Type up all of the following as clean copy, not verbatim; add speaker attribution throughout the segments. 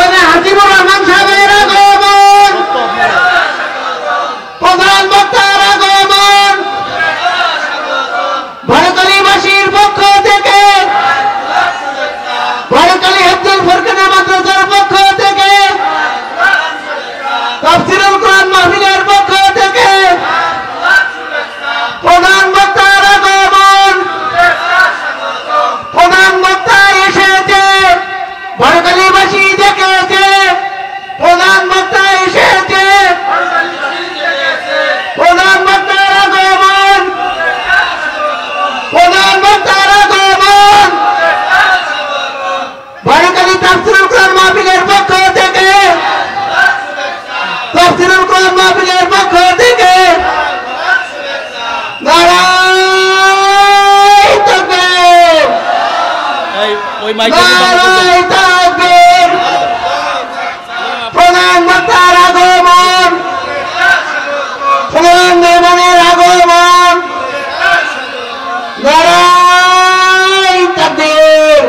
Speaker 1: মাওলানা হাজিবুর রহমান সাহেবের আগমন, প্রধান বক্তার আগমন, ভারতবাসীর পক্ষ থেকে, ভারতী হেফজুল ফুরকান মাদ্রাসার পক্ষ থেকে, তাফসীরুল কোরআন মাহফিলের পক্ষ থেকে প্রধান বক্তার আগমন। প্রধান বক্তা এসেছে, ভারতবাসী দেখেছে, প্রধান বক্তা এসেছে, প্রধান বক্তার আগমন, প্রধান বক্তার আগমন। ভারতী তাফসীরুল কোরআন মাহফিলের পক্ষ থেকে, তাফসীরুল কোরআন মাহফিলের পক্ষ থেকে নারায়ে তাকবীর, নারায়ে তাকবীর। প্রধান বক্তার আগমন, প্রধান মেহমানের আগমন, নারায়ে তাকবীর।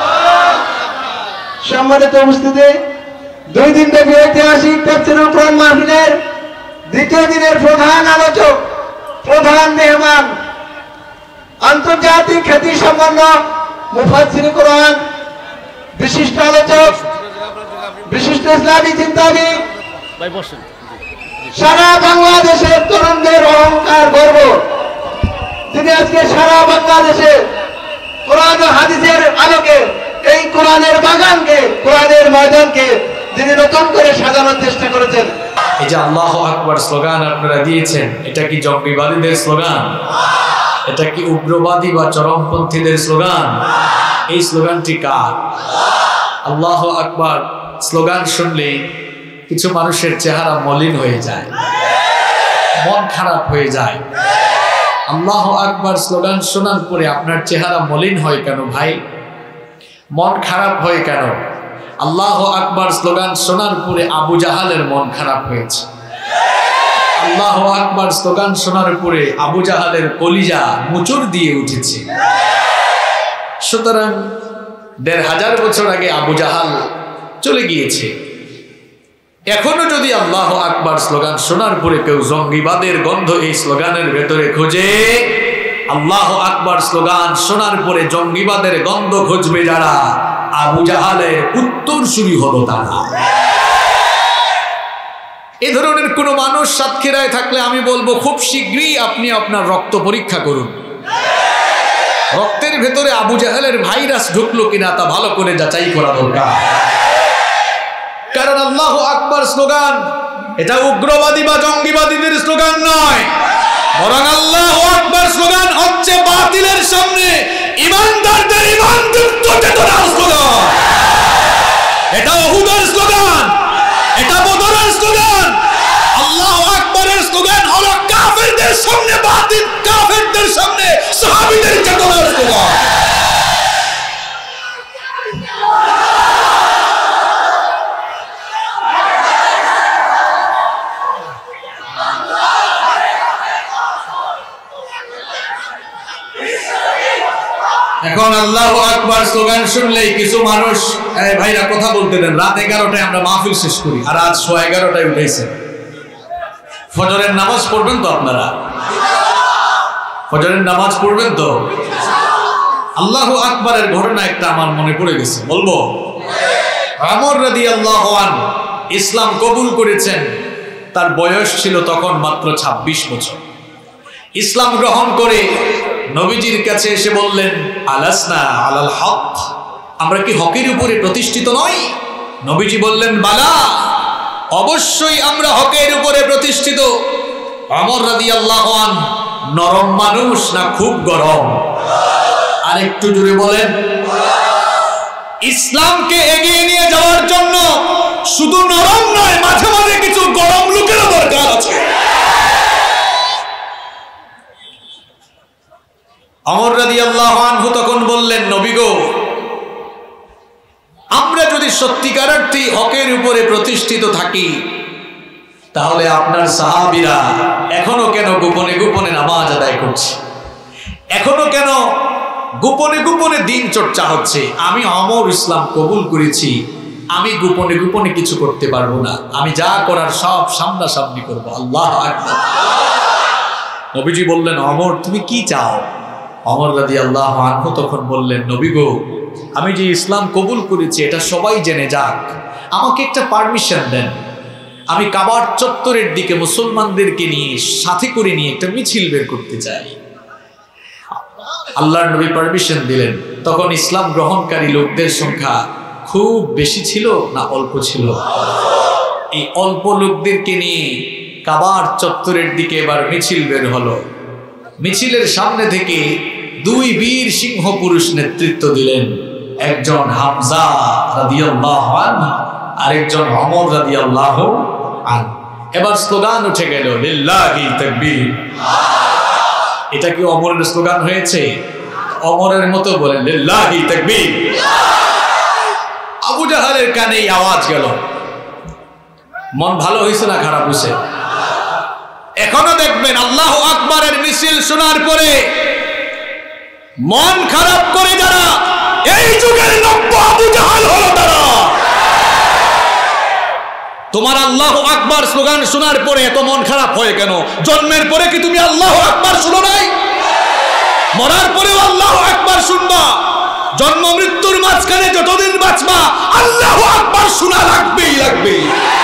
Speaker 1: সম্মানিত উপস্থিতি, 2 দিন ব্যাপী ঐতিহাসিক তাফসীরুল কোরআন মাহফিলের দ্বিতীয় দিনের প্রধান আলোচক, প্রধান মেহমান, আন্তর্জাতিক খ্যাতি সম্পন্ন মুফাসসির কোরআন, বিশিষ্ট আলোচক, বিশিষ্ট ইসলামী চিন্তাবিদ, সারা বাংলাদেশের তরুণদের অহংকার গর্ব, তিনি আজকে সারা বাংলাদেশে কোরআন ও হাদিসের আলোকে এই কোরআনের বাগানকে, কোরআনের ময়দানকে যিনি নতুন করে সাজানোর চেষ্টা করেছেন।
Speaker 2: এই যে আল্লাহু আকবার স্লোগান আপনারা দিয়েছেন, এটা কি জঙ্গিবাদীদের স্লোগান? এটা কি উগ্রবাদী বা চরমপন্থীদের স্লোগান? এই স্লোগানটি কার? আল্লাহু আকবার স্লোগান শুনলে কিছু মানুষের চেহারা মলিন হয়ে যায়, মন খারাপ হয়ে যায়। আল্লাহু আকবার স্লোগান শোনার পরে আপনার চেহারা মলিন হয় কেন ভাই? মন খারাপ হয় কেন? আল্লাহু আকবার স্লোগান শোনার পরে আবু জাহালের মন খারাপ হয়েছে। আল্লাহু আকবার স্লোগান শোনার পরে আবু জাহালের কলিজা মুচড় দিয়ে উঠেছে। সুতরাং 1500 বছর আগে আবু জাহাল চলে গিয়েছে। এখনো যদি আল্লাহু আকবার স্লোগান শোনার পরে কেউ জঙ্গিবাদের গন্ধ এই স্লোগানের ভেতরে খোঁজে, আল্লাহু আকবার স্লোগান শোনার পরে জঙ্গিবাদের গন্ধ খুঁজবে যারা, আবু জাহালের উত্তরসূরি হলো তারা। এ ধরনের কোন মানুষ সাতক্ষীরায় থাকলে আমি বলবো খুব শীঘ্রই আপনি আপনার রক্ত পরীক্ষা করুন। রক্তের ভেতরে আবু জাহালের ভাইরাস ঢুকলো কিনা তা ভালো করে যাচাই করা দরকার। কারণ আল্লাহু আকবার স্লোগান এটা উগ্রবাদী বা জঙ্গিবাদীদের স্লোগান নয়, বরং আল্লাহু আকবার স্লোগান হচ্ছে বাতিলের সামনে ইমানদারদের ঈমানযুক্ত চেতনার স্লোগান। এটা উহুদের স্লোগান, এটা বদরের স্লোগান। আল্লাহু আকবারের স্লোগান হলো কাফেরদের সামনে বাতিল, কাফেরদের সামনে সাহাবীদের চেতনার স্লোগান। এখন আল্লাহু আকবার স্লোগান শুনলেই কিছু মানুষ, ভাইরা কথা বলতে দেন, রাত 11টায় আমরা মাহফিল শেষ করি আর আজ 11:30টায় উঠেছেন। ফজরের নামাজ পড়বেন তো আপনারা? ফজরের নামাজ পড়বেন তো? আল্লাহু আকবারের ঘটনা একটা আমার মনে পড়ে গেছে, বলবো? ওমর রাদিয়াল্লাহু আনহু ইসলাম কবুল করেছেন, তার বয়স ছিল তখন মাত্র 26 বছর। ইসলাম গ্রহণ করে নবীজির কাছে এসে বললেন, আলাসনা আলাল হক, আমরা কি হকের উপরে প্রতিষ্ঠিত নই? নবীজি বললেন, বালা, অবশ্যই আমরা হকের উপরে প্রতিষ্ঠিত। ওমর রাদিয়াল্লাহু আনহু নরম মানুষ না খুব গরম? আর একটু জোরে বলেন। ইসলামকে এগিয়ে নিয়ে যাওয়ার জন্য শুধু নরম নয়, মাঝে মাঝে কিছু গরম লোকেরও দরকার আছে। ওমর রাদিয়াল্লাহু আনহু তখন বললেন, নবী গো, আমরা যদি সত্যিকার অর্থে হকের উপরে প্রতিষ্ঠিত থাকি তাহলে আপনার সাহাবীরা এখনো কেন গোপনে গোপনে নামাজ আদায় করছে? এখনো কেন গোপনে গোপনে দিন চর্চা হচ্ছে? আমি ওমর ইসলাম কবুল করেছি, আমি গোপনে গোপনে কিছু করতে পারবো না, আমি যা করার সব সামনাসামনি করবো। আল্লাহু আকবার। নবীজি বললেন, ওমর তুমি কি চাও? ওমর রাদিয়াল্লাহু আনহু তখন বললেন, নবী গো, আমি যে ইসলাম কবুল করেছি এটা সবাই জেনে যাক, আমাকে একটা পারমিশন দেন, আমি কাবার চত্বরের দিকে মুসলমানদেরকে নিয়ে সাথে করে নিয়ে একটা মিছিল বের করতে চাই। আল্লাহর নবী পারমিশন দিলেন। তখন ইসলাম গ্রহণকারী লোকদের সংখ্যা খুব বেশি ছিল না অল্প ছিল? এই অল্প লোকদেরকে নিয়ে কাবার চত্বরের দিকে এবার মিছিল বের হলো। মিছিলের সামনে থেকে দুই বীর সিংহ পুরুষ নেতৃত্ব দিলেন, একজন হামজা রাদিয়াল্লাহু আনহু, আরেকজন ওমর রাদিয়াল্লাহু আনহু। এবার স্লোগান উঠে গেল, লিল্লাহি তাকবীর। এটা কি ওমরের স্লোগান হয়েছে? ওমরের মতো বলেন, লিল্লাহি তাকবীর। আবু জাহালের কানে এই আওয়াজ গেল। মন ভালো হয়েছে না খারাপ হয়েছে? এখনো দেখবেন আল্লাহু আকবারের মিছিল শোনার পরে মন খারাপ করে যারা, এই যুগের নব্য আবু জাহাল হলো তারা। তোমার আল্লাহু আকবার স্লোগান শোনার পরে এত মন খারাপ হয় কেন? জন্মের পরে কি তুমি আল্লাহু আকবার শুনো নাই? মরার পরেও আল্লাহু আকবার শুনবা। জন্ম মৃত্যুর মাঝখানে যতদিন বাঁচবা আল্লাহু আকবার শোনা লাগবেই লাগবে।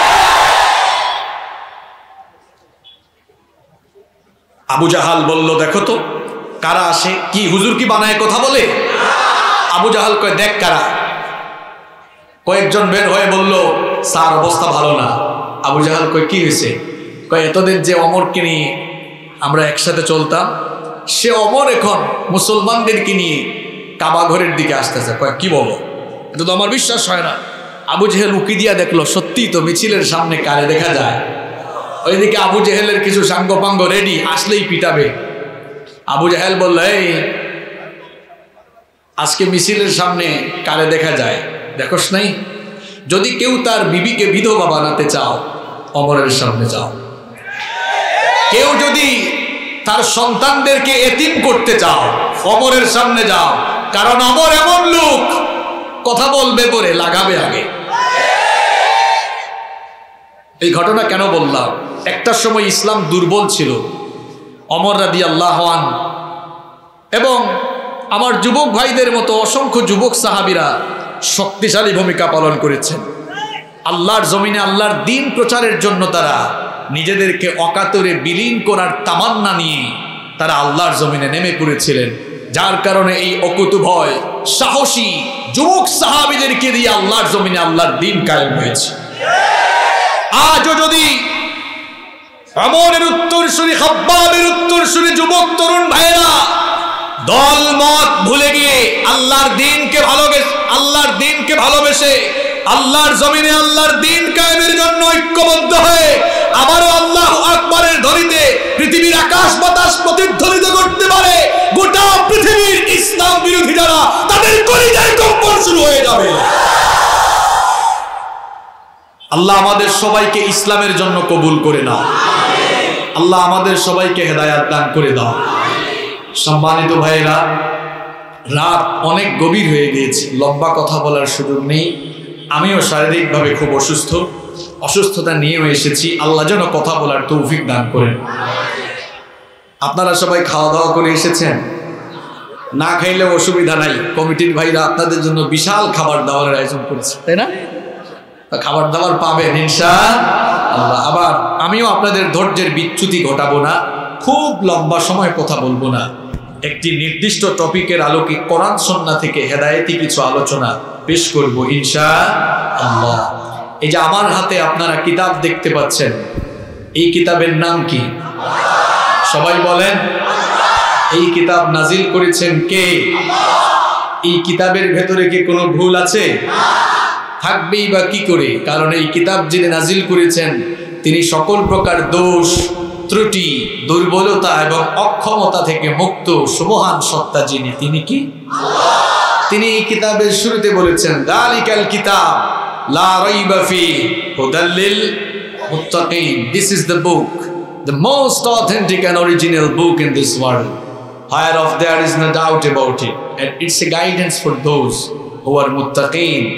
Speaker 2: আবু জাহাল বলল, দেখো তো কারা আসে। কি হুজুর কি বানায় কথা বলে? আবু জাহাল কয়, দেখ কারা। কয়েকজন বের হয়ে বলল, স্যার অবস্থা ভালো না। আবু জাহাল কয়, কি হয়েছে? কয়, এতদিন যে ওমরকে নিয়ে আমরা একসাথে চলতাম, সে ওমর এখন মুসলমানদেরকে নিয়ে কাবা ঘরের দিকে আসতেছে। কয়, কি বলো? এটা তো আমার বিশ্বাস হয় না। আবু জেহেল উকি দিয়া দেখলো, সত্যি তো মিছিলের সামনে কারে দেখা যায়। ওইদিকে আবু জেহেলের কিছু সাঙ্গপাঙ্গ রেডি, আসলেই পিটাবে। আবু জেহেল বলল, এই আজকে মিছিলের সামনে কারে দেখা যায় দেখোস নাই? যদি কেউ তার বিবিকে বিধবা বানাতে চাও, ওমরের সামনে যাও। কেউ যদি তার সন্তানদেরকে এতিম করতে চাও, ওমরের সামনে যাও। কারণ ওমর এমন লোক, কথা বলবে পরে লাগাবে আগে। এই ঘটনা কেন বললাম? একটা সময় ইসলাম দুর্বল ছিল। ওমর রাদিয়াল্লাহু আনহু এবং আমার যুবক ভাইদের মতো অসংখ্য যুবক সাহাবীরা শক্তিশালী ভূমিকা পালন করেছেন। আল্লাহর জমিনে আল্লাহর দ্বীন প্রচারের জন্য তারা নিজেদেরকে অকাতরে বিলীন করার তামান্না নিয়ে তারা আল্লাহর জমিনে নেমে পড়েছিলেন। যার কারণে এই অকুতুভয় সাহসী যুবক সাহাবীদেরকে দিয়ে আল্লাহর জমিনে আল্লাহর দ্বীন কায়েম হয়েছে। আজও যদি ওমরের উত্তরসূরি, খাব্বাবের উত্তরসূরি যুবক তরুণ ভাইরা দল মত ভুলে গিয়ে আল্লাহর দ্বীনকে ভালোবেসে আল্লাহর জমিনে আল্লাহর দ্বীন কায়েমের জন্য ঐক্যবদ্ধ হয়ে আবারও আল্লাহু আকবারের ধ্বনিতে পৃথিবীর আকাশ বাতাস প্রতিধ্বনিত করতে পারে, গোটা পৃথিবীর ইসলাম বিরোধী যারা, তাদের কলিজায় কম্পন শুরু হয়ে যাবে। আল্লাহ আমাদের সবাইকে ইসলামের জন্য কবুল করে নাও। আল্লাহ আমাদের সবাইকে হেদায়াত দান করে দাও। সম্মানিত ভাইরা, রাত অনেক গভীর হয়ে গিয়েছে, লম্বা কথা বলার সুযোগ নেই। আমিও শারীরিকভাবে খুব অসুস্থতা নিয়েও এসেছি। আল্লাহ যেন কথা বলার তৌফিক দান করেন। আপনারা সবাই খাওয়া দাওয়া করে এসেছেন? না খাইলেও অসুবিধা নাই, কমিটির ভাইরা আপনাদের জন্য বিশাল খাবার দাবারের আয়োজন করেছে, তাই না? খাবার দাবার পাবেন ইনশাআল্লাহ। আবার আমিও আপনাদের ধৈর্যের বিচ্যুতি ঘটাবো না, খুব লম্বা সময় কথা বলবো না। একটি নির্দিষ্ট টপিকের আলোকে কোরআন সুন্নাহ থেকে হেদায়েতি কিছু আলোচনা পেশ করব ইনশাআল্লাহ। এই যে আমার হাতে আপনারা কিতাব দেখতে পাচ্ছেন, এই কিতাবের নাম কি? সবাই বলেন। এই কিতাব নাজিল করেছেন কে? এই কিতাবের ভেতরে কি কোনো ভুল আছে? থাকবেই বা কি করে? কারণ এই কিতাব যিনি নাজিল করেছেন তিনি সকল প্রকার দোষ, ত্রুটি, দুর্বলতা এবং অক্ষমতা থেকে মুক্ত সুবহান সত্তা যিনি, তিনি কি? তিনি এই কিতাবের শুরুতে বলেছেন, যালিকাল কিতাব লা রাইবা ফিহি হুদাল লিল মুত্তাকিন। This is the book, the most authentic and original book in this world, whereof there is no doubt about it, and it's a guidance for those who are muttaqin,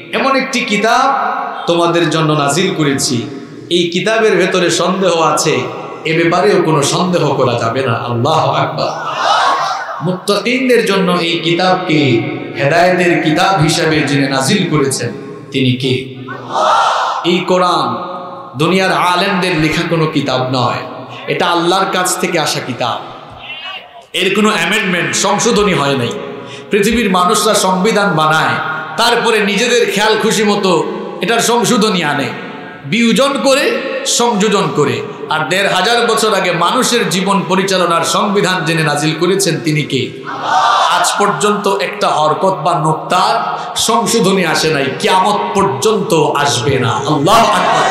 Speaker 2: এমন একটি কিতাব তোমাদের জন্য নাজিল করেছি, এই কিতাবের ভেতরে সন্দেহ আছে, এ ব্যাপারেও কোনো সন্দেহ করা যাবে না। আল্লাহু আকবার। মুত্তাকিনদের জন্য এই কিতাবকে হেদায়েতের কিতাব হিসেবে যিনি নাজিল করেছেন তিনি কে? এই কোরআন দুনিয়ার আলেমদের লেখা কোনো কিতাব নয়, এটা আল্লাহর কাছ থেকে আসা কিতাব। এর কোনো অ্যামেন্ডমেন্ট, সংশোধনী হয় নাই। পৃথিবীর মানুষরা সংবিধান বানায়, তারপরে নিজেদের খেয়াল খুশি মতো এটার সংশোধনী আনে, বিয়োজন করে, সংযোজন করে। আর ১৫০০ বছর আগে মানুষের জীবন পরিচালনার সংবিধান যিনি নাজিল করেছেন তিনি কে? আজ পর্যন্ত একটা হরকত বা নোক্তার সংশোধনী আসে নাই, কিয়ামত পর্যন্ত আসবে না। আল্লাহু আকবার।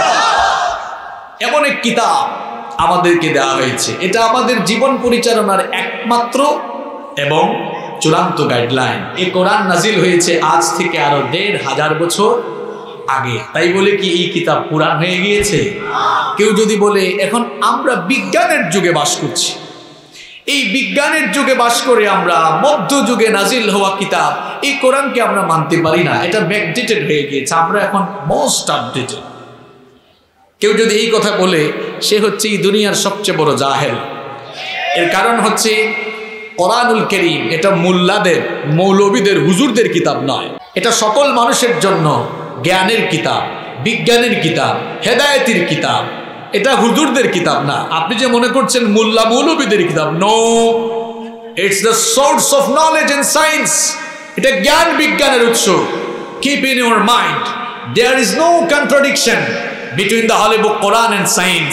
Speaker 2: এমন এক কিতাব আমাদেরকে দেওয়া হয়েছে, এটা আমাদের জীবন পরিচালনার একমাত্র এবং চূড়ান্ত গাইডলাইন। এই কোরআন নাজিল হয়েছে আজ থেকে আরো ১৫০০ বছর আগে। তাই বলে কি এই কিতাব পুরান হয়ে গিয়েছে? কেউ যদি বলে এখন আমরা বিজ্ঞানের যুগে বাস করছি, এই বিজ্ঞানের যুগে বাস করে আমরা মধ্যযুগে নাজিল হওয়া কিতাব এই কোরআনকে আমরা মানতে পারি না, এটা ব্যাকডেটেড হয়ে গিয়েছে, আমরা এখন মোস্ট আপডেটেড। কেউ যদি এই কথা বলে সে হচ্ছে এই দুনিয়ার সবচেয়ে বড় জাহেল। এর কারণ হচ্ছে কোরআনুল কারীম এটা মোল্লাদের, মৌলবীদের, হুজুরদের কিতাব নয়। এটা সকল মানুষের জন্য জ্ঞানের কিতাব, বিজ্ঞানের কিতাব, হেদায়েতের কিতাব। এটা হুজুরদের কিতাব না। আপনি যে মনে করছেন মোল্লা মৌলবীদের কিতাব, no, it's the source of knowledge and science. এটা জ্ঞান বিজ্ঞানের উৎস। Keep in your mind there is no contradiction between the holy book Quran and science.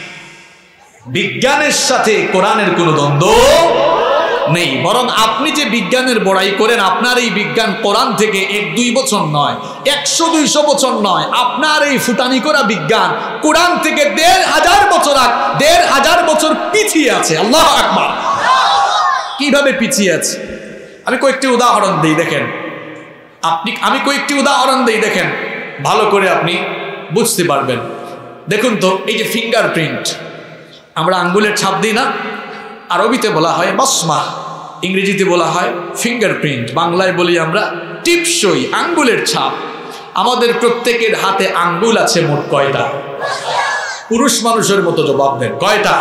Speaker 2: বিজ্ঞানের সাথে কোরআনের কোনো দ্বন্দ্ব নেই, বরং আপনি যে বিজ্ঞানের বড়াই করেন, আপনার এই বিজ্ঞান কোরআন থেকে ১-২ বছর নয়, ১০০-২০০ বছর নয়, আপনার এই ফুটানি করা বিজ্ঞান কোরআন থেকে ১৫০০ বছর ১৫০০ বছর পিছিয়ে আছে। আল্লাহু আকবার। কিভাবে পিছিয়ে আছে? আমি কয়েকটি উদাহরণ দিই, দেখেন। আমি কয়েকটি উদাহরণ দিই, দেখেন, ভালো করে আপনি বুঝতে পারবেন। দেখুন তো, এই যে ফিঙ্গারপ্রিন্ট, আমরা আঙ্গুলের ছাপ দিই না? আরবিতে বলা হয় বসমা, ইংরেজিতে বলা হয় ফিঙ্গারপ্রিন্ট, বাংলায় বলি আমরা টিপসই, আঙ্গুলের ছাপ। আমাদের প্রত্যেকের হাতে আঙ্গুল আছে মোট কয়টা? পুরুষ মানুষের মতো জবাব দেন, কয়টা?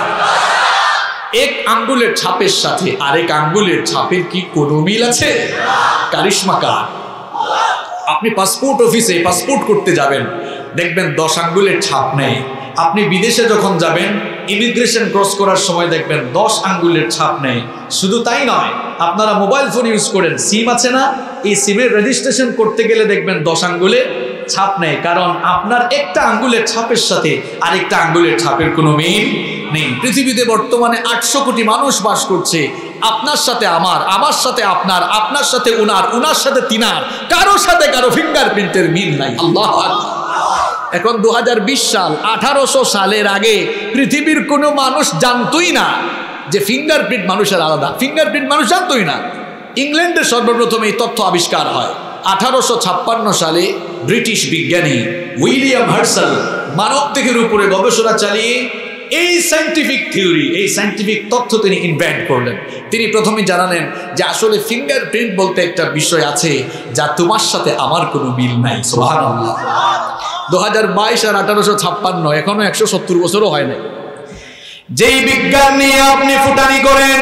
Speaker 2: এক আঙ্গুলের ছাপের সাথে আরেক আঙ্গুলের ছাপের কি কোনো মিল আছে? কারিশমা কার? আপনি পাসপোর্ট অফিসে পাসপোর্ট করতে যাবেন, দেখবেন 10 আঙ্গুলের ছাপ নেই। আপনি বিদেশে যখন যাবেন, ইমিগ্রেশন ক্রস করার সময় দেখবেন 10 আঙ্গুলের ছাপ নেই। শুধু তাই নয়, আপনারা মোবাইল ফোন ইউজ করেন, সিম আছে না? এই সিমের রেজিস্ট্রেশন করতে গেলে দেখবেন 10 আঙ্গুলের ছাপ নেই, কারণ আপনার একটা আঙ্গুলের ছাপের সাথে আরেকটা আঙ্গুলের ছাপের কোনো মিল নেই। পৃথিবীতে বর্তমানে 800 কোটি মানুষ বাস করছে। আপনার সাথে আমার, আমার সাথে আপনার, আপনার সাথে উনার, উনার সাথে তিনার, কারোর সাথে কারো ফিঙ্গারপ্রিন্টের মিল নাই। আল্লাহু আকবার। এখন 2020 সাল, 1800 সালের আগে পৃথিবীর কোনো মানুষ জানতোই না যে ফিঙ্গারপ্রিন্ট মানুষের আলাদা। ফিঙ্গারপ্রিন্ট মানুষ জানতোই না। ইংল্যান্ডে সর্বপ্রথম এই তথ্য আবিষ্কার হয় 1856 সালে। ব্রিটিশ বিজ্ঞানী উইলিয়াম হার্সাল মানব দেহের উপরে গবেষণা চালিয়ে এই সায়েন্টিফিক থিওরি, এই সায়েন্টিফিক তথ্য তিনি ইনভেন্ট করলেন। তিনি প্রথমে জানালেন যে আসলে ফিঙ্গারপ্রিন্ট বলতে একটা বিষয় আছে যা তোমার সাথে আমার কোনো মিল নাই। সুবহানাল্লাহ। 2022 আর 1856, এখনো 170 বছরও হয় নাই। যেই বিজ্ঞান নিয়ে আপনি ফুটানি করেন,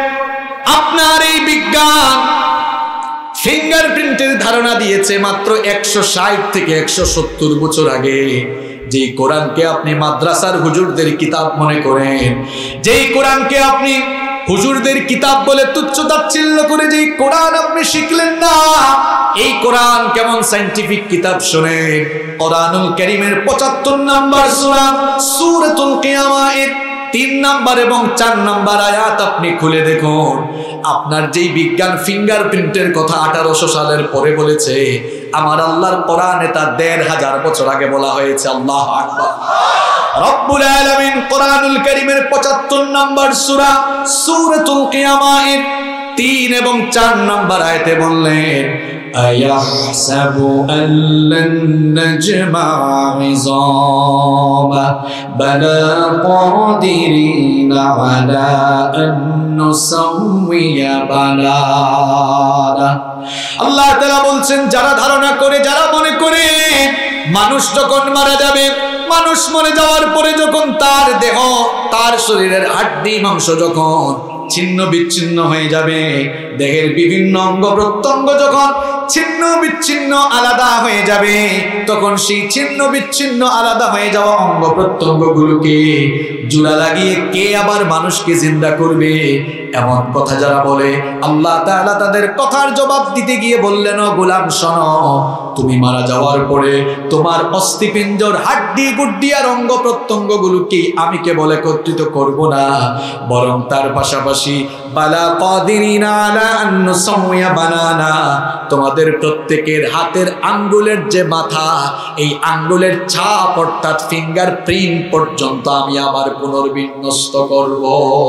Speaker 2: আপনার এই বিজ্ঞান ফিঙ্গারপ্রিন্টের ধারণা দিয়েছে মাত্র 160 থেকে 170 বছর আগে। যেই কোরআনকে আপনি মাদ্রাসার হুজুরদের কিতাব মনে করেন, যেই কোরআনকে আপনি হুজুরদের কিতাব বলে তুচ্ছ-তাচ্ছিল্য করে যেই কোরআন আপনি শিখলেন না, এই কোরআন কেমন সায়েন্টিফিক কিতাব শুনেন। কোরআনুল কারীমের 75 নম্বর সূরা সূরাতুল কিয়ামার 3 নম্বর এবং 4 নম্বর আয়াত আপনি খুলে দেখুন। আপনার যেই বিজ্ঞান ফিঙ্গারপ্রিন্টের কথা 1800 সালের পরে বলেছে, আমার আল্লাহর কোরআনে তা 1500 বছর আগে বলা হয়েছে। আল্লাহু আকবার। রব্বুল আলামিন কোরআনুল কারীমের 75 নম্বর সূরা সূরাতুল কিয়ামার 3 এবং 4 নম্বর আয়াতে বললেন, আয়াহসাবু আল্লান নাজমা'a 'ইযামা বালা কাদিরিনা আলা আন নুসাউইয়া বানানা। আল্লাহ তাআলা বলছেন, যারা ধারণা করে, যারা মনে করে মানুষ যখন মারা যাবে, মানুষ মরে যাওয়ার পরে যখন তার দেহ, তার শরীরের হাড্ডি মাংস যখন ছিন্ন বিচ্ছিন্ন হয়ে যাবে, দেহের বিভিন্ন অঙ্গ প্রত্যঙ্গ যখন ছিন্ন বিচ্ছিন্ন আলাদা হয়ে যাবে, তখন সেই ছিন্ন বিচ্ছিন্ন আলাদা হয়ে যাওয়া অঙ্গ প্রত্যঙ্গ গুলোকে জোড়া লাগিয়ে কে আবার মানুষকে জিন্দা করবে? এমন কথা যারা বলে, আল্লাহ তাআলা তাদের কথার জবাব দিতে গিয়ে বললেন, ও গোলাম শোনো, তুমি মারা যাওয়ার পরে তোমার অস্থিপিঞ্জর, হাড্ডি গুড্ডি আর অঙ্গ প্রত্যঙ্গ গুলোকে আমি কেবল একত্রিত করব না, বরং তার পাশাপাশি বালা কাদিরিনা আলা আন নুসাউইয়া বানানা, তোমাদের প্রত্যেকের হাতের আঙ্গুলের যে মাথা, এই আঙ্গুলের ছাপ অর্থাৎ ফিঙ্গার প্রিন্ট পর্যন্ত আমি আবার পুনর্বিন্যস্ত করব।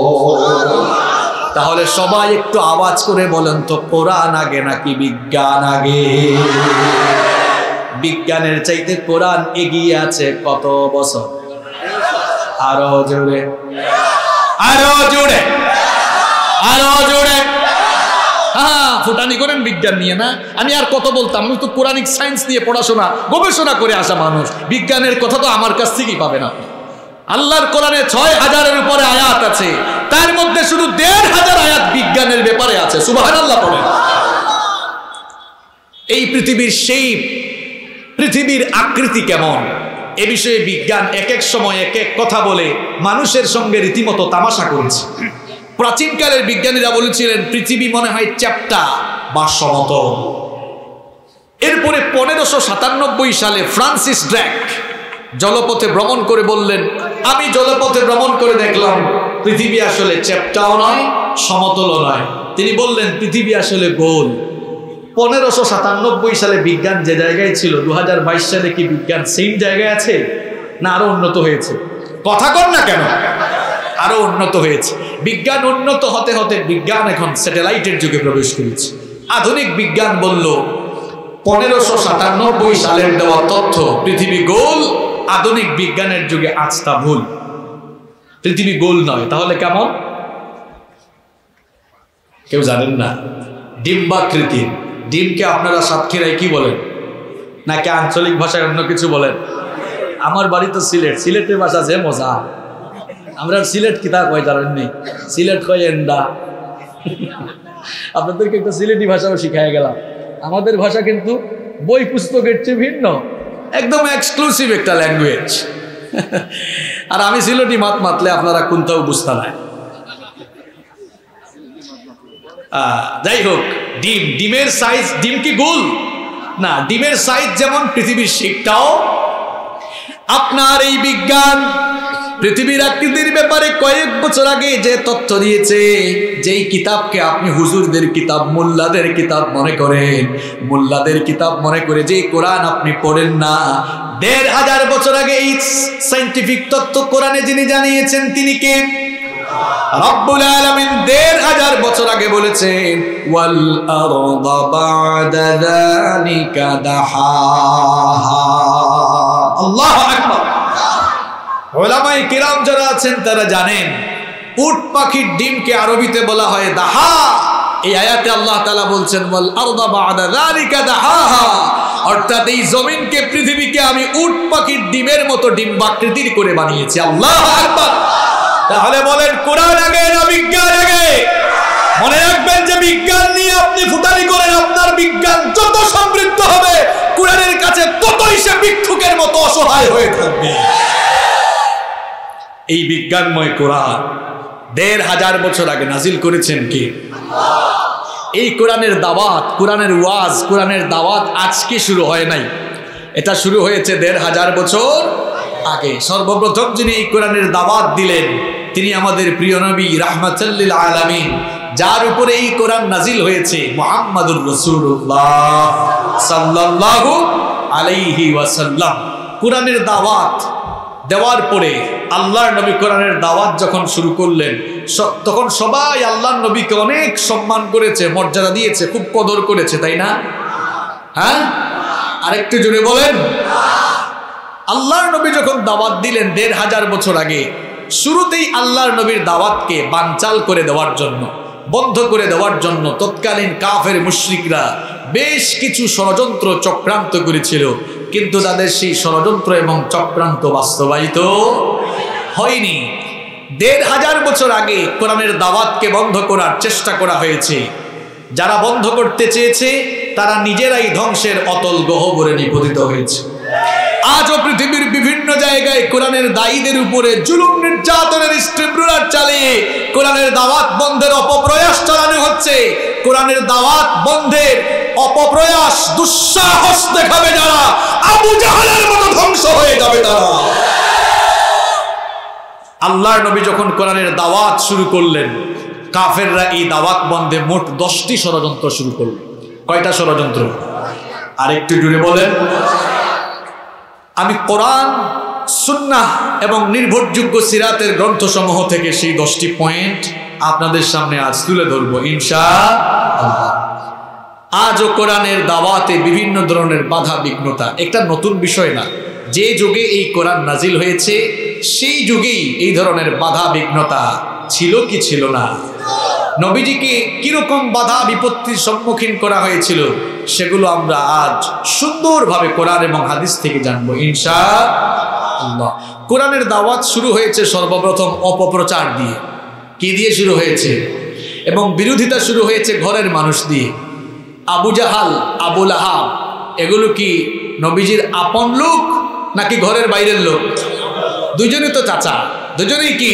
Speaker 2: তাহলে সবাই একটু আওয়াজ করে বলেন তো, কোরআন আগে নাকি বিজ্ঞান আগে? বিজ্ঞানের চাইতে কোরআন এগিয়ে আছে কত বছর? আরো জোরে, আরো জোরে, আরো জোরে। হ্যাঁ, ফুটানি করেন বিজ্ঞান নিয়ে না? আমি আর কত বলতাম, আমি তো কোরআনিক সায়েন্স নিয়ে পড়াশোনা গবেষণা করে আসা মানুষ। বিজ্ঞানের কথা তো আমার কাছ থেকেই পাবেন আপনি। আল্লাহর কোরআনে ৬,০০০-এর উপরে আয়াত আছে, তার মধ্যে শুধু ১,৫০০ আয়াত বিজ্ঞানের ব্যাপারে আছে। সুবহানাল্লাহ পড়েন। এই পৃথিবীর শেপ, পৃথিবীর আকৃতি কেমন, এ বিষয়ে বিজ্ঞান এক এক সময় এক এক কথা বলে মানুষের সঙ্গে রীতিমতো তামাশা করেছে। প্রাচীনকালের বিজ্ঞানীরা বলেছিলেন পৃথিবী মনে হয় চ্যাপ্টা বা সমতল। এরপরে 1597 সালে ফ্রান্সিস ড্রেক জলপথে ভ্রমণ করে বললেন, আমি জলপথে ভ্রমণ করে দেখলাম পৃথিবী আসলে চ্যাপ্টাও নয়, সমতলও নয়। তিনি বললেন পৃথিবী আসলে গোল। 1597 সালে বিজ্ঞান যে জায়গায় ছিল, 2022 সালে কি বিজ্ঞান সেম জায়গায় আছে না আরো উন্নত হয়েছে? কথা কর না কেন? আরো উন্নত হয়েছে। বিজ্ঞান উন্নত হতে হতে বিজ্ঞান এখন স্যাটেলাইটের যুগে প্রবেশ করেছে। আধুনিক বিজ্ঞান বলল 1597 সালের দেওয়া তথ্য পৃথিবী গোল, আধুনিক বিজ্ঞানের যুগে আজ তা ভুল। পৃথিবী গোল নয়, তাহলে কেমন? কেউ জানেন না? ডিম্বাকৃতির। ডিমকে আপনারা সাতক্ষীরায় কি বলেন? নাকি আঞ্চলিক ভাষায় অন্য কিছু বলেন? আমার বাড়ি তো সিলেট, সিলেটের ভাষা যে মজা। আমরা সিলেট কিতা কয় জানেননি? সিলেট কয় এন্ডা। আপনাদেরকে একটা সিলেটি ভাষাও শিখাই গেলাম। আমাদের ভাষা কিন্তু বই পুস্তকের চেয়ে ভিন্ন, একদম এক্সক্লুসিভ একটা ল্যাঙ্গুয়েজ। আর আমি সিলেটি মাতলে আপনারা কোনটাও বুঝতে নাই। যাই হোক, ডিম, ডিমের সাইজ, ডিম কি গোল না? ডিমের সাইজ যেমন পৃথিবীর শেপটাও। আপনার এই বিজ্ঞান পৃথিবীর আকৃতির ব্যাপারে কয়েক বছর আগে যে তথ্য দিয়েছে, যেই কিতাবকে আপনি হুজুরদের কিতাব, মোল্লাদের কিতাব মনে করেন, মোল্লাদের কিতাব মনে করে যে কোরআন আপনি পড়েন না, ১,৫০০ বছর আগে এই সায়েন্টিফিক তথ্য কোরআনে যিনি জানিয়েছেন তিনি কে? রব্বুল আলামিন ১,৫০০ বছর আগে বলেছেন, ওয়াল আরদা বা'দা যালিকা দাহাহা। আল্লাহু আকবার। উলামায়ে কিরাম যারা আছেন তারা জানেন উট পাখির ডিমকে আরবিতে বলা হয় দাহা। এই আয়াতে আল্লাহ তাআলা বলছেন ওয়াল আরদা বা'দা যালিকা দাহাহা, অর্থাৎ এই জমিনকে, পৃথিবীকে আমি উট পাখির ডিমের মতো ডিম্বাকৃতির করে বানিয়েছি। আল্লাহু আকবার। তাহলে বলেন কোরআন আগে না বিজ্ঞান আগে? মনে রাখবেন যে বিজ্ঞান নিয়ে আপনি ফুটানি করেন, আপনার বিজ্ঞান যত সমৃদ্ধ হবে কোরআনের কাছে ততই সে ভিক্ষুকের মতো অসহায় হয়ে থাকবে। এই বিজ্ঞানময় কোরআন ১,৫০০ বছর আগে নাজিল করেছেন কে? এই কোরআনের দাওয়াত, কোরআনের ওয়াজ, কোরআনের দাওয়াত আজকে শুরু হয় নাই, এটা শুরু হয়েছে ১,৫০০ বছর আগে। সর্বপ্রথম যিনি এই কোরআনের দাওয়াত দিলেন তিনি আমাদের প্রিয় নবী রাহমাতুল লিল আলামিন, যার উপরে এই কোরআন নাজিল হয়েছে, মুহাম্মাদুর রাসূলুল্লাহ সাল্লাল্লাহু আলাইহি ওয়াসাল্লাম। কোরআনের দাওয়াত দেওয়ার পরে আল্লাহর নবী কোরআনের দাওয়াত যখন শুরু করলেন, তখন সবাই আল্লাহর নবীকে অনেক সম্মান করেছে, মর্যাদা দিয়েছে, খুব কদর করেছে, তাই না? হ্যাঁ, আরেকটু জোরে বলেন। আল্লাহর নবী যখন দাওয়াত দিলেন ১৫০০ বছর আগে, শুরুতেই আল্লাহর নবীর দাওয়াতকে বানচাল করে দেওয়ার জন্য, বন্ধ করে দেওয়ার জন্য তৎকালীন কাফের মুশরিকরা বেশ কিছু ষড়যন্ত্র চক্রান্ত করেছিল, কিন্তু তাদের সেই ষড়যন্ত্র এবং চক্রান্ত বাস্তবায়িত হয়নি। ১৫০০ বছর আগে কোরআনের দাওয়াতকে বন্ধ করার চেষ্টা করা হয়েছে। যারা বন্ধ করতে চেয়েছে তারা নিজেরাই ধ্বংসের অতল গহ্বরে নিপতিত হয়েছে। আজও পৃথিবীর বিভিন্ন জায়গায় কোরআনের দায়ীদের উপরে জুলুম নির্যাতনের স্ট্রিপ রুলার চালিয়ে কোরআনের দাওয়াত বন্ধের অপপ্রয়াস চালানো হচ্ছে। কোরআনের দাওয়াত বন্ধের অপপ্রয়াস দুঃসাহস দেখাবে যারা, আবু জাহালের মতো ধ্বংস হয়ে যাবে তারা। আল্লাহর নবী যখন কোরআনের দাওয়াত শুরু করলেন, কাফেররা এই দাওয়াত বন্ধে মোট 10টি ষড়যন্ত্র শুরু করল। কয়টা ষড়যন্ত্র? আরেকটু জুড়ে বলেন। আমি কোরআন, সুন্নাহ এবং নির্ভরযোগ্য সিরাতের গ্রন্থসমূহ থেকে সেই 10টি পয়েন্ট আপনাদের সামনে আজ তুলে ধরবো ইনশাআল্লাহ। আজও কোরআনের দাওয়াতে বিভিন্ন ধরনের বাধা বিঘ্নতা একটা নতুন বিষয় না। যে যুগে এই কোরআন নাজিল হয়েছে সেই যুগেই এই ধরনের বাধা বিঘ্নতা ছিল কি ছিল না? নবীজিকে কিরকম বাধা বিপত্তির সম্মুখীন করা হয়েছিল সেগুলো আমরা আজ সুন্দরভাবে কোরআন এবং হাদিস থেকে জানবো ইনশাআল্লাহ। কোরআনের দাওয়াত শুরু হয়েছে সর্বপ্রথম অপপ্রচার দিয়ে। কি দিয়ে শুরু হয়েছে? এবং বিরোধিতা শুরু হয়েছে ঘরের মানুষ দিয়ে। আবু জাহাল, আবু লাহাব এগুলো কি নবীজির আপন লোক নাকি ঘরের বাইরের লোক? দুজনই তো চাচা, দুজনেই কি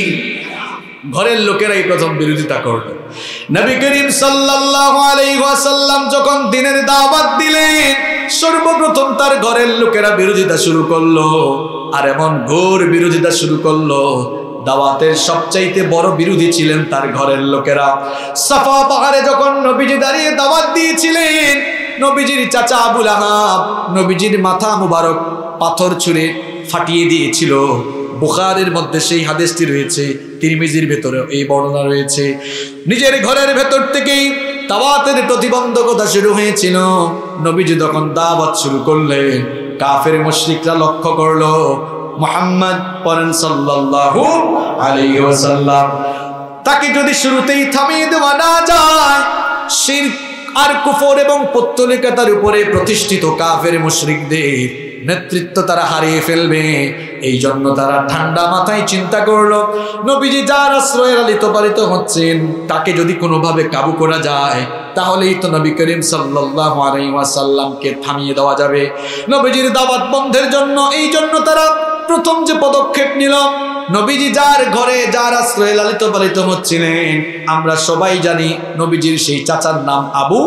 Speaker 2: ঘরের লোকেরাই প্রথম বিরোধিতা করল। নবী করিম সাল্লাল্লাহু আলাইহি ওয়াসাল্লাম যখন দ্বীনের দাওয়াত দিলেন, সর্বপ্রথম তার ঘরের লোকেরা বিরোধিতা শুরু করলো। আর এমন ঘোর বিরোধিতা শুরু করলো, দাওয়াতের সবচাইতে বড় বিরোধী ছিলেন তার ঘরের লোকেরা। সাফা পাহাড়ে যখন নবীজি দাঁড়িয়ে দাওয়াত দিয়েছিলেন, নবীজির চাচা আবু লাহাব নবীজির মাথা মুবারক পাথর ছুঁড়ে ফাটিয়ে দিয়েছিল। বুখারীর মধ্যে সেই হাদিসটি রয়েছে, তিরমিজির ভেতরে এই বর্ণনা রয়েছে। নিজের ঘরের ভেতর থেকেই দাওয়াতের প্রতিবন্ধকতা শুরু হয়েছিল। নবীজি তখন দাওয়াত শুরু করলেন, কাফের মুশরিকরা লক্ষ্য করলো মুহাম্মদ পরেন সাল্লাল্লাহু আলাইহি ওয়াসাল্লাম, তাকে যদি শুরুতেই থামিয়ে দেওয়া না যায়, শিরক আর কুফর এবং পৌত্তলিকতার উপরে প্রতিষ্ঠিত কাফের মুশরিকদের নেতৃত্ব তারা হারিয়ে ফেলবে। এই জন্য তারা ঠান্ডা মাথায় চিন্তা করলো, নবীজি যার আশ্রয়ে লালিত পালিত হচ্ছেন তাকে যদি কোনোভাবে কাবু করা যায় তাহলেই তো নবী করিম সাল্লাল্লাহু আলাইহি ওয়াসাল্লামকে থামিয়ে দেওয়া যাবে নবীজির দাওয়াত বন্ধের জন্য। এই জন্য তারা প্রথম যে পদক্ষেপ নিল, নবীজি যার ঘরে যার আশ্রয়ে লালিত পালিত হচ্ছিলেন, আমরা সবাই জানি নবীজির সেই চাচার নাম আবু,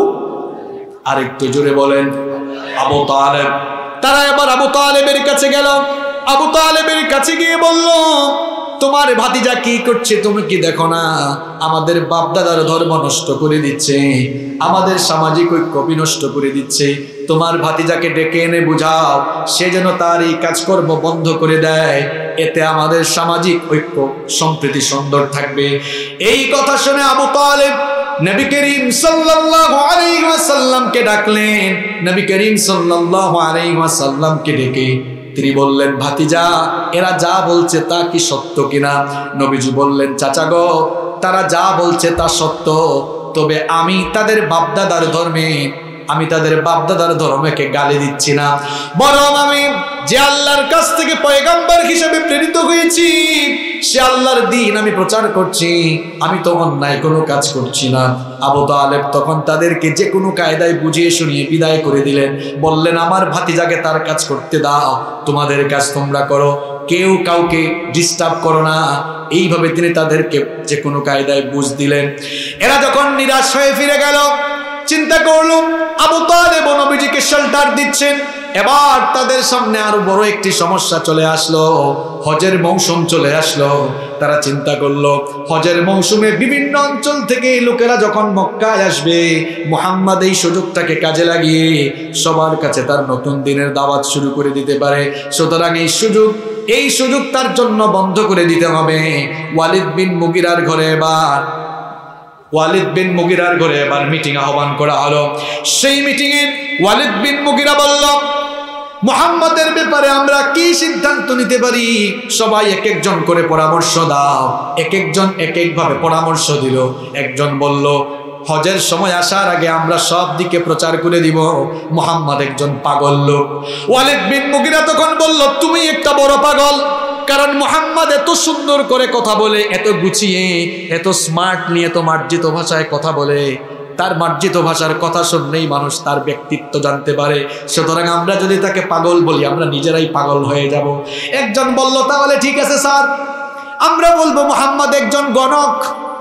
Speaker 2: আরেকটু জোরে বলেন, আবু তালেব। তারা এবার আবু তালেবের কাছে গেল। আবু তালেবের কাছে গিয়ে বলল, তোমার ভাতিজা কি করছে তুমি কি দেখো না? আমাদের বাপদাদার ধর্ম নষ্ট করে দিচ্ছে, আমাদের সামাজিক ঐক্য বিনষ্ট করে দিচ্ছে। তোমার ভাতিজাকে ডেকে এনে বুঝাও, সে যেন তার এই কাজকর্ম বন্ধ করে দেয়, এতে আমাদের সামাজিক ঐক্য সম্প্রীতি সুন্দর থাকবে। এই কথা শুনে আবু তালেব নবী করিম সাল্লাল্লাহু আলাইহি ওয়াসাল্লামকে ডাকলেন। নবী করিম সাল্লাল্লাহু আলাইহি ওয়াসাল্লামকে ডেকে তিনি বললেন, ভাতিজা এরা যা বলছে তা কি সত্য কিনা? নবীজি বললেন, চাচা গো, তারা যা বলছে তা সত্য, তবে আমি তাদের বাপদাদার ধর্মকে গালি দিচ্ছি না, বরং আমি যে আল্লাহর কাছ থেকে পয়গম্বর হিসেবে প্রেরিত হয়েছি সে আল্লাহর দ্বীন আমি প্রচার করছি, আমি তো অন্যায় কোনো কাজ করছি না। আবু তালেব তখন তাদেরকে যে কোনো কায়দায় বুঝিয়ে শুনিয়ে বিদায় করে দিলেন। বললেন, আমার ভাতিজাকে তার কাজ করতে দাও, তোমাদের কাজ তোমরা করো, কেউ কাউকে ডিস্টার্ব করো না। এইভাবে তিনি তাদেরকে যে কোনো কায়দায় বুঝ দিলেন। এরা যখন নিরাশ হয়ে ফিরে গেল, চিন্তা করল আবু তালেব নবীজিকে শেল্টার দিচ্ছেন। এবার তাদের সামনে আরো বড় একটি সমস্যা চলে আসলো, হজের মৌসুম চলে আসলো। তারা চিন্তা করলো, হজের মৌসুমে বিভিন্ন অঞ্চল থেকে লোকেরা যখন মক্কায় আসবে, মুহাম্মদ এই সুযোগটাকে কাজে লাগিয়ে সবার কাছে তার নতুন দিনের দাওয়াত শুরু করে দিতে পারে। সুতরাং এই সুযোগ তার জন্য বন্ধ করে দিতে হবে। ওয়ালিদ বিন মুগিরার ঘরে এবার ওয়ালিদ বিন মুগিরার ঘরে এবার মিটিং আহ্বান করা হলো। সেই মিটিংয়ে ওয়ালিদ বিন মুগিরা বলল, মুহাম্মাদের ব্যাপারে আমরা কি সিদ্ধান্ত নিতে পারি? সবাই এক একজন করে পরামর্শ দাও। এক একজন এক একভাবে পরামর্শ দিল। একজন বলল, হজের সময় আসার আগে আমরা সব দিকে প্রচার করে দিব মুহাম্মদ একজন পাগল লোক। ওয়ালিদ বিন মুগিরা তখন বলল, তুমি একটা বড় পাগল, কারণ মুহাম্মদ এত সুন্দর করে কথা বলে, এত গুছিয়ে, এত স্মার্টলি, এত মার্জিত ভাষায় কথা বলে, তার মার্জিত ভাষার কথা শুনলেই মানুষ তার ব্যক্তিত্ব জানতে পারে। সুতরাং আমরা যদি তাকে পাগল বলি আমরা নিজেরাই পাগল হয়ে যাব। একজন বলল, তাহলে ঠিক আছে স্যার, আমরা বলবো মুহাম্মদ একজন গণক।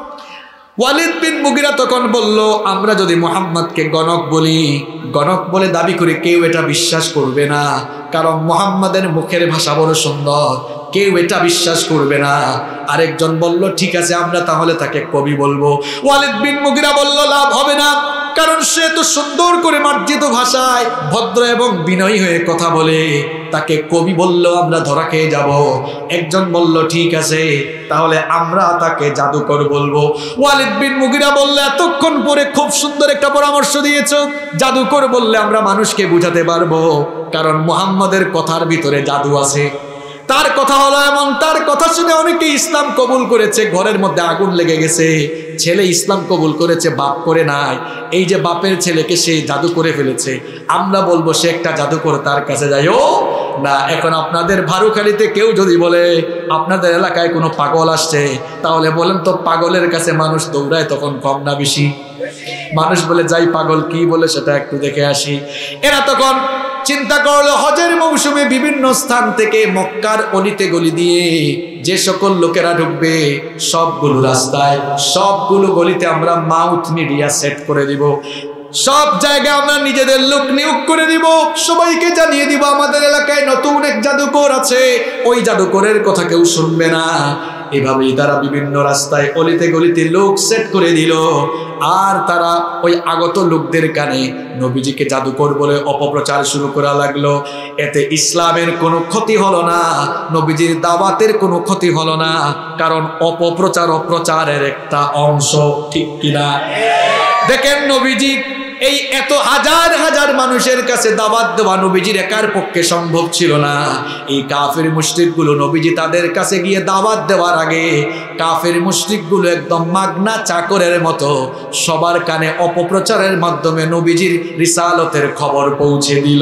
Speaker 2: ওয়ালিদ বিন মুগিরা তখন বলল, আমরা যদি মুহাম্মদকে গণক বলি, গণক বলে দাবি করে কেউ এটা বিশ্বাস করবে না, কারণ মুহাম্মাদের মুখের ভাষা বড় সুন্দর, কেউ এটা বিশ্বাস করবে না। আরেকজন বলল, ঠিক আছে, আমরা তাহলে তাকে কবি বলবো। ওয়ালিদ বিন মুগিরা বলল, লাভ হবে না, কারণ সে তো সুন্দর করে মার্জিত ভাষায় ভদ্র এবং বিনয়ী হয়ে কথা বলে, তাকে কবি বললেও আমরা ধরা খেয়ে যাব। একজন বলল, ঠিক আছে, তাহলে আমরা তাকে জাদুকর বলবো। ওয়ালিদ বিন মুগিরা বলল, এতক্ষণ পরে খুব সুন্দর একটা পরামর্শ দিয়েছো, জাদুকর বললে আমরা মানুষকে বুঝাতে পারবো, কারণ মুহাম্মাদের কথার ভিতরে জাদু আছে। তার কথা হলো এমন, তার কথা শুনে অনেকে ইসলাম কবুল করেছে, ঘরের মধ্যে আগুন লেগে গেছে। ছেলে ইসলাম কবুল করেছে, বাপ করে নাই। এই যে বাপের ছেলেকে সে জাদু করে ফেলেছে, আমরা বলবো সে একটা জাদুকর, তার কাছে যাইও না। এখন আপনাদের ভারুখালীতে কেউ যদি বলে আপনাদের এলাকায় কোনো পাগল আসছে, তাহলে বলেন তো পাগলের কাছে মানুষ দৌড়ায় তখন কম না বেশি? মানুষ বলে যাই পাগল কি বলে সেটা একটু দেখে আসি। এরা তখন চিন্তা করলো, হজের মৌসুমে বিভিন্ন স্থান থেকে মক্কার অলিতে গলি দিয়ে যে সকল লোকেরা ঢুকবে, সবগুলো রাস্তায়, সবগুলো গলিতে আমরা মাউথ মিডিয়া সেট করে দিব। সব জায়গায় আমরা নিজেদের লোক নিয়োগ করে দিব, সবাইকে জানিয়ে দিব আমাদের এলাকায় নতুন এক জাদুকর আছে, ওই জাদুকরের কথা কেউ শুনবে না। এভাবেই তারা বিভিন্ন রাস্তায় অলিতে গলিতে লোক সেট করে দিল। আর তারা ওই আগত লোকদের কানে নবীজিকে জাদুকর বলে অপপ্রচার শুরু করা লাগলো। এতে ইসলামের কোনো ক্ষতি হলো না, নবীজির দাওয়াতের কোনো ক্ষতি হলো না, কারণ অপপ্রচার অপ্রচারের একটা অংশ, ঠিক কিনা? দেখেন, নবীজি এই এত হাজার হাজার মানুষের কাছে দাওয়াত দেওয়া নবীজির একার পক্ষে সম্ভব ছিল না। এই কাফের মুশরিকগুলো, নবীজি তাদের কাছে গিয়ে দাওয়াত দেওয়ার আগে কাফের মুশরিকগুলো একদম মাগনা চাকরের মতো সবার কানে অপপ্রচারের মাধ্যমে নবীজির রিসালতের খবর পৌঁছে দিল।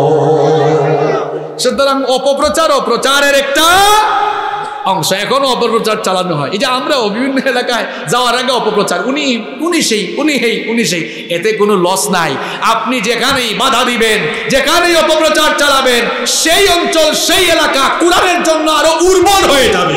Speaker 2: সুতরাং অপপ্রচার ও প্রচারের একটা অংশ, এখনো অপপ্রচার চালানো হয়। এই যে আমরা বিভিন্ন এলাকায় যাওয়ার আগে অপপ্রচার, উনি সেই, এতে কোনো লস নাই। আপনি যেখানেই বাধা দিবেন, যেখানেই অপপ্রচার চালাবেন, সেই অঞ্চল, সেই এলাকা কুরআনের জন্য আরো উর্বর হয়ে যাবে।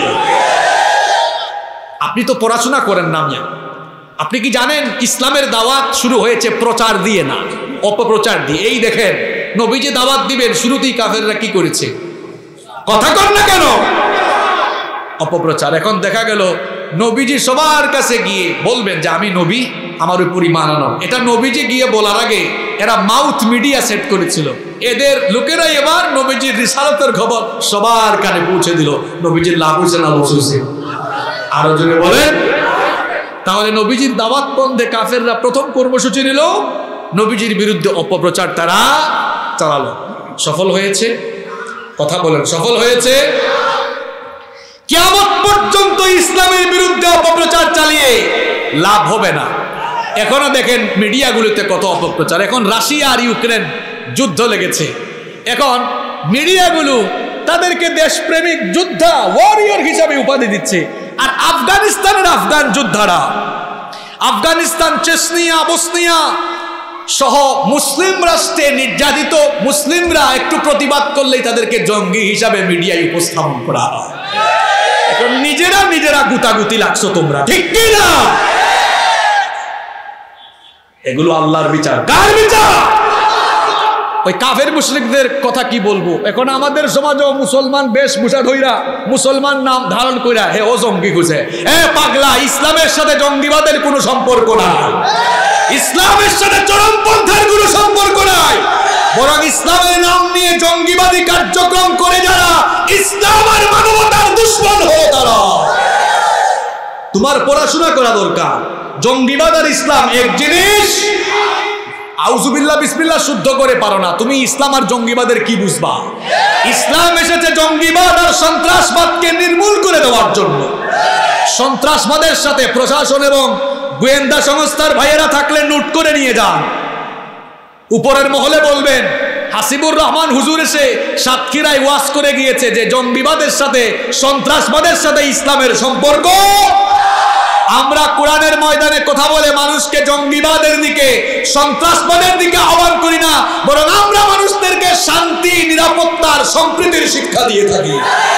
Speaker 2: আপনি তো পড়াশোনা করেন না মিয়া, আপনি কি জানেন ইসলামের দাওয়াত শুরু হয়েছে প্রচার দিয়ে না, অপপ্রচার দিয়ে? এই দেখেন, নবীজি দাওয়াত দিবেন, শুরুতেই কাফেররা কি করেছে? কথা কর না কেন? অপপ্রচার। এখন দেখা গেল নবীজি সবার কাছে গিয়ে বলবেন যে আমি নবী, আমার উপর ঈমান আনো। এটা নবীজি গিয়ে বলার আগে এরা মাউথ মিডিয়া সেট করেছিল। এদের লোকেরা এবার নবীজির রিসালাতের খবর সবার কানে পৌঁছে দিল। নবীজির লাভ হয়েছে না লস হয়েছে? আরো জনে বলেন। তাহলে নবীজির দাওয়াত বন্ধে কাফেররা প্রথম কর্মসূচি নিল, নবীজির বিরুদ্ধে অপপ্রচার তারা চালালো। সফল হয়েছে? কথা বলেন, সফল হয়েছে? কিয়ামত পর্যন্ত ইসলামের বিরুদ্ধে অপপ্রচার চালিয়ে লাভ হবে না। এখনো দেখেন মিডিয়াগুলোতে কত অপপ্রচার। এখন রাশিয়া আর ইউক্রেন যুদ্ধ লেগেছে, এখন মিডিয়াগুলো তাদেরকে দেশপ্রেমিক যোদ্ধা, ওয়ারিয়র হিসাবে উপাধি দিচ্ছে। আর আফগানিস্তানের আফগান যোদ্ধারা, আফগানিস্তান, চেচনিয়া, বসনিয়া সহ মুসলিম রাষ্ট্রে নির্যাতিত মুসলিমরা একটু প্রতিবাদ করলেই তাদেরকে জঙ্গি হিসাবে মিডিয়ায় উপস্থাপন করা হয়। এখন নিজেরা গুতাগুতি লাগছো তোমরা, ঠিক কি না? এগুলো আল্লাহর বিচার। কার বিচার? ওই কাফের মুশরিকদের কথা কি বলবো? এখন আমাদের সমাজও মুসলমান বেশভূষা ধইরা, মুসলমান নাম ধারণ কইরা হে ও জঙ্গি খুঁজে। এ পাগলা, ইসলামের সাথে জঙ্গিবাদের কোনো সম্পর্ক নাই, ইসলামের সাথে চরমপন্থার কোনো সম্পর্ক নাই। বরং ইসলামের নাম নিয়ে জঙ্গিবাদী কার্যক্রম করে যারা ইসলাম আর মানবতার দুশমন হলো তারা। তোমার পড়াশোনা করা দরকার। জঙ্গিবাদ আর ইসলাম এক জিনিস। আউযুবিল্লাহ বিসমিল্লাহ শুদ্ধ করে পারো না, তুমি ইসলাম আর জঙ্গিবাদের কি বুঝবা? ইসলাম এসেছে জঙ্গিবাদ আর সন্ত্রাসবাদকে নির্মূল করে দেওয়ার জন্য। সন্ত্রাসবাদের সাথে প্রশাসন এবং গোয়েন্দা সংস্থার ভাইয়েরা থাকলে নোট করে নিয়ে যান। উপরের মহলে বলবেন, হাসিবুর রহমান হুজুর এসে সাতক্ষীরায় ওয়াজ করে গিয়েছে যে জঙ্গিবাদের সাথে সন্ত্রাসবাদের সাথে ইসলামের সম্পর্ক। আমরা কোরআনের ময়দানে কথা বলে মানুষকে জঙ্গিবাদের দিকে, সন্ত্রাসবাদের দিকে আহ্বান করি না, বরং আমরা মানুষদেরকে শান্তি, নিরাপত্তার, সম্প্রীতির শিক্ষা দিয়ে থাকি।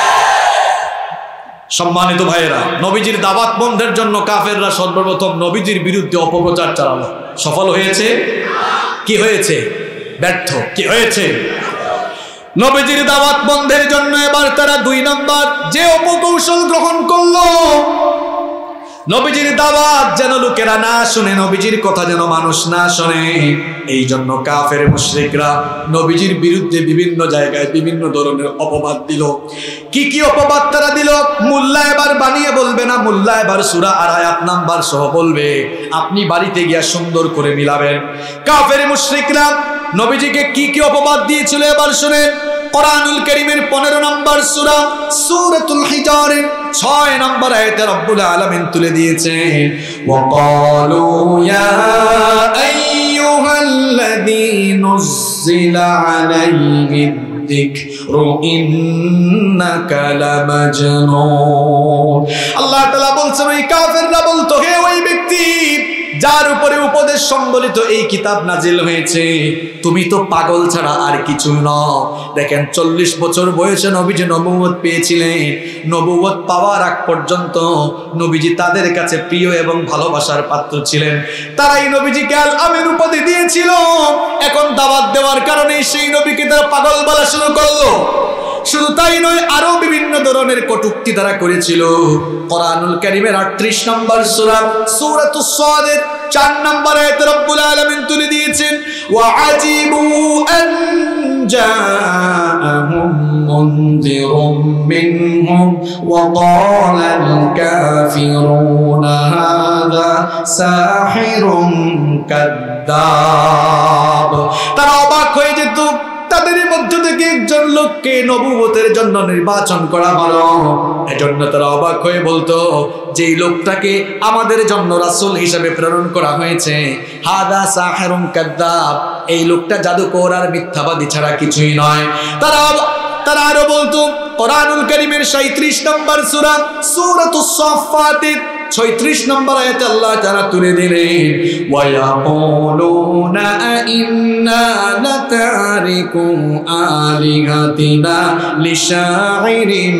Speaker 2: সম্মানিত ভাইয়েরা, নবীজির দাওয়াত বন্ধের জন্য কাফেররা সর্বপ্রথম নবীজির বিরুদ্ধে অপপ্রচার চালালো। সফল হয়েছে? কি হয়েছে? ব্যর্থ। কি হয়েছে? নবীজির দাওয়াত বন্ধের জন্য এবার তারা 2 নম্বর যে অপকৌশল গ্রহণ করলো, নবীজির দাওয়াত যেন লোকেরা না শুনে, নবীজির কথা যেন মানুষ না শুনে, এই জন্য কাফের মুশরিকরা নবীজির বিরুদ্ধে বিভিন্ন জায়গায় বিভিন্ন ধরনের অপবাদ দিল। কি কি অপবাদ তারা দিল মোল্লা এবার বানিয়ে বলবে না, মোল্লা এবার সূরা আর আয়াত নাম্বার সহ বলবে, আপনি বাড়িতে গিয়া সুন্দর করে মিলাবেন। কাফের মুশরিকরা নবীজিকে কি কি অপবাদ দিয়েছিল এবার শুনেন। কোরআনুল কারীমের 15 নম্বর সূরা সূরাতুল হিজারের 6 নম্বর আয়াতে রব্বুল আলামিন তুলে দিয়েছেন, ওয়াকালু ইয়া আইয়ুহাল্লাযী নুযযিলা আলাইহি যিকরু ইন্নাকা লামাজনুন। আল্লাহ তাআলা বলছেন, ওই কাফেররা বলতো, হে ওই ব্যক্তি যার উপরে উপদেশ সম্বলিত এই কিতাব নাজিল হয়েছে, তুমি তো পাগল ছাড়া আর কিছু নও। দেখেন 40 বছর বয়সে নবীজি নবুয়ত পেয়েছিলেন। নবুয়ত পাওয়ার আগ পর্যন্ত নবীজি তাদের কাছে প্রিয় এবং ভালোবাসার পাত্র ছিলেন। তারাই নবীজিকে আল আমিন উপাধি দিয়েছিল। এখন দাওয়াত দেওয়ার কারণে সেই নবীকে তারা পাগল বলা শুরু করলো। শুধু তাই নয়, আরো বিভিন্ন ধরনের কটূক্তি তারা করেছিল। কোরআনুল কারীমের 38 নম্বর সূরা সূরাতুস সাদের 4 নম্বর আয়াতে রব্বুল আলামিন তুলে দিয়েছেন, ওয়া আজিবু আন জাআহুম মুনযিরুম মিনহুম ওয়া ক্বালাল কাফিরুনা হাযা সাহিরুন কাযযাব। তারা অবাক হয়ে যেত, তাদের মধ্য থেকে একজন লোককে নবুয়তের জন্য নির্বাচন করা হলো। এজন্য তারা অবাক হয়ে বলতো, যেই লোকটাকে আমাদের জন্য রাসূল হিসেবে প্রেরণ করা হয়েছে, হাদা সাহিরুন কাযযাব, এই লোকটা জাদুকর আর মিথ্যাবাদী ছাড়া কিছুই নয়। তারা আরো বলতো, কোরআনুল কারীমের 37 নম্বর সূরা সূরাতুস সাফফাতের 36 নম্বর আয়াতে আল্লাহ তাআলা তুলে দিলেন, ওয়া ইয়াকুলুনা ইন্না লাতারিকু আলিহাতিনা লিশাইরিন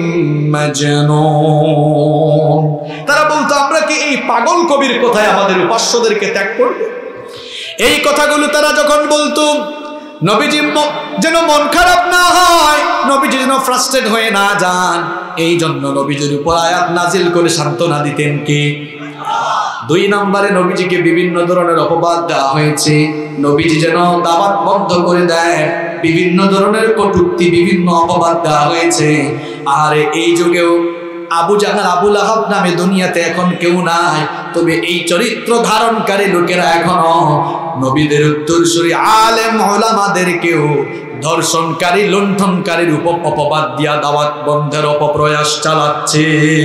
Speaker 2: মাজনুন। তারা বলতো, আমরা কি এই পাগল কবির কথায় আমাদের উপাস্যদেরকে ত্যাগ করব? এই কথাগুলো তারা যখন বলতো, নবীজি যেন মন খারাপ না হয়, নবীজি যেন ফ্রাস্ট্রেট হয়ে না যান, এই জন্য নবীজির উপর আয়াত নাজিল করে সান্ত্বনা দিতেন কে? 2 নম্বরে নবীজিকে বিভিন্ন ধরনের অপবাদ দেওয়া হয়েছে। নবীজি যেন দাওয়াত বন্ধ করে দেয়, বিভিন্ন ধরনের কটূক্তি, বিভিন্ন অপবাদ দেওয়া হয়েছে। আর এই যুগেও আবু জাহাল, আবু লাহাব নামে দুনিয়াতে এখন কেউ নাই, তবে এই চরিত্র ধারণকারী লোকেরা এখনো নবীদের উত্তরসূরি আলেম ওলামাদেরকেও ধর্ষণকারী, লুণ্ঠনকারীর অপবাদ দিয়া দাওয়াত বন্ধের অপপ্রয়াস চালাচ্ছে।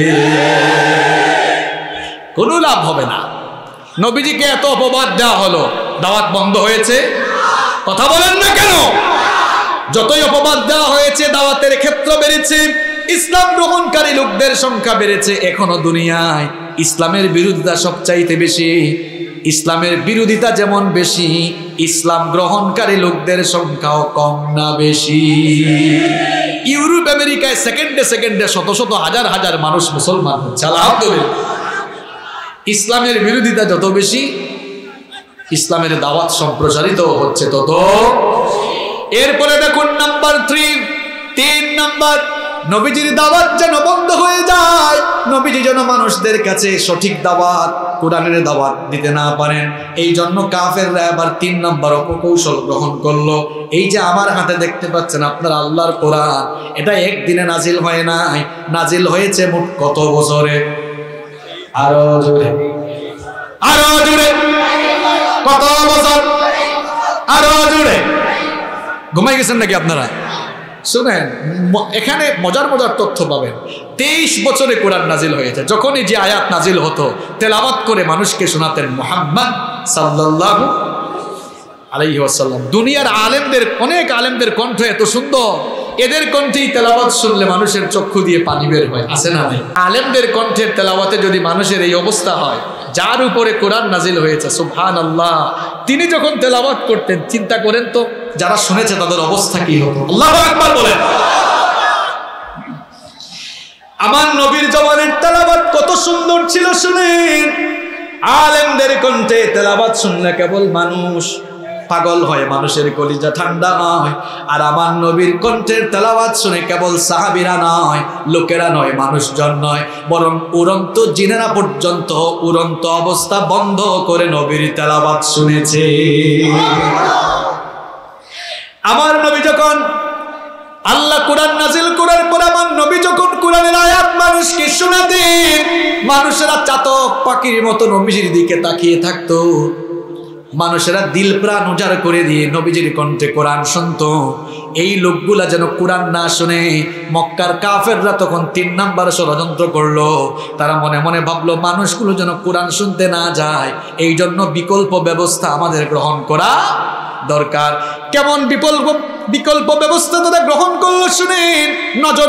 Speaker 2: কোনো লাভ হবে না। নবীজিকে এত অপবাদ দেওয়া হলো, দাওয়াত বন্ধ হয়েছে? কথা বলেন না কেন? যতই অপবাদ দেওয়া হয়েছে, দাওয়াতের ক্ষেত্র বেড়েছে, ইসলাম গ্রহণকারী লোকদের সংখ্যা বেড়েছে। এখনো দুনিয়ায় ইসলামের বিরোধিতা সবচাইতে বেশি। ইসলামের বিরোধিতা যেমন বেশি, ইসলাম গ্রহণকারী লোকদের সংখ্যাও কম না বেশি? ইউরোপ আমেরিকায় সেকেন্ডে সেকেন্ডে শত শত হাজার হাজার মানুষ মুসলমান হচ্ছে, আলহামদুলিল্লাহ। ইসলামের বিরোধিতা যত বেশি, ইসলামের দাওয়াত সম্প্রসারিত হচ্ছে তত। এরপরে দেখুন নাম্বার 3 নম্বর, নবীজির দাওয়াত যেন বন্ধ হয়ে যায়, নবীজি যেন মানুষদের কাছে সঠিক দাওয়াত, কোরআনের দাওয়াত দিতে না পারেন। এই জন্য কাফেররা এবার 3 নম্বর অপকৌশল গ্রহণ করলো। এই যে আমার হাতে দেখতে পাচ্ছেন আপনার আল্লাহর কোরআন, এটা একদিনে নাজিল হয় নাই, নাজিল হয়েছে মোট কত বছরে? আরো জোরে, আরো জোরে। কত বছর? আরো জোরে। ঘুমাই গেছেন নাকি আপনারা? শুনেন, এখানে মজার মজার তথ্য পাবেন। 23 বছরে কোরআন নাজিল হয়েছে। যখনই যে আয়াত নাজিল হতো তেলাওয়াত করে মানুষকে শোনাতেন মুহাম্মদ সাল্লাল্লাহু আলাইহি ওয়াসাল্লাম। দুনিয়ার আলেমদের, অনেক আলেমদের কণ্ঠ এত সুন্দর, এদের কণ্ঠেই তেলাওয়াত শুনলে মানুষের চক্ষু দিয়ে পানি বের হয়, আছে না ভাই? আলেমদের কণ্ঠের তেলাওয়াতে যদি মানুষের এই অবস্থা হয়, যার উপরে কোরআন নাজিল হয়েছে, সুবহানাল্লাহ, তিনি যখন তেলাওয়াত করতেন, চিন্তা করেন তো যারা শুনেছে তাদের অবস্থা কি হতো। আল্লাহু আকবার বলেন। আমার নবীর জবানের তেলাওয়াত কত সুন্দর ছিল শুনেন। আলেমদের কণ্ঠে তেলাওয়াত শুনলে কেবল মানুষ পাগল হয়, মানুষের কলিজা ঠান্ডা হয়। আর আমার নবীর কণ্ঠের তেলাওয়াত শুনে কেবল সাহাবীরা নয়, লোকেরা নয়, মানুষজন নয়, বরং উড়ন্ত জিনেরা পর্যন্ত উড়ন্ত অবস্থা বন্ধ করে নবীর তেলাওয়াত শুনেছে। আমার নবী যখন, আল্লাহ কোরআন নাজিল করার পর আমার নবী যখন কোরআনের আয়াত মানুষকে শোনাতেন, মানুষেরা চাতক পাখির মতো নবীজির দিকে তাকিয়ে থাকতো। মানুষেরা দিল প্রাণ উজাড় করে দিয়ে নবীজির কণ্ঠে কোরআন শুনতো। এই লোকগুলা যেন কোরআন না শুনে, মক্কার কাফেররা তখন 3 নাম্বার ষড়যন্ত্র করলো। তারা মনে মনে ভাবলো মানুষগুলো যেন কোরআন শুনতে না যায়, এই জন্য বিকল্প ব্যবস্থা আমাদের গ্রহণ করা দরকার। কেমন বিকল্প ব্যবস্থা তারা গ্রহণ করলো শুনেন। নজর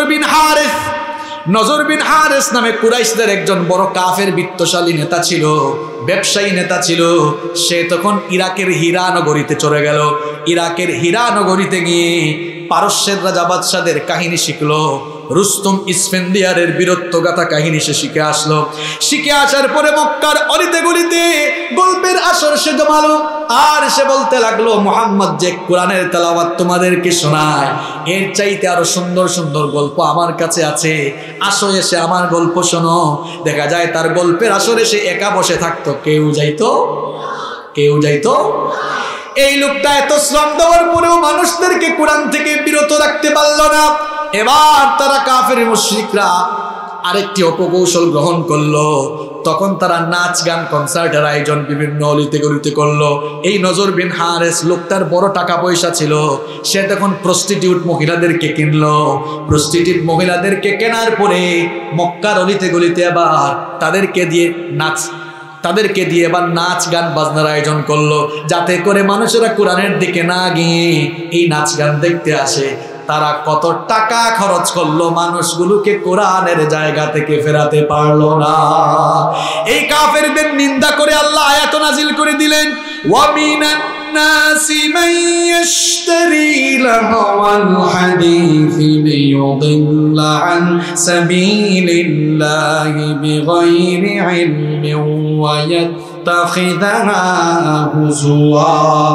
Speaker 2: বিন হারেস নামে কুরাইশদের একজন বড় কাফের বিত্তশালী নেতা ছিল, ব্যবসায়ী নেতা ছিল। সে তখন ইরাকের হীরা নগরীতে চলে গেল। ইরাকের হীরা নগরীতে গিয়ে পারস্যের রাজা বাদশাদের কাহিনী শিখলো। রুস্তম ইসফেন্দিয়ারের বীরত্বগাথা কাহিনী সে শিখে আসলো। শিখে আসার পরে মক্কার অলিতে গলিতে গল্পের আসর সে জমালো। আর সে বলতে লাগলো, মুহাম্মদ যে কোরআনের তেলাওয়াত তোমাদেরকে শোনায়, এর চাইতে আরো সুন্দর সুন্দর গল্প আমার কাছে আছে, আসো এসে আমার গল্প শোনো। দেখা যায় তার গল্পের আসরে সে একা বসে থাকতো, কেউ যাইতো। এই লোকটা এত শ্রম দেওয়ার পরেও মানুষদেরকে কোরআন থেকে বিরত রাখতে পারল না। এবার তারা কাফের মুশরিকরা আরেকটি অপকৌশল গ্রহণ করলো। তখন তারা নাচ গান কনসার্টের আয়োজন বিভিন্ন অলিতে গলিতে করলো। এই নজর বিন হারেস লোকটার বড় টাকা পয়সা ছিল। সে তখন প্রস্টিটিউট মহিলাদেরকে কিনলো। প্রস্টিটিউট মহিলাদেরকে কেনার পরে মক্কার অলিতে গলিতে আবার তাদেরকে দিয়ে এবার নাচ গান বাজনার আয়োজন করলো, যাতে করে মানুষেরা কোরআনের দিকে না গিয়ে এই নাচ গান দেখতে আসে। তারা কত টাকা খরচ করলো, মানুষগুলোকে কোরআনের জায়গা থেকে ফেরাতে পারলো না। এই কাফেরদের নিন্দা করে আল্লাহ আয়াত নাজিল করে দিলেন, ওয়া মিনান নাসি মান ইয়াশতারি লাহওয়াল হাদিসি লিয়ুদিল্লা আন সাবিলিল্লাহি বিগাইরি ইলমিন ওয়া يتخذها هزوا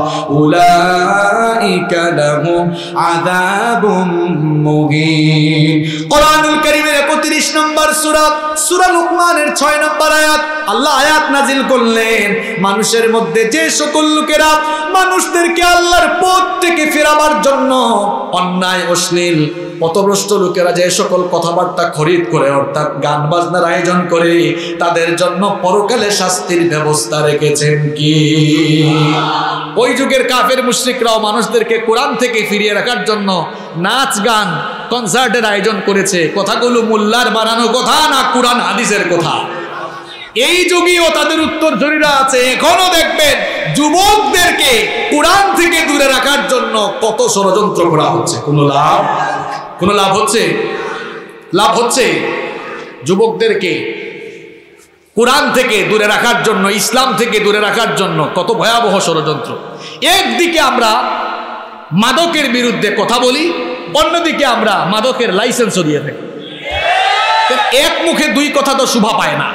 Speaker 2: أولئك لهم عذاب مهين। কোরআনুল কারীমের 31 নম্বর সূরা লুকমানের 6 নম্বর আয়াত আল্লাহ আয়াত নাজিল করলেন, মানুষের মধ্যে যে সকল লোকেরা মানুষদেরকে আল্লাহর পথ থেকে ফেরাবার জন্য অন্যায় অশ্লীল পথভ্রষ্ট লোকেরা যে সকল কথাবার্তা খরিদ করে, অর্থাৎ গান বাজনার আয়োজন করে, তাদের জন্য পরকালে শাস্তির ব্যবস্থা রেখেছেন কি? ওই যুগের কাফের মুশরিকরাও মানুষদেরকে কোরআন থেকে ফিরিয়ে রাখার জন্য নাচ গান কনসার্টের আয়োজন করেছে। কথাগুলো মোল্লার বানানো কথা না, কোরআন হাদিসের কথা। এই যুগেও তাদের উত্তরসূরিরা আছে। এখনো দেখবেন যুবকদেরকে কোরআন থেকে দূরে রাখার জন্য কত ষড়যন্ত্র করা হচ্ছে। কোনো লাভ হচ্ছে? যুবকদেরকে কোরআন থেকে দূরে রাখার জন্য, ইসলাম থেকে দূরে রাখার জন্য কত ভয়াবহ ষড়যন্ত্র। একদিকে আমরা মাদকের বিরুদ্ধে কথা বলি, অন্যদিকে আমরা মাদকের লাইসেন্সও দিয়ে থাকি। এক মুখে দুই কথা তো শোভা পায় না।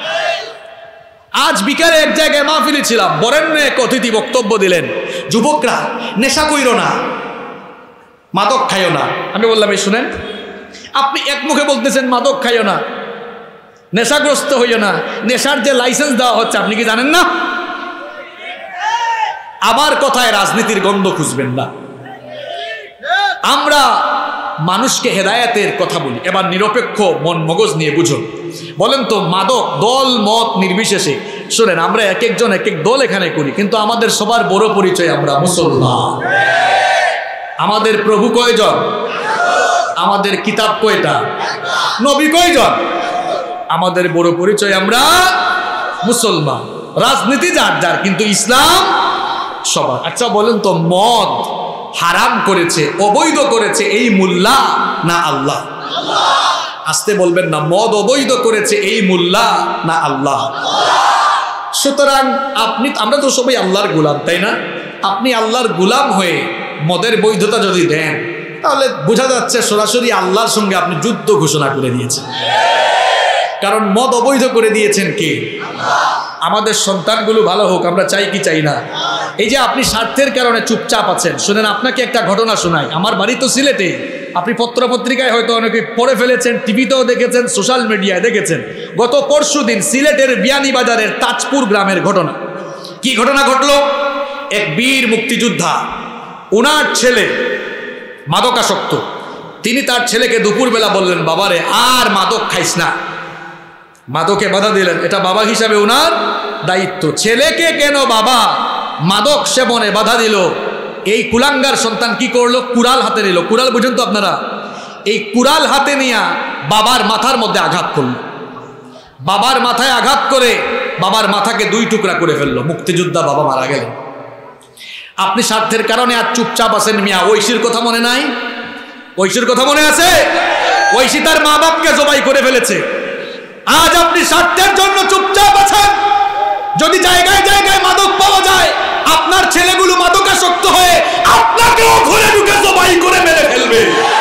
Speaker 2: আজ বিকালে এক জায়গায় মাহফিলে ছিলাম, বরেণ্য এক অতিথি বক্তব্য দিলেন, যুবকরা নেশা কইরো না, মাদক খাইও না। আমি বললাম, এই শুনেন, আপনি এক মুখে বলতেছেন মাদক খাইও না, নেশাগ্রস্ত হইও না, নেশার যে লাইসেন্স দেওয়া হচ্ছে আপনি কি জানেন না? আমার কথায় রাজনীতির গন্ধ খুঁজবেন না। আমরা মানুষকে হেদায়েতের কথা বলি। এবার নিরপেক্ষ মন মগজ নিয়ে বুঝুন। বলেন তো মাদক দল মত নির্বিশেষে, শুনেন আমরা এক একজন এক এক দল এখানে করি, কিন্তু আমাদের সবার বড় পরিচয় আমরা মুসলমান। আমাদের প্রভু কয়জন? আমাদের কিতাব কয়টা? নবী কয়জন? আমাদের বড় পরিচয় আমরা মুসলমান। রাজনীতি যার যার, কিন্তু ইসলাম সবার। আচ্ছা বলেন তো মদ হারাম করেছে, অবৈধ করেছে এই মোল্লা না আল্লাহ? আসতে বলবেন না, মদ অবৈধ করেছে এই মোল্লা না আল্লাহ? সুতরাং আমরা তো সবাই আল্লাহর গোলাম, তাই না? আপনি আল্লাহর গোলাম হয়ে মদের বৈধতা যদি দেন, তাহলে বোঝা যাচ্ছে সরাসরি আল্লাহর সঙ্গে আপনি যুদ্ধ ঘোষণা করে দিয়েছেন। কারণ মদ অবৈধ করে দিয়েছেন কে? আমাদের সন্তানগুলো ভালো হোক আমরা চাই কি চাই না? এই যে আপনি স্বার্থের কারণে চুপচাপ আছেন, শুনেন আপনাকে একটা ঘটনা শোনাই। আমার বাড়ি তো সিলেটে, আপনি পত্রপত্রিকায় হয়তো অনেকে পড়ে ফেলেছেন, টিভিতেও দেখেছেন, সোশ্যাল মিডিয়ায় দেখেছেন। গত পরশুদিন সিলেটের বিয়ানীবাজারের তাজপুর গ্রামের ঘটনা। কি ঘটনা ঘটলো? এক বীর মুক্তিযোদ্ধা, ওনার ছেলে মাদকাসক্ত। তিনি তার ছেলেকে দুপুরবেলা বললেন, বাবারে আর মাদক খাইস না। মাদকে বাধা দিলেন, এটা বাবা হিসাবে ওনার দায়িত্ব। ছেলেকে কেন বাবা মাদক সেবনে বাধা দিল? এই কুলাঙ্গার সন্তান কি করলো? কুড়াল হাতে নিল। কুড়াল বুঝেন তো আপনারা? এই কুড়াল হাতে নিয়ে বাবার মাথার মধ্যে আঘাত করলো। বাবার মাথায় আঘাত করে বাবার মাথাকে দুই টুকরা করে ফেললো। মুক্তিযোদ্ধা বাবা মারা গেলেন। আপনি স্বার্থের কারণে আর চুপচাপ আছেন মিয়া। ঐশীর কথা মনে নাই? ঐশীর কথা মনে আছে? ঐশী তার মা বাপকে জবাই করে ফেলেছে। আজ আপনি স্বার্থের জন্য চুপচাপ আছেন। যদি জায়গায় জায়গায় মাদক পাওয়া যায়, আপনার ছেলেগুলো মাদকাসক্ত হয়ে আপনাকেও ঘরে ঢুকে জবাই করে মেরে ফেলবে।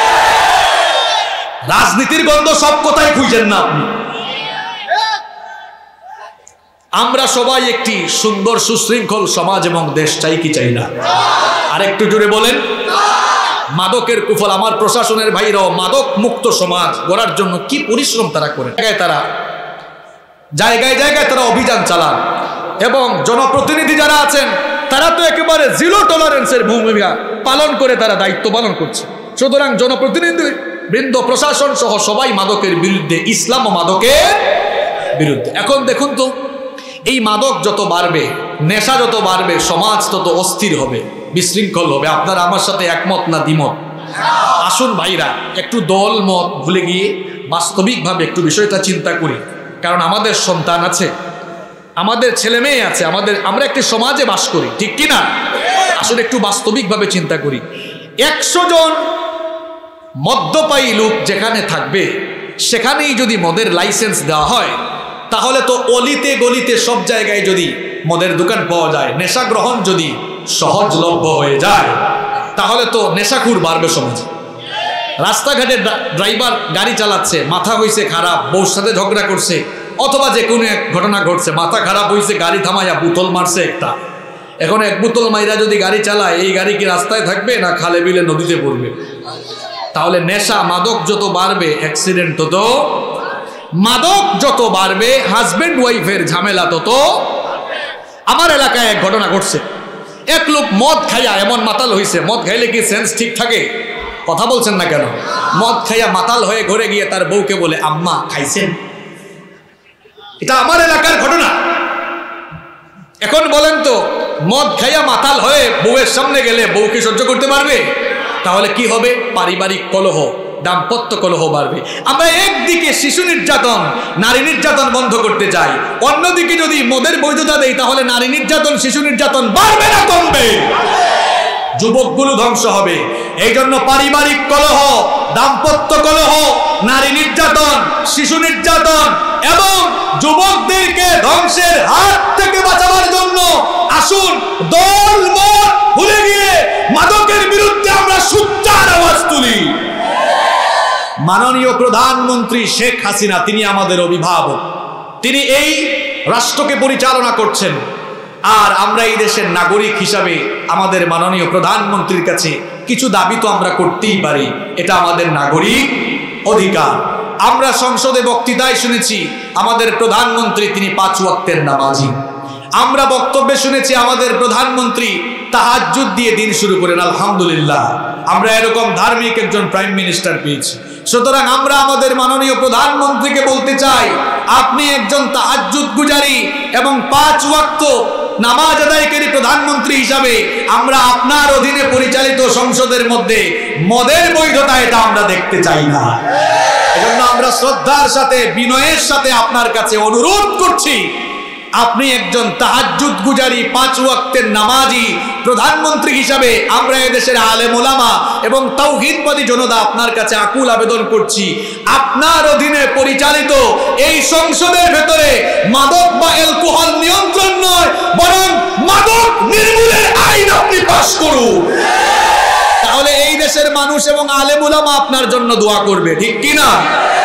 Speaker 2: রাজনীতির গন্ধ সব কথাই খুঁজেন না আপনি। আমরা সবাই একটি সুন্দর সুশৃঙ্খল সমাজ এবং দেশ চাই কি চাই না? আরেকটু জোরে বলেন। মাদকের কুফল। আমার প্রশাসনের ভাইরাও মাদক মুক্ত সমাজ গড়ার জন্য কি পরিশ্রম তারা করে। জায়গায় জায়গায় তারা অভিযান চালান, এবং জনপ্রতিনিধি যারা আছেন তারা তো একেবারে জিরো টলারেন্সের ভূমিকা পালন করে তারা দায়িত্ব পালন করছে। সুতরাং জনপ্রতিনিধি বৃন্দ, প্রশাসন সহ সবাই মাদকের বিরুদ্ধে, ইসলাম ও মাদকের বিরুদ্ধে। এখন দেখুন তো, এই মাদক যত বাড়বে, নেশা যত বাড়বে, সমাজ তত অস্থির হবে, বিশৃঙ্খল হবে। আপনারা আমার সাথে একমত না দ্বিমত? আসুন ভাইরা, একটু দল মত ভুলে গিয়ে বাস্তবিকভাবে একটু বিষয়টা চিন্তা করি। কারণ আমাদের সন্তান আছে, আমাদের ছেলে মেয়ে আছে, আমরা একটি সমাজে বাস করি, ঠিক কি না? আসলে একটু বাস্তবিকভাবে চিন্তা করি। 100 জন মদ্যপায়ী লোক যেখানে থাকবে, সেখানেই যদি মদের লাইসেন্স দেওয়া হয়, তাহলে তো অলিতে গলিতে সব জায়গায় যদি মদের দোকান পাওয়া যায়, নেশা গ্রহণ যদি সহজলভ্য হয়ে যায়, তাহলে তো নেশাখুর বাড়বে সমাজে। রাস্তাঘাটে ড্রাইভার গাড়ি চালাচ্ছে, মাথা হয়েছে খারাপ, বউর সাথে ঝগড়া করছে, অথবা যে কোনো এক ঘটনা ঘটছে, মাথা খারাপ হয়েছে, গাড়ি থামাইয়া বোতল মারছে একটা। এখন এক বোতল মাইরা যদি গাড়ি চালায়, এই গাড়ি কি রাস্তায় থাকবে না খালে বিলে নদীতে পড়বে? তাহলে নেশা মাদক যত বাড়বে, অ্যাক্সিডেন্ট তত, মাদক যত বাড়বে, হাজবেন্ড ওয়াইফের ঝামেলা তত। আমার এলাকায় এক ঘটনা ঘটছে। এক লোক মদ খাইয়া এমন মাতাল হয়েছে। মদ খাইলে কি সেন্স ঠিক থাকে? কথা বলছেন না কেন? মদ খাইয়া মাতাল হয়ে ঘরে গিয়ে তার বউকে বলে, আম্মা খাইছেন? এটা আমার এলাকার ঘটনা। এখন বলেন তো, মদ খাইয়া মাতাল হয়ে বউয়ের সামনে গেলে বউ কি সহ্য করতে পারবে? তাহলে কি হবে? পারিবারিক কলহ, দাম্পত্য কলহ বাড়বে। আমরা একদিকে শিশু নির্যাতন, নারী নির্যাতন বন্ধ করতে চাই, অন্যদিকে যদি মদের বৈধতা দেই, তাহলে নারী নির্যাতন, শিশু নির্যাতন বাড়বে না কমবে? যুবকগুলো ধ্বংস হবে। এই জন্য পারিবারিক কলহ, দাম্পত্য কলহ, নারী নির্যাতন, শিশু নির্যাতন এবং যুবকদেরকে ধ্বংসের হাত থেকে বাঁচাবার জন্য আসুন দল মত ভুলে গিয়ে মাদকের বিরুদ্ধে আমরা সোচ্চার আওয়াজ তুলি। মাননীয় প্রধানমন্ত্রী শেখ হাসিনা, তিনি আমাদের অভিভাবক, তিনি এই রাষ্ট্রকে পরিচালনা করছেন। আর আমরা এই দেশের নাগরিক হিসাবে আমাদের মাননীয় প্রধানমন্ত্রীর কাছে কিছু দাবি তো আমরা করতেই পারি, এটা আমাদের নাগরিক অধিকার। আমরা সংসদে বক্তৃতায় শুনেছি আমাদের প্রধানমন্ত্রী তিনি 5 ওয়াক্তের নামাজি। আমরা বক্তব্যে শুনেছি আমাদের প্রধানমন্ত্রী তাহাজ্জুদ দিয়ে দিন শুরু করেন। আলহামদুলিল্লাহ, আমরা এরকম ধার্মিক একজন প্রাইম মিনিস্টার পেয়েছি। সুতরাং আমরা আমাদের মাননীয় প্রধানমন্ত্রীকে বলতে চাই, আপনি একজন তাহাজ্জুদ গুজারি এবং 5 ওয়াক্ত নামাজ আদায়কারী প্রধানমন্ত্রী হিসাবে আমরা আপনার অধীনে পরিচালিত সংসদের মধ্যে মদের বৈধতা এটা আমরা দেখতে চাই না। এজন্য আমরা শ্রদ্ধার সাথে, বিনয়ের সাথে আপনার কাছে অনুরোধ করছি, আপনি একজন তাহাজ্জুদ গুজারি 5 ওয়াক্তের নামাজি প্রধানমন্ত্রী হিসাবে আমরা এদেশের আলেম ওলামা এবং তাওহীদবাদী জনতা আপনার কাছে আকুল আবেদন করছি, আপনার অধীনে পরিচালিত এই সংসদের ভেতরে মাদক বা অ্যালকোহল নিয়ন্ত্রণ নয়, বরং মাদক নির্মূলের আইন আপনি পাস করুন। তাহলে এই দেশের মানুষ এবং আলেম ওলামা আপনার জন্য দোয়া করবে, ঠিক কি না?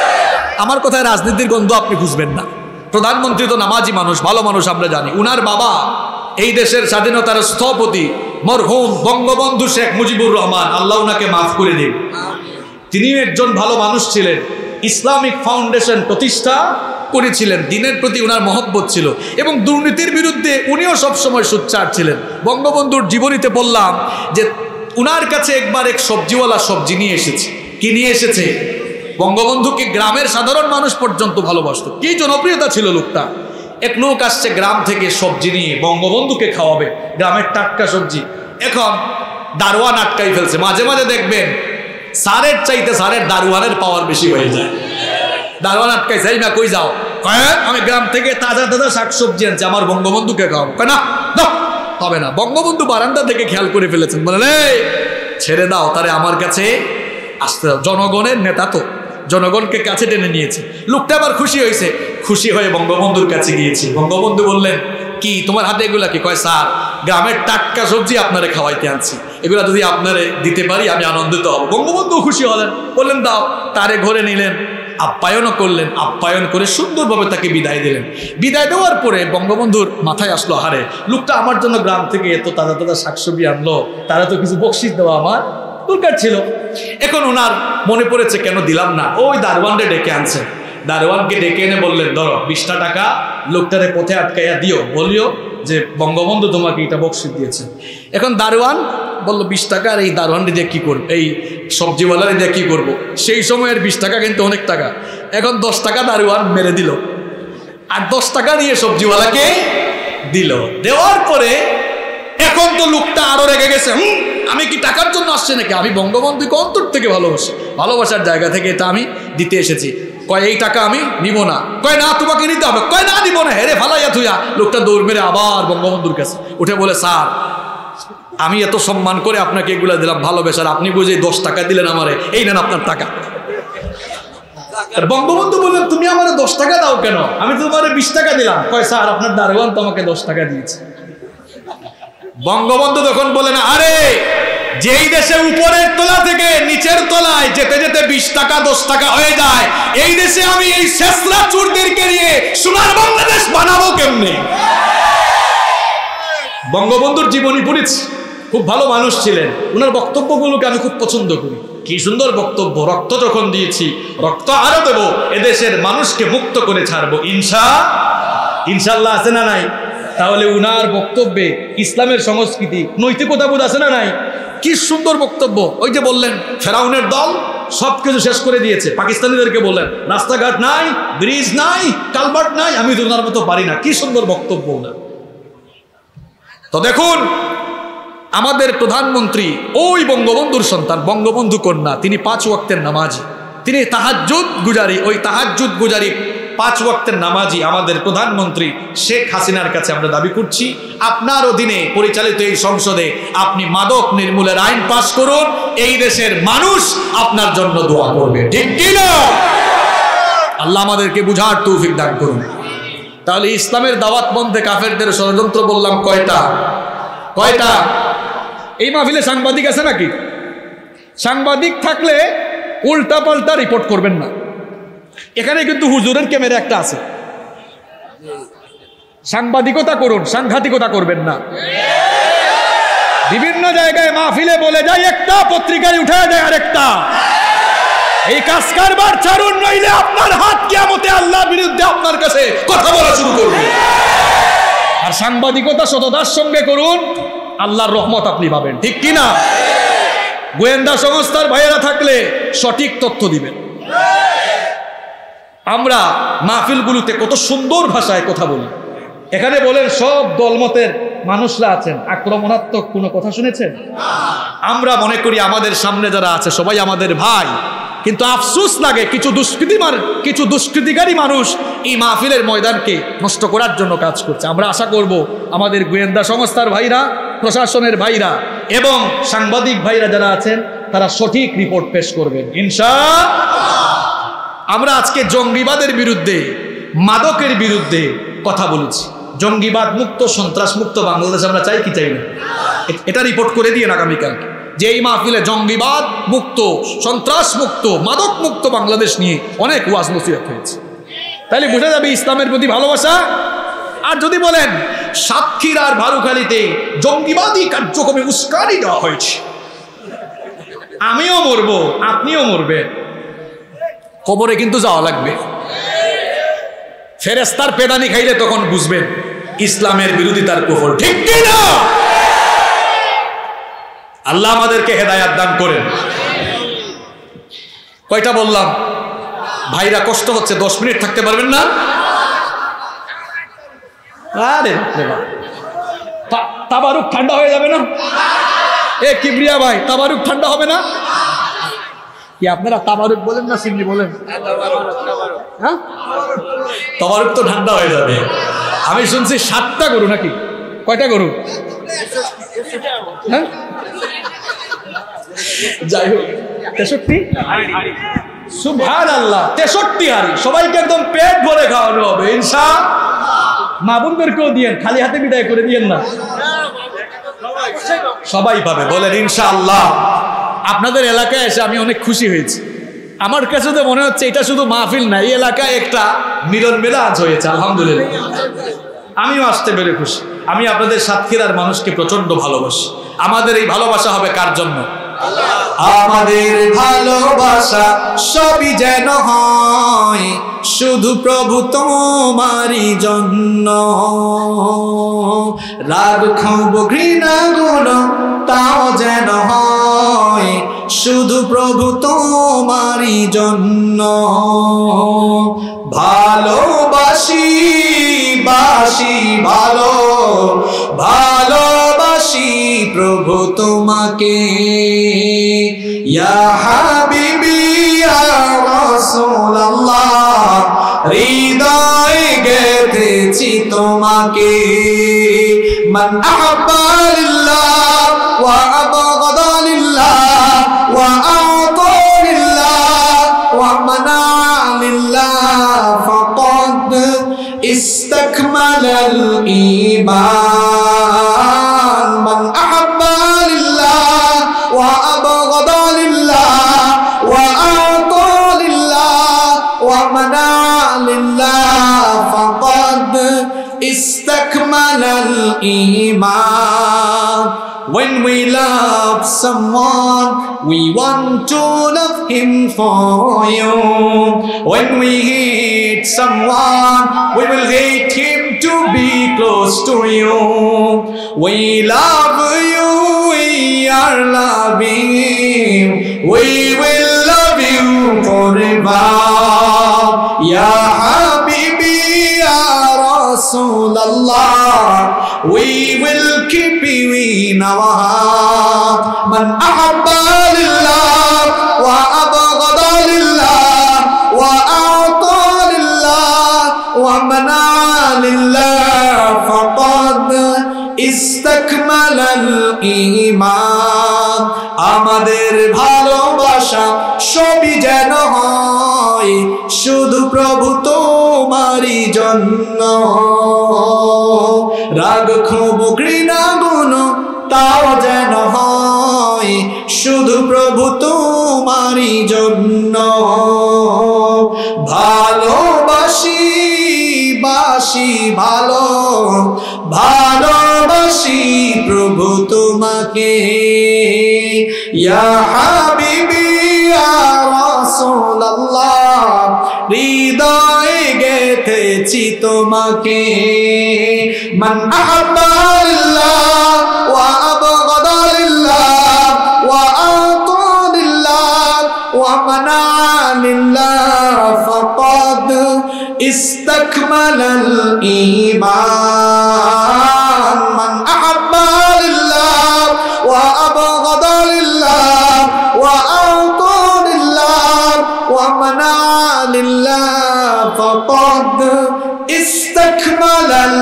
Speaker 2: আমার কথায় রাজনীতির গন্ধ আপনি খুঁজবেন না। প্রধানমন্ত্রী তো নামাজি মানুষ, ভালো মানুষ, আমরা জানি। উনার বাবা এই দেশের স্বাধীনতার স্থপতি মরহুম বঙ্গবন্ধু শেখ মুজিবুর রহমান, আল্লাহ উনাকে মাফ করে দিন, তিনিও একজন ভালো মানুষ ছিলেন। ইসলামিক ফাউন্ডেশন প্রতিষ্ঠা করেছিলেন, দিনের প্রতি উনার মহব্বত ছিল এবং দুর্নীতির বিরুদ্ধে উনিও সবসময় সোচ্চার ছিলেন। বঙ্গবন্ধুর জীবনীতে বললাম যে উনার কাছে একবার এক সবজিওয়ালা সবজি নিয়ে এসেছে। কি নিয়ে এসেছে? বঙ্গবন্ধুকে গ্রামের সাধারণ মানুষ পর্যন্ত ভালোবাসত, কি জনপ্রিয়তা ছিল লোকটা। এক লোক আসছে গ্রাম থেকে সবজি নিয়ে বঙ্গবন্ধুকে খাওয়াবে, গ্রামের টাটকা সবজি। এখন দারোয়ান আটকাই ফেলছে। মাঝে মাঝে দেখবেন সারের চাইতে সারের দারোয়ানের পাওয়ার বেশি হয়ে যায়। দারোয়ান আটকাইছে, এই না কই যাও? কয় আমি গ্রাম থেকে তাজা তাজা শাকসবজি আনছি, আমার বঙ্গবন্ধুকে খাওয়াবো। কয় না, হবে না। বঙ্গবন্ধু বারান্দা থেকে খেয়াল করে ফেলেছেন, বলেন এই ছেড়ে দাও, তারে আমার কাছে আসতে দাও। জনগণের নেতা তো, জনগণকে কাছে টেনে নিয়েছে। লোকটা আবার খুশি হয়েছে, খুশি হয়ে বঙ্গবন্ধুর কাছে গিয়েছে। বঙ্গবন্ধু বললেন, কি তোমার হাতে এগুলা কি? কয় স্যার গ্রামের টাটকা সবজি আপনারে খাওয়াইতে আনছি, এগুলা যদি আপনারে দিতে পারি আমি আনন্দিত হব। বঙ্গবন্ধু খুশি হলেন, বললেন দাও। তারে ঘরে নিলেন, আপ্যায়নও করলেন, আপ্যায়ন করে সুন্দরভাবে তাকে বিদায় দিলেন। বিদায় দেওয়ার পরে বঙ্গবন্ধুর মাথায় আসলো, হারে লোকটা আমার জন্য গ্রাম থেকে এত তাজা তাজা শাকসবজি আনলো, তারা তো কিছু বকশিস দেওয়া আমার দরকার ছিল। এখন ওনার মনে পড়েছে কেন দিলাম না, ওই দারোয়ানকে ডেকে আনছেন। দারোয়ানকে ডেকে এনে বললেন, ধরো 20টা টাকা লোকটারে পথে আটকাইয়া দিও, বলিও যে বঙ্গবন্ধু তোমাকে এটা বকশিস দিয়েছে। এখন দারোয়ান বললো 20 টাকা, আর এই দারোয়ানটি দিয়ে কী করবো, এই সবজিওয়ালার দিয়ে কী করবো? সেই সময়ের 20 টাকা কিন্তু অনেক টাকা। এখন 10 টাকা দারোয়ান মেরে দিল, আর 10 টাকা নিয়ে সবজিওয়ালাকে দিল। দেওয়ার পরে এখন তো লোকটা আরো রেগে গেছে, আমি কি টাকার জন্য আসছে নাকি? আমি বঙ্গবন্ধুকে অন্তর থেকে ভালোবাসি, ভালোবাসার জায়গা থেকে এটা আমি দিতে এসেছি। কয় এই টাকা আমি নিব না। কয় না তোমাকে নিতে হবে। কয় না দিব না, হেরে ফালাইয়া থুইয়া লোকটা দৌড় মেরে আবার বঙ্গবন্ধুর কাছে উঠে বলে, স্যার আমি এত সম্মান করে আপনাকে এগুলা দিলাম ভালোবাসার, আপনি বুঝে 10 টাকা দিলেন আমারে, এই নেন আপনার টাকা। বঙ্গবন্ধু বললেন, তুমি আমার 10 টাকা দাও কেন? আমি তোমার 20 টাকা দিলাম। কয় স্যার আপনার দারোয়ান তো আমাকে 10 টাকা দিয়েছে। বঙ্গবন্ধু তখন বলেন, আরে যেই দেশে উপরের তলা থেকে নিচের তলায় যেতে যেতে 20 টাকা 10 টাকা হয়ে যায়, এই দেশে আমি এই শেষরা চোরদেরকে নিয়ে সোনার বাংলাদেশ বানাবো কেমনে? বঙ্গবন্ধুর জীবনী পড়েছি, খুব ভালো মানুষ ছিলেন। ওনার বক্তব্যগুলোকে আমি খুব পছন্দ করি। কি সুন্দর বক্তব্য, রক্ত যখন দিয়েছি রক্ত আরো দেবো, এদেশের মানুষকে মুক্ত করে ছাড়বো ইনশাআল্লাহ। আছে না নাই? তাহলে উনার বক্তব্যে ইসলামের সংস্কৃতি, নৈতিকতা বোধ আছে না নাই? কি সুন্দর বক্তব্য। ওই যে বললেন ফেরাউনের দল সবকিছু শেষ করে দিয়েছে, পাকিস্তানিদেরকে বললেন রাস্তাঘাট নাই, ব্রিজ নাই, কালভার্ট নাই, আমি তো ওনার মতো পারি না। কি সুন্দর বক্তব্য না? তো দেখুন আমাদের প্রধানমন্ত্রী ওই বঙ্গবন্ধুর সন্তান, বঙ্গবন্ধু কন্যা, তিনি 5 ওয়াক্তের নামাজি, তিনি তাহাজ্জুদ গুজারি। ওই তাহাজ্জুদ গুজারি 5 ওয়াক্তের নামাজি আমাদের প্রধানমন্ত্রী শেখ হাসিনার কাছে আমরা দাবি করছি, আপনার অধীনে পরিচালিত এই সংসদে আপনি মাদক নির্মূলের আইন পাস করুন, এই দেশের মানুষ আপনার জন্য দোয়া করবে, ঠিক কি না? আল্লাহ আমাদেরকে বুঝার তৌফিক দান করুন। তাহলে ইসলামের দাওয়াত বন্ধে কাফেরদের ষড়যন্ত্র বললাম কয়টা? এই মাহফিলে সাংবাদিক আছে নাকি? সাংবাদিক থাকলে উল্টা পাল্টা রিপোর্ট করবেন না। এখানে কিন্তু হুজুরের ক্যামেরা একটা আছে, সাংবাদিকতা করুন, সাংঘাতিকতা করবেন না। বিভিন্ন জায়গায় মাহফিলে বলে যায় একটা, পত্রিকায় উঠে যায় আরেকটা। এই কাজ কারবার ছাড়ুন, নইলে আপনার হাত কিয়ামতে আল্লাহর বিরুদ্ধে আপনার কাছে কথা বলা শুরু করবে। আর সাংবাদিকতা সততার সঙ্গে করুন,
Speaker 3: আল্লাহর রহমত আপনি পাবেন, ঠিক কি না? গোয়েন্দা সংস্থার ভাইয়েরা থাকলে সঠিক তথ্য দিবেন। আমরা মাহফিলগুলোতে কত সুন্দর ভাষায় কথা বলি। এখানে বলেন সব দলমতের মানুষরা আছেন, আক্রমণাত্মক কোনো কথা শুনেছেন? আমরা মনে করি আমাদের সামনে যারা আছে সবাই আমাদের ভাই, কিন্তু আফসোস লাগে কিছু দুষ্কৃতিকারী মানুষ এই মাহফিলের ময়দানকে নষ্ট করার জন্য কাজ করছে। আমরা আশা করব আমাদের গোয়েন্দা সংস্থার ভাইরা, প্রশাসনের ভাইরা এবং সাংবাদিক ভাইরা যারা আছেন তারা সঠিক রিপোর্ট পেশ করবেন ইনশাআল্লাহ। আমরা আজকে জঙ্গিবাদের বিরুদ্ধে, মাদকের বিরুদ্ধে কথা বলেছি। জঙ্গিবাদ মুক্ত, সন্ত্রাস মুক্ত বাংলাদেশ আমরা চাই কি চাই না? এটা রিপোর্ট করে দিয়ে আগামীকাল যে এই মাহফিলে জঙ্গিবাদ মুক্ত, সন্ত্রাস মুক্ত, মাদক মুক্ত বাংলাদেশ নিয়ে অনেক ওয়াজ নসিহত হয়েছে। তাহলে বোঝা যাবে ইসলামের প্রতি ভালোবাসা। আর যদি বলেন সাতক্ষীরা আর ভারুখালীতে জঙ্গিবাদী কার্যক্রমে উস্কানি দেওয়া হয়েছে, আমিও মরবো, আপনিও মরবেন, কবরে কিন্তু যাওয়া লাগবে। ফেরেশতার পেদানি খাইলে তখন বুঝবেন ইসলামের বিরোধিতার কুফর, ঠিক কি না? আল্লাহ আমাদেরকে হেদায়াত দান করেন। কয়টা বললাম? ভাইরা কষ্ট হচ্ছে, 10 মিনিট থাকতে পারবেন না? আরে তাবারুক ঠান্ডা হয়ে যাবে না? এ কিবরিয়া ভাই, তাবারুক ঠান্ডা হবে না? কি আপনারা তাবারুক বলেন না সিন্নি বলেন? হ্যাঁ, তাবারুক তো ঠান্ডা হয়ে যাবে। আমি শুনছি 7টা গরু নাকি? কয়টা গরু? হ্যাঁ, যাই হোক 63। সুবহানাল্লাহ, 63 হাড়ি সবাইকে একদম পেট ভরে খাওয়ানো হবে ইনশাআল্লাহ। মা বোনদেরকেও দিয়েন, খালি হাতে বিদায় করে দিয়েন না, সবাই পাবে, বলেন ইনশাআল্লাহ। আপনাদের এলাকায় এসে আমি অনেক খুশি হয়েছি। আমার কাছে তো মনে হচ্ছে এটা শুধু মাহফিল না, এই এলাকায় একটা মিলন মেলা আজ হয়েছে, আলহামদুলিল্লাহ। আমিও আসতে পেরে খুশি। আমি আপনাদের সাতক্ষীরার মানুষকে প্রচন্ড ভালোবাসি। আমাদের এই ভালোবাসা হবে কার জন্য? আমাদের ভালোবাসা সবই যেন হয় শুধু প্রভু তোমারই জন্য। রাগ ক্ষোভ ঘৃণা গুণ তাও যেন হয় শুধু প্রভু তোমারই জন্য। ভালোবাসি বাসি ভালো ভালোবাসি প্রভু তোমাকে, ইয়া হাবিবি ইয়া রাসূলুল্লাহ, হৃদয়ে গেথেছি তোমাকে। মান আহাব্বা লিল্লাহ ওয়া আবগাদা লিল্লাহ ওয়া আ'তা লিল্লাহ ওয়া মানা লিল্লাহ ফাকাদ ইসতাকমালাল ঈমান। মান আহাব্বা লিল্লাহ ওয়া আবগাদা লিল্লাহ ওয়া আ'তা লিল্লাহ ওয়া মানা লিল্লাহ ফাকাদ ইসতাকমালাল ঈমান। When we love someone, we want to love him for you. When we hate someone, we will hate him to be close to you. We love you, we are loving, we will love you forever. Ya Habibi, Ya Rasulallah, we will keep you in our heart. Man ahabba lillah wa abghada lillah wa a'ta lillah wa mana lillah faqad istakmalal iman. আমাদের ভালোবাসা সবই যেন হয় শুধু প্রভু তোমারই জন্য। রাগ ক্ষোভ ঘৃণা গুণ তাও যেন হয় শুধু প্রভু তোমারই জন্য। ভালোবাসি বাসি ভালো ভালোবাসি প্রভু তোমাকে, ইয়া হাবিবি ইয়া রাসূলুল্লাহ, হৃদয়ে গেথেছি তোমাকে। মান আহাব্বা লিল্লাহ ওয়া
Speaker 2: লিল্লাহ ফাকাদ ইস্তাকমালাল ঈমান মান আহাব্বা লিল্লাহ ওয়া আবগাদা লিল্লাহ ওয়া আতা লিল্লাহ ওয়া মানা লিল্লাহ ফাকাদ ইস্তাকমালাল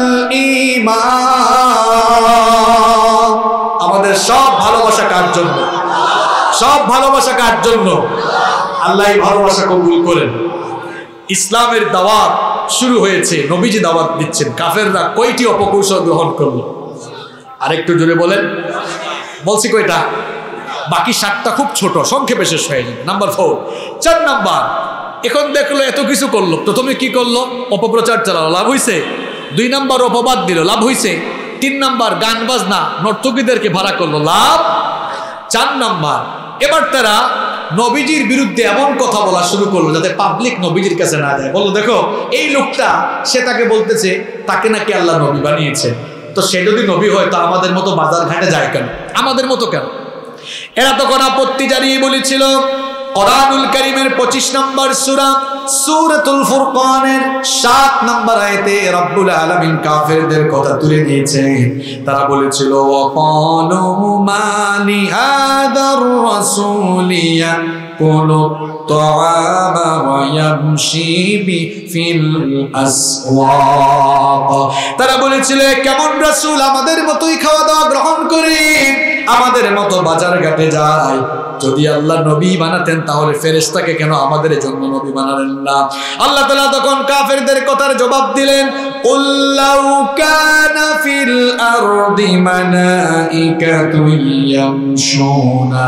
Speaker 2: ঈমান। আমাদের সব ভালোবাসা কার জন্য? সব ভালোবাসা কার জন্য? আল্লাহ এই ভালোবাসা কবুল করেন। ইসলামের দাওয়াত শুরু হয়েছে, নবীজি দাওয়াত দিচ্ছেন, কাফেররা কয়টি অপকৌশল গ্রহণ করলো? আরেকটু জোরে বলেন। বলছি কয়টা? বাকি 7টা খুব ছোট, সংক্ষেপে শেষ হয়ে যাবে। নাম্বার 4, 4 নাম্বার, এখন দেখলো এত কিছু করলো, প্রথমে কি করলো? অপপ্রচার চালালো, লাভ হয়েছে। 2 নাম্বার অপবাদ দিল, লাভ হয়েছে। 3 নাম্বার গান বাজনা নর্তকীদেরকে ভাড়া করলো, লাভ। 4 নাম্বার এবার তারা নবীজির বিরুদ্ধে এমন কথা বলা শুরু করলো যাতে পাবলিক নবীজির কাছে না যায়। বললো দেখো এই লোকটা, সে তাকে বলতেছে তাকে নাকি আল্লাহ নবী বানিয়েছে, তো সে যদি নবী হয় তা আমাদের মতো বাজার ঘাটে যায় কেন? আমাদের মতো কেন? এরা তখন আপত্তি জানিয়ে বলেছিল, কোরআনুল কারীমের 25 নম্বর সূরা সূরাতুল ফুরকানের 7 নম্বর আয়াতে রব্বুল আলামিন কাফেরদের কথা তুলে দিয়েছেন। তারা বলেছিল ওয়াকালু মালি হাদার রাসূলিয়া কুলু তাআমা ওয়া ইয়ামশি ফিল আসওয়াক। তারা বলেছিল কেমন রাসূল আমাদের মতোই খাওয়া দাওয়া গ্রহণ করে, আমাদের মতো বাজার ঘাটে যায়। যদি আল্লাহ নবী বানাতেন তাহলে ফেরেশতাকে কেন আমাদের জন্য নবী বানালেন না? আল্লাহ তাআলা তখন কাফেরদের কথার জবাব দিলেন, কুল লাউ কানা ফিল আরদি মালাইকাতুন ইয়ামশুনা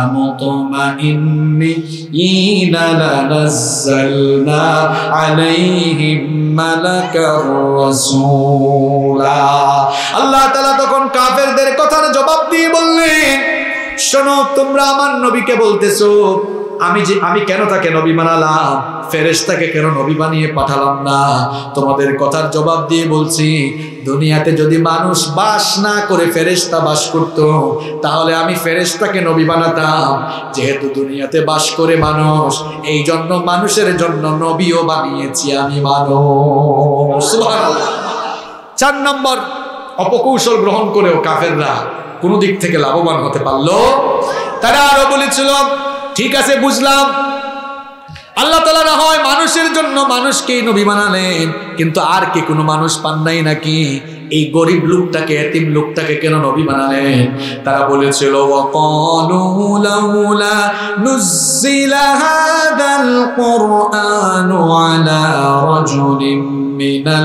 Speaker 2: মুতমাইন্নিনা লানাজ্জালনা আলাইহিম মালাকার রাসূলা। আল্লাহ তাআলা তখন কাফেরদের কথার জবাব দিয়ে বললেন, শোনো, তোমরা আমার নবীকে বলতেছো আমি কেন তাকে নবী বানালাম, ফেরেশতাকে কেন নবী বানিয়ে পাঠালাম না? তোমাদের কথার জবাব দিয়ে বলছি, দুনিয়াতে যদি মানুষ বাস না করে ফেরেশতা বাস করত তাহলে আমি ফেরেশতাকে নবী বানাতাম। যেহেতু দুনিয়াতে বাস করে মানুষ, এই জন্য মানুষের জন্য নবীও বানিয়েছি আমি মানুষ। সুবহানাল্লাহ। 4 নম্বর অপকৌশল গ্রহণ করেও কাফেররা কোন দিক থেকে লাভবান হতে পারলো? তারা আরো বলেছিল, ঠিক আছে বুঝলাম, আল্লাহ তাআলা না হয় মানুষের জন্য মানুষকে নবী বানালেন, কিন্তু আর কি কোনো মানুষ পান নাই নাকি? এই গরিব লোকটাকে, এতিম লোকটাকে কেন নবী বানালেন? তারা বলেছিল ওয়াকালু লাউলা নুজ্জিলা হাদাল কুরআনু আলা রাজুলিন মিনাল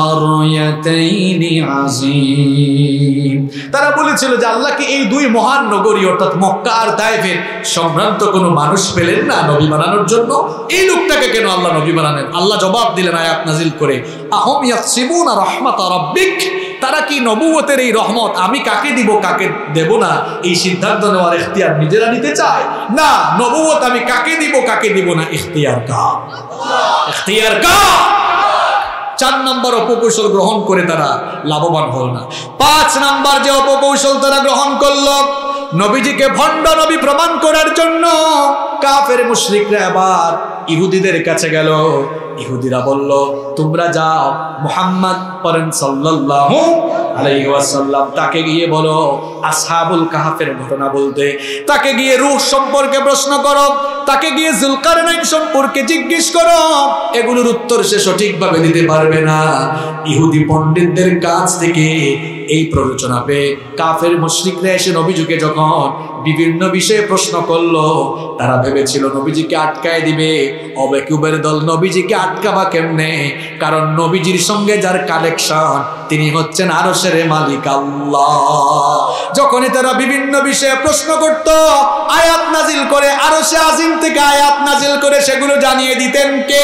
Speaker 2: তারা বলেছিল যে আল্লাহ কি এই 2 মহান নগরী অর্থাৎ মক্কা আর তায়েফের সম্ভ্রান্ত কোনো মানুষ পেলেন না নবী বানানোর জন্য? এই লোকটাকে কেন আল্লাহ নবী বানালেন? আল্লাহ জবাব দিলেন আয়াত নাজিল করে, আহম ইয়াকসিবুনা রাহমাত রাব্বিক, তারা কি নবুয়তের এই রহমত আমি কাকে দিব কাকে দেব না এই সিদ্ধান্ত নেওয়ার ইখতিয়ার নিজেরা নিতে চায়? না, নবুয়ত আমি কাকে দিব কাকে দিব না ইখতিয়ার কার? ইখতিয়ার কার? 4 নম্বর অপকৌশল গ্রহণ করে তারা লাভবান হল না। 5 নম্বর যে অপকৌশল তারা গ্রহণ করলো, নবীজিকে ভণ্ড নবী প্রমাণ করার জন্য কাফের মুশরিকরা আবার ইহুদিদের কাছে গেল। ইহুদিরা বলল, তোমরা যাও মুহাম্মদ পড়েন সাল্লাল্লাহু আলাইহি ওয়াসাল্লাম, তাকে গিয়ে বলো আসহাবুল কাহফের ঘটনা বলতে, তাকে গিয়ে রূহ সম্পর্কে প্রশ্ন করো, তাকে গিয়ে যুলকারনাইন সম্পর্কে জিজ্ঞেস করো, এগুলোর উত্তর সে সঠিকভাবে দিতে পারবে না। ইহুদি পণ্ডিতদের কাছ থেকে এই প্ররোচনা পেয়ে কাফের মুশরিকরা এসে নবীজিকে যখন বিভিন্ন বিষয়ে প্রশ্ন করলো, তারা ভেবেছিল নবীজিকে আটকায় দিবে। অবেকুবের দল, নবীজিকে আটকাবা কেমনে? কারণ নবীজির সঙ্গে যার কানেকশন তিনি হচ্ছেন আরশের মালিক আল্লাহ। যখনই তারা বিভিন্ন বিষয়ে প্রশ্ন করত, আয়াত নাজিল করে আরশে আজিম থেকে আয়াত নাজিল করে সেগুলো জানিয়ে দিতেন কে?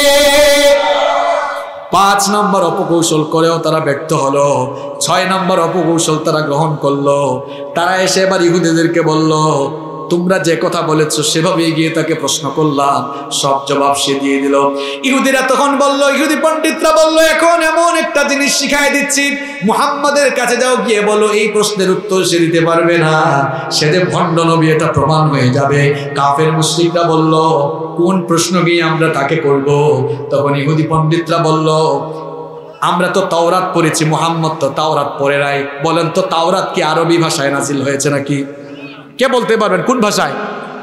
Speaker 2: 5 নম্বর অপকৌশল করেও তারা ব্যর্থ হলো। 6 নম্বর অপকৌশল তারা গ্রহণ করলো। তারা এসে এবার ইহুদিদেরকে বলল, তোমরা যে কথা বলেছো সেভাবেই গিয়ে তাকে প্রশ্ন করলাম, সব জবাব সে দিয়ে দিল। ইহুদিরা তখন বলল, ইহুদি পণ্ডিতরা বলল, এখন এমন একটা জিনিস শিখাই দিচ্ছি, মুহাম্মাদের কাছে যাও, গিয়ে বলো এই প্রশ্নের উত্তর সে দিতে পারবে না, সে যে ভণ্ড নবী এটা প্রমাণ হয়ে যাবে। কাফের মুশরিকরা বলল, কোন প্রশ্ন গিয়ে আমরা তাকে করব? তখন ইহুদি পণ্ডিতরা বলল, আমরা তো তাওরাত পড়েছি, মুহাম্মদ তো তাওরাত পড়ে নাই, বলেন তো তাওরাত কি আরবি ভাষায় নাজিল হয়েছে নাকি? কে বলতে পারবেন কোন ভাষায়?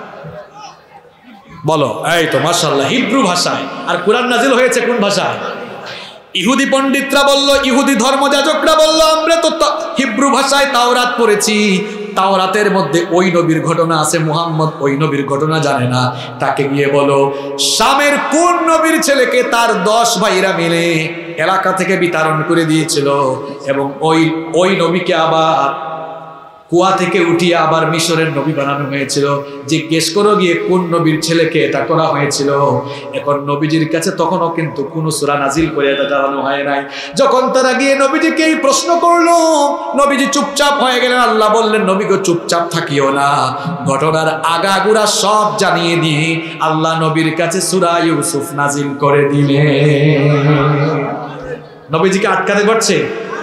Speaker 2: বলো। এই তো মাশাআল্লাহ, হিব্রু ভাষায়। আর কোরআন নাজিল হয়েছে কোন ভাষায়? ইহুদি পণ্ডিতরা বলল, ইহুদি ধর্মযাজকরা বলল, আমরা তো হিব্রু ভাষায় তাওরাত পড়েছি, তাওরাতের মধ্যে ওই নবীর ঘটনা আছে, মুহাম্মদ ওই নবীর ঘটনা জানে না। তাকে গিয়ে বলো, শামের কোন নবীর ছেলেকে তার 10 ভাইরা মিলে এলাকা থেকে বিতাড়ন করে দিয়েছিল, এবং ওই নবীকে আবার কুয়া থেকে উঠিয়ে আবার মিশরের নবী বানানো হয়েছিল। জিজ্ঞেস করো গিয়ে কোন নবীর ছেলেকে এটা করা হয়েছিল। এখন নবীজির কাছে তখনও কিন্তু কোন সূরা নাজিল করে এটা জানানো হয় নাই। যখন তারা গিয়ে নবীজিকে এই প্রশ্ন করলো, নবীজি চুপচাপ হয়ে গেলেন। আল্লাহ বললেন, নবীকে চুপচাপ থাকিও না, ঘটনার আগাগোড়া সব জানিয়ে দিয়ে আল্লাহ নবীর কাছে সূরা ইউসুফ নাজিল করে দিলেন। নবীজিকে আটকাতে পারছে।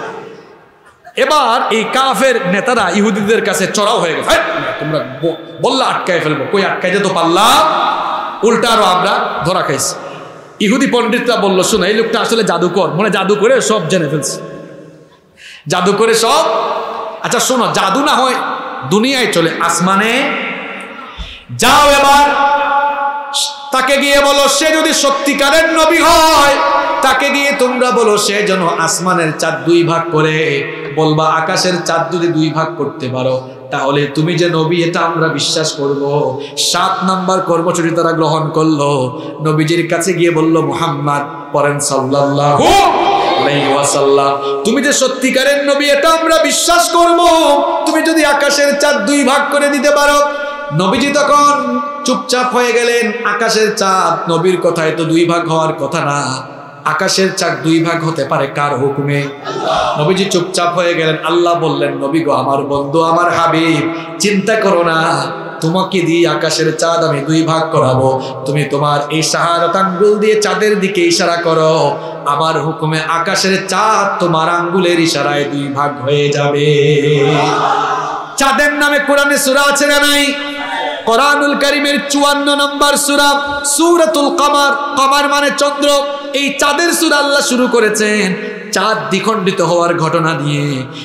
Speaker 2: এবার এই কাফের নেতারা ইহুদিদের কাছে চড়াও হয়ে গেছে, তোমরা বললা আটকায় ফেলবো, কই আটকাইতে তো পারলাম, উল্টা আরো আমরা ধরা খাইছি। ইহুদি পণ্ডিতরা বললো, শোনো, এই লোকটা আসলে জাদুকর, মনে জাদু করে সব জেনে ফেলছে, জাদু করে সব। আচ্ছা শোনো, জাদু না হয় দুনিয়ায় চলে, আসমানে যাও, এবার তাকে গিয়ে বলো, সে যদি সত্যিকারের নবী হয়, তাকে গিয়ে তোমরা বলো সে যেন আসমানের চাঁদ 2 ভাগ করে, বলবা আকাশের চাঁদ যদি 2 ভাগ করতে পারো তাহলে তুমি যে নবী এটা আমরা বিশ্বাস করব। 7 নাম্বার কর্মসূচি তারা গ্রহণ করলো। নবীজির কাছে গিয়ে বলল, মুহাম্মদ পড়েন সাল্লাল্লাহু আলাইহি ওয়াসাল্লাম, তুমি যে সত্যিকারের নবী এটা আমরা বিশ্বাস করব, তুমি যদি আকাশের চাঁদ 2 ভাগ করে দিতে পারো। নবীজি তখন চুপচাপ হয়ে গেলেন। আকাশের চাঁদ নবীর কথায় তো 2 ভাগ হওয়ার কথা না, আকাশের চাঁদ 2 ভাগ হতে পারে কার হুকুমে? নবীজি চুপচাপ হয়ে গেলেন। আল্লাহ বললেন, নবী গো, আমার বন্ধু, আমার হাবিব, চিন্তা করো না, তোমাকে দিয়ে আকাশের চাঁদ আমি 2 ভাগ করাবো, তুমি তোমার এই শাহাদাত আঙ্গুল দিয়ে চাঁদের দিকে ইশারা করো, আমার হুকুমে আকাশের চাঁদ তোমার আঙ্গুলের ইশারায় 2 ভাগ হয়ে যাবে। চাঁদের নামে কোরআনে সূরা আছে না নাই? কোরআনুল কারীমের 54 নম্বর সূরা, সূরাতুল কমার। কমার মানে চন্দ্র। এই চাঁদের সূরা আল্লাহ শুরু করেছেন চাঁদ দ্বিখণ্ডিত হওয়ার ঘটনা দিয়ে।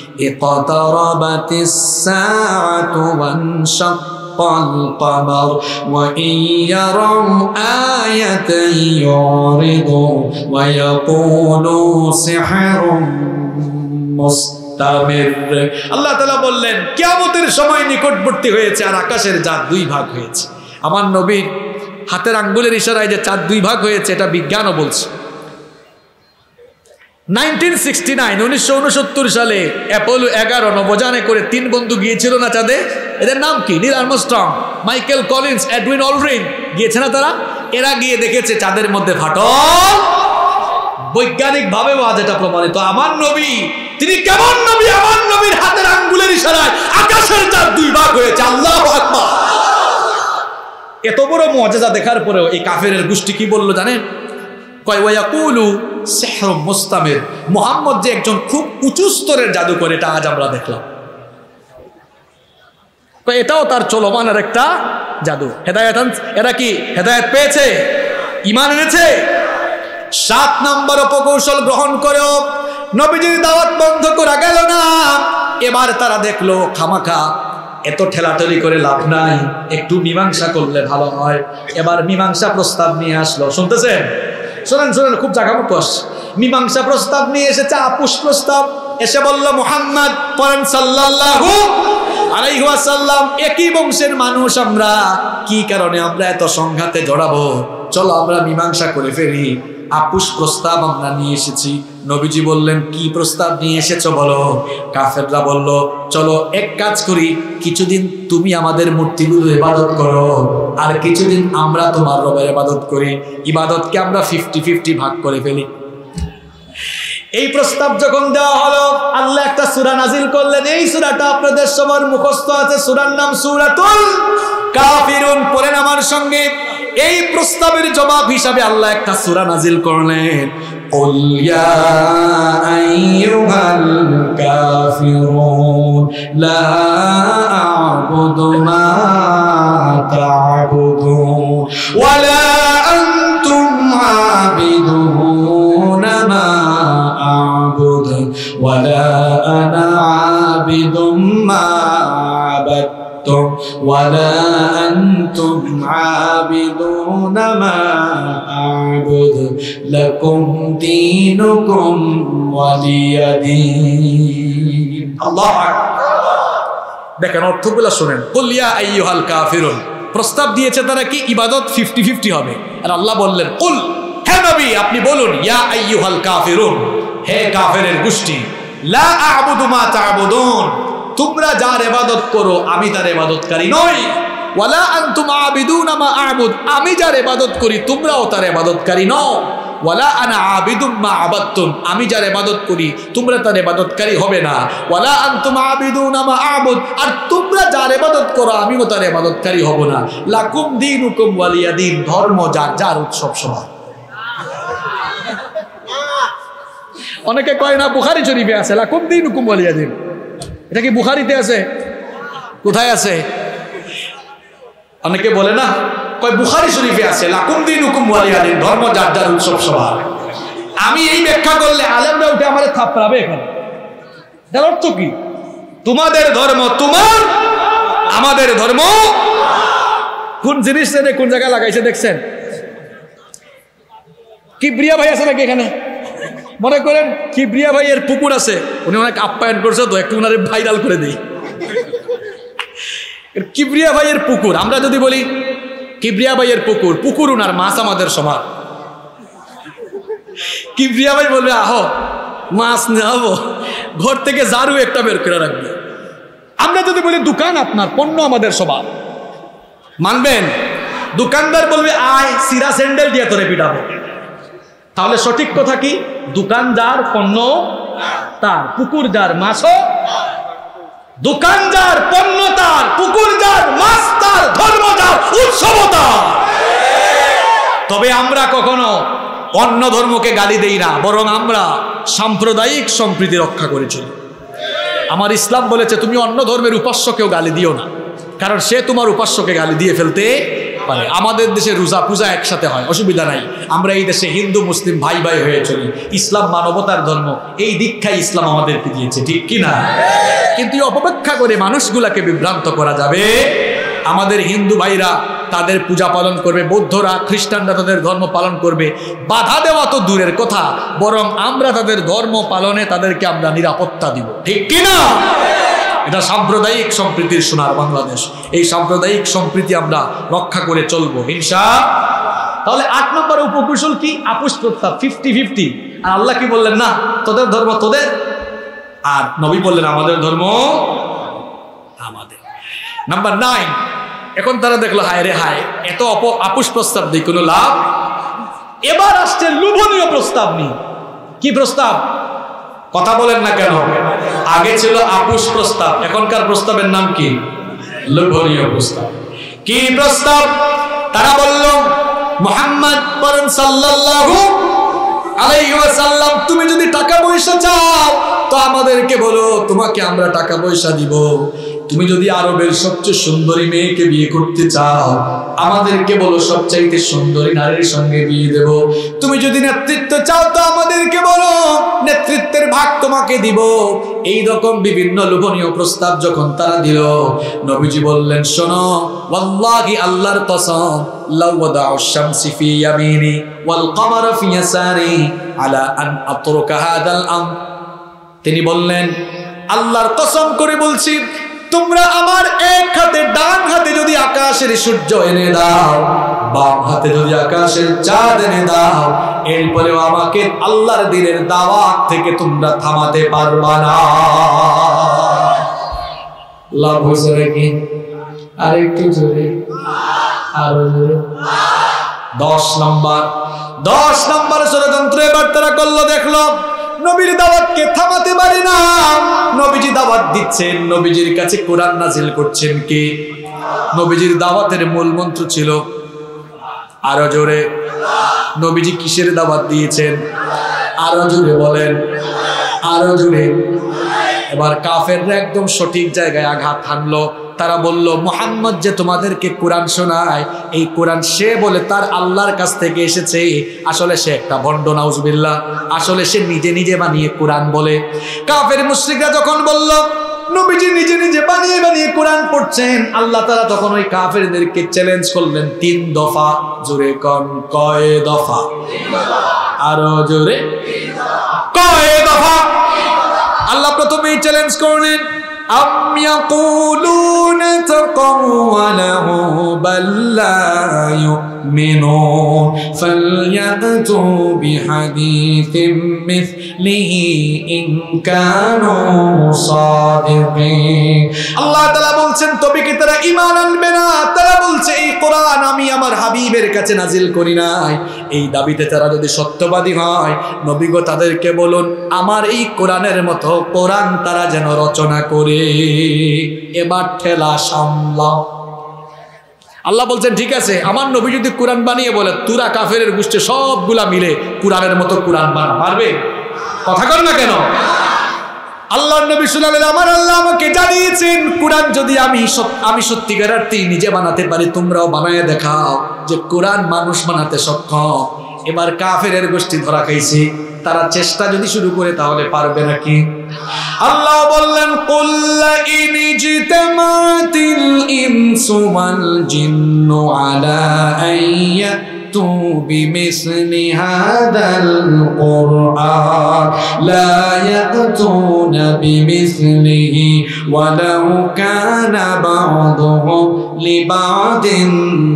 Speaker 2: ইকতারাবাতিস সাআতু ওয়ানশাক্কাল কমার ওয়া ইয়ারাউ আয়াতান ইউরিদু ওয়া ইয়াকুলু সিহরুম মুস্তামির। আল্লাহ তাআলা বললেন, কিয়ামতের সময় নিকটবর্তী হয়েছে আর আকাশের চাঁদ 2 ভাগ হয়েছে। আমার নবীর হাতের আঙ্গুলের ইশারায় যে চাঁদ 2 ভাগ হয়েছে এটা বিজ্ঞানও বলছে। 1969 সালে অ্যাপোলো 11 নভোযানে করে 3 বন্ধু গিয়েছিল না চাঁদে? এদের নাম কি? Neil Armstrong, Michael Collins, Edwin Aldrin গিয়েছে না তারা? এরা গিয়ে দেখেছে চাঁদের মধ্যে ফাটল। বৈজ্ঞানিক ভাবে আজ এটা প্রমাণিত। আমার নবী তিনি কেমন নবী? আমার নবীর হাতের আঙ্গুলের ইশারায় আকাশের চাঁদ 2 ভাগ হয়েছে। আল্লাহু আকবার। এত বড় মুআজিজা দেখার পরেও এই কাফেরের গোষ্ঠী কি বলল জানেন? কয় ওয়া ইয়াকুলু সিহরুম মুস্তামির, মুহাম্মদ যে একজন খুব উঁচু স্তরের জাদুকর, এটা আজ আমরা দেখলাম। কয় এটাও তার চলমানের একটা জাদু। হেদায়েত, এরা কি হেদায়েত পেয়েছে? ঈমান এনেছে? 7 নম্বর অপকৌশল গ্রহণ করেও নবীজির দাওয়াত বন্ধ করা গেল না। এবার তারা দেখলো খামাখা এত ঠেলাঠেলি করে লাভ নাই, একটু মীমাংসা করলে ভালো হয়। এবার মীমাংসা প্রস্তাব নিয়ে আসলো। শুনতেছেন? শোনেন শোনেন, খুব জাগামতো আসছে। মীমাংসা প্রস্তাব নিয়ে এসেছে, আপুস প্রস্তাব। এসে বলল, মুহাম্মদ পড়েন সাল্লাল্লাহু আলাইহি ওয়াসাল্লাম, একই বংশের মানুষ আমরা, কি কারণে আমরা এত সংঘাতে জড়াবো? চলো আমরা মীমাংসা করে ফেলি। আপুস প্রস্তাব আমরা নিয়ে এসেছি। নবীজি বললেন, কি প্রস্তাব নিয়ে এসেছো বলো? কাফেররা বলল, চলো এক কাজ করি, কিছুদিন তুমি আমাদের মূর্তিগুলো ইবাদত করো, আর কিছুদিন আমরা তোমার রবের ইবাদত করি। ইবাদতকে আমরা 50-50 ভাগ করে ফেলি। এই প্রস্তাব যখন দেওয়া হলো, আল্লাহ একটা সূরা নাজিল করলেন। এই সূরাটা আপনাদের সবার মুখস্থ আছে, সূরার নাম সূরাতুল কাফিরুন পড়েন আমার সঙ্গে। এই প্রস্তাবের জবাব হিসাবে আল্লাহ একটা সূরা নাজিল করলেন, কুল ইয়া আইয়ুহাল কাফিরুন লা আ'বুদু মা তা'বুদুন ওয়া লা আনতুম আ'বিদুনা মা আ'বুদু ওয়া লা আনা আ'বিদুম মা আ'বাদতুম ওয়া লা আনতুম আ'বিদুনা মা আ'বুদু লাকুম দীনুকুম ওয়ালিয়া দীন। আল্লাহু আকবার। দেখেন অর্থগুলো শুনেন। কুল ইয়া আইয়ুহাল কাফিরুন, প্রস্তাব দিয়েছে তারা কি ইবাদত 50-50 হবে, আর আল্লাহ বললেন কুল, হে নবী আপনি বলুন, ইয়া আইয়ুহাল কাফিরুন, হে কাফেরের গোষ্ঠী, লা আ'বুদু মা তা'বুদুন, তোমরা যার ইবাদত করো আমি তার ইবাদতকারী নই, ওয়ালা আনতুম আ'বিদুনা মা আ'বুদ, আমি যার ইবাদত করি তোমরাও তার ইবাদতকারী নও, ওয়ালা আনা আ'বিদুম মা আ'বাদতুম, আমি যার ইবাদত করি তোমরা তার ইবাদতকারী হবে না, ওয়ালা আনতুম আ'বিদুনা মা আ'বুদ, আর তোমরা যার ইবাদত করো আমিও তার ইবাদতকারী হব না, লাকুম দীনুকুম ওয়ালিয়া দীন, ধর্ম যার যার উৎসব সবার। অনেকে কয় না বুখারী শরীফে আছে লাকুম দীনুকুম ওয়ালিয়া দীন, এটা কি বুখারীতে আছে? কোথায় আছে? অনেকে বলে না, কয় বুখারী শরীফে আছে লাকুম দীনুকুম ওয়ালিয়া দীন, ধর্ম যার যার উৎসব সবার। আমি এই ব্যাখ্যা করলে আলেমরা উঠে আমারে থাপড়াবে এখানে। এর অর্থ কি? তোমাদের ধর্ম তোমার, আমাদের ধর্ম। কোন জিনিস কোন জায়গায় লাগাইছে দেখছেন? কিবরিয়া ভাই আছে নাকি এখানে? মনে করেন কিবরিয়া ভাইয়ের পুকুর আছে, উনি অনেক আপ্যায়ন করছে তো একটু উনারে ভাইরাল করে দেই। কিবরিয়া ভাইয়ের পুকুর, আমরা যদি বলি কিবরিয়া ভাইয়ের পুকুর, পুকুর উনার, মাছ আমাদের সমান। কিবরিয়া ভাই বলবে আহো মাছ নেবো, ঘর থেকে ঝাড়ু একটা বের করে রাখবে। আমরা যদি বলি দোকান আপনার, পণ্য আমাদের সবার, মানবেন? দোকানদার বলবে আয় সিরা স্যান্ডেল দিয়ে তোরে পিটাবো। তাহলে সঠিক কথা কি? দোকান যার, পণ্য তার, পুকুর যার, মাছও। দোকান যার, পণ্য তার, পুকুর যার, মাছ তার, ধর্ম যার, উৎসব তার। তবে আমরা কখনো অন্য ধর্মকে গালি দেই না, বরং আমরা সাম্প্রদায়িক সম্প্রীতি রক্ষা করেছি। আমার ইসলাম বলেছে তুমি অন্য ধর্মের উপাস্যকেও গালি দিও না, কারণ সে তোমার উপাস্যকে গালি দিয়ে ফেলতে পারে। আমাদের দেশে রোজা পূজা একসাথে হয়, অসুবিধা নাই। আমরা এই দেশে হিন্দু মুসলিম ভাই ভাই হয়ে চলি। ইসলাম মানবতার ধর্ম, এই দীক্ষাই ইসলাম আমাদেরকে দিয়েছে, ঠিক কি না? কিন্তু অপব্যাখ্যা করে মানুষগুলাকে বিভ্রান্ত করা যাবে। আমাদের হিন্দু ভাইরা তাদের পূজা পালন করবে, বৌদ্ধরা খ্রিস্টানরা তাদের ধর্ম পালন করবে, বাধা দেওয়া তো দূরের কথা, বরং আমরা তাদের ধর্ম পালনে তাদেরকে আমরা নিরাপত্তা দিব, ঠিক কি না? এটা সাম্প্রদায়িক সম্প্রীতির সোনার বাংলাদেশ। এই সাম্প্রদায়িক সম্প্রীতি আমরা রক্ষা করে চলবো ইনশাআল্লাহ। তাহলে 8 নম্বরে উপকৌশল কি? আপোষ প্রস্তাব 50-50। আর আল্লাহ কি বললেন? না, তোদের ধর্ম তোদের, আর নবী বললেন আমাদের ধর্ম আমাদের। নাম্বার 9, এখন তারা দেখলো হায় রে হায়, এত আপোষ প্রস্তাব দিয়ে কোনো লাভ। এবার আসছে লোভনীয় প্রস্তাব নিয়ে। কি প্রস্তাব? কথা বলেন না কেন? আগে ছিল আপোষ প্রস্তাব, এখনকার প্রস্তাবের নাম কি? লোভনীয় প্রস্তাব। কি প্রস্তাব? তারা বলল মুহাম্মদ সাল্লাল্লাহু আলাইহি ওয়াসাল্লাম, তুমি যদি টাকা পয়সা চাও তো আমাদেরকে বলো, তোমাকে আমরা টাকা পয়সা দিব। তুমি যদি আরবের সবচেয়ে সুন্দরী মেয়েকে বিয়ে করতে চাও আমাদেরকে বলো, সবচাইতে সুন্দরী নারীর সঙ্গে বিয়ে দেব। তুমি যদি নেতৃত্ব চাও তো আমাদেরকে বলো, নেতৃত্বের ভাগ তোমাকে দিব। এই রকম বিভিন্ন লোভনীয় প্রস্তাব যখন তারা দিল, নবীজি বললেন শোনো, ওয়াল্লাহি আল্লাহর কসম, লাউ ওয়াদাউ শামসি ফি ইয়ামিনি ওয়াল কমারা ফি ইয়াসারি আলা আন আতরুকা হাদাল আমর। তিনি বললেন আল্লাহর কসম করে বলছি, তোমরা আমার এক হাতে ডান হাতে যদি আকাশের সূর্য এনে দাও, বাম হাতে যদি আকাশের চাঁদ এনে দাও, এরপরেও আমাকে আল্লাহর দ্বীনের দাওয়াত থেকে তোমরা থামাতে পারবা না। লাভ হয়েছে নাকি? আরেকটু জোরে, আরো জোরে। 10 নম্বর ষড়যন্ত্র এবার তারা করলো। দেখলো নবীর দাওয়াতকে থামাতে পারে না। নবীজি দাওয়াত দিচ্ছেন, নবীজির কাছে কোরআন নাজিল করছেন কে? নবীজির দাওয়াতের মূল মন্ত্র ছিল, আরো জোরে, নবীজি কিসের দাওয়াত দিয়েছেন? আরো জোরে বলেন, আরো জোরে। এবার কাফেররা একদম সঠিক জায়গায় আঘাত হানলো। তারা বলল, মুহাম্মদ যে তোমাদেরকে কোরআন শোনায়, এই কোরআন সে বলে তার আল্লাহর কাছ থেকে এসেছে, আসলে সে একটা ভণ্ড, নাউজুবিল্লাহ। আসলে সে নিজে নিজে বানিয়ে কোরআন বলে। কাফের মুশরিকরা যখন বলল নবীজি নিজে নিজে বানিয়ে বানিয়ে কোরআন পড়ছেন, আল্লাহ তাআলা তখন ওই কাফেরদেরকে চ্যালেঞ্জ করলেন 3 দফা। জোরে কোন, কয় দফা? আরো জোরে, কয় দফা? আল্লাহ প্রথমেই চ্যালেঞ্জ করলেন, আম ইয়াকুলুনা তাকাওয়ালাহু বাল লা ইউমিনুন ফালইয়াতু বিহাদিসিম মিসলিহি ইন কানু সাদিকিন। আল্লাহ তাআলা বলছেন, তবে কি তারা ঈমান আনবে না? তারা বলছে এই কোরআন আমি আমার হাবিবের কাছে নাজিল করি নাই। এই দাবিতে তারা যদি সত্যবাদী হয়, নবী গো তাদেরকে বলুন আমার এই কোরআনের মতো কোরআন তারা যেন রচনা করে। এবার ঠেলা সামলাও। আল্লাহ বলছেন, ঠিক আছে, আমার নবী যদি কোরআন বানিয়ে বলে, তোরা কাফেরের গোষ্ঠী সবগুলা মিলে কোরআনের মতো কোরআন বানা পারবে? কথা কর না কেন? আল্লাহর নবী শুনালেন, আমার আল্লাহ আমাকে জানিয়েছেন কোরআন যদি আমি সত্যিকার অর্থে নিজে বানাতে পারি, তোমরাও বানায় দেখাও যে কোরআন মানুষ বানাতে সক্ষম। এবার কাফেরের গোষ্ঠী ধরা খাইছে। তারা চেষ্টা যদি শুরু করে তাহলে পারবে নাকি? আল্লাহ বললেন, কুল ইন ইজতামাতিল ইনসু ওয়াল জিন্নু আলা আইয়াতু বিমিসলি হাদাল কুরআন লা ইয়াতুনা বিমিসলিহি ওয়ালাউ কানা বা'দুহুম লিবা'দিন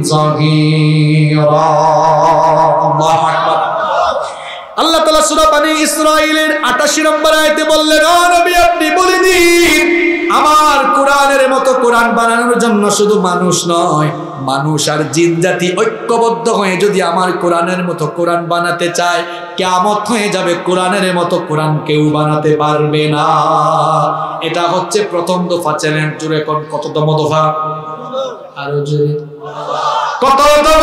Speaker 2: যাহিরা। আল্লাহু আকবার। আল্লাহ তাআলা সূরা বনী ইসরাঈলের 88 নম্বর আয়াতে বললেন, ও নবী আপনি বলে দিন আমার কোরআনের মতো কোরআন বানানোর জন্য শুধু মানুষ নয়, মানুষ আর জিন জাতি ঐক্যবদ্ধ হয়ে যদি আমার কোরআনের মতো কোরআন বানাতে চায়, কিয়ামত হয়ে যাবে, কোরআনের মতো কোরআন কেউ বানাতে পারবে না। এটা হচ্ছে প্রথম দফা চ্যালেঞ্জ। জুড়ে কোন কততম দফা? আরো জোরে, কততম?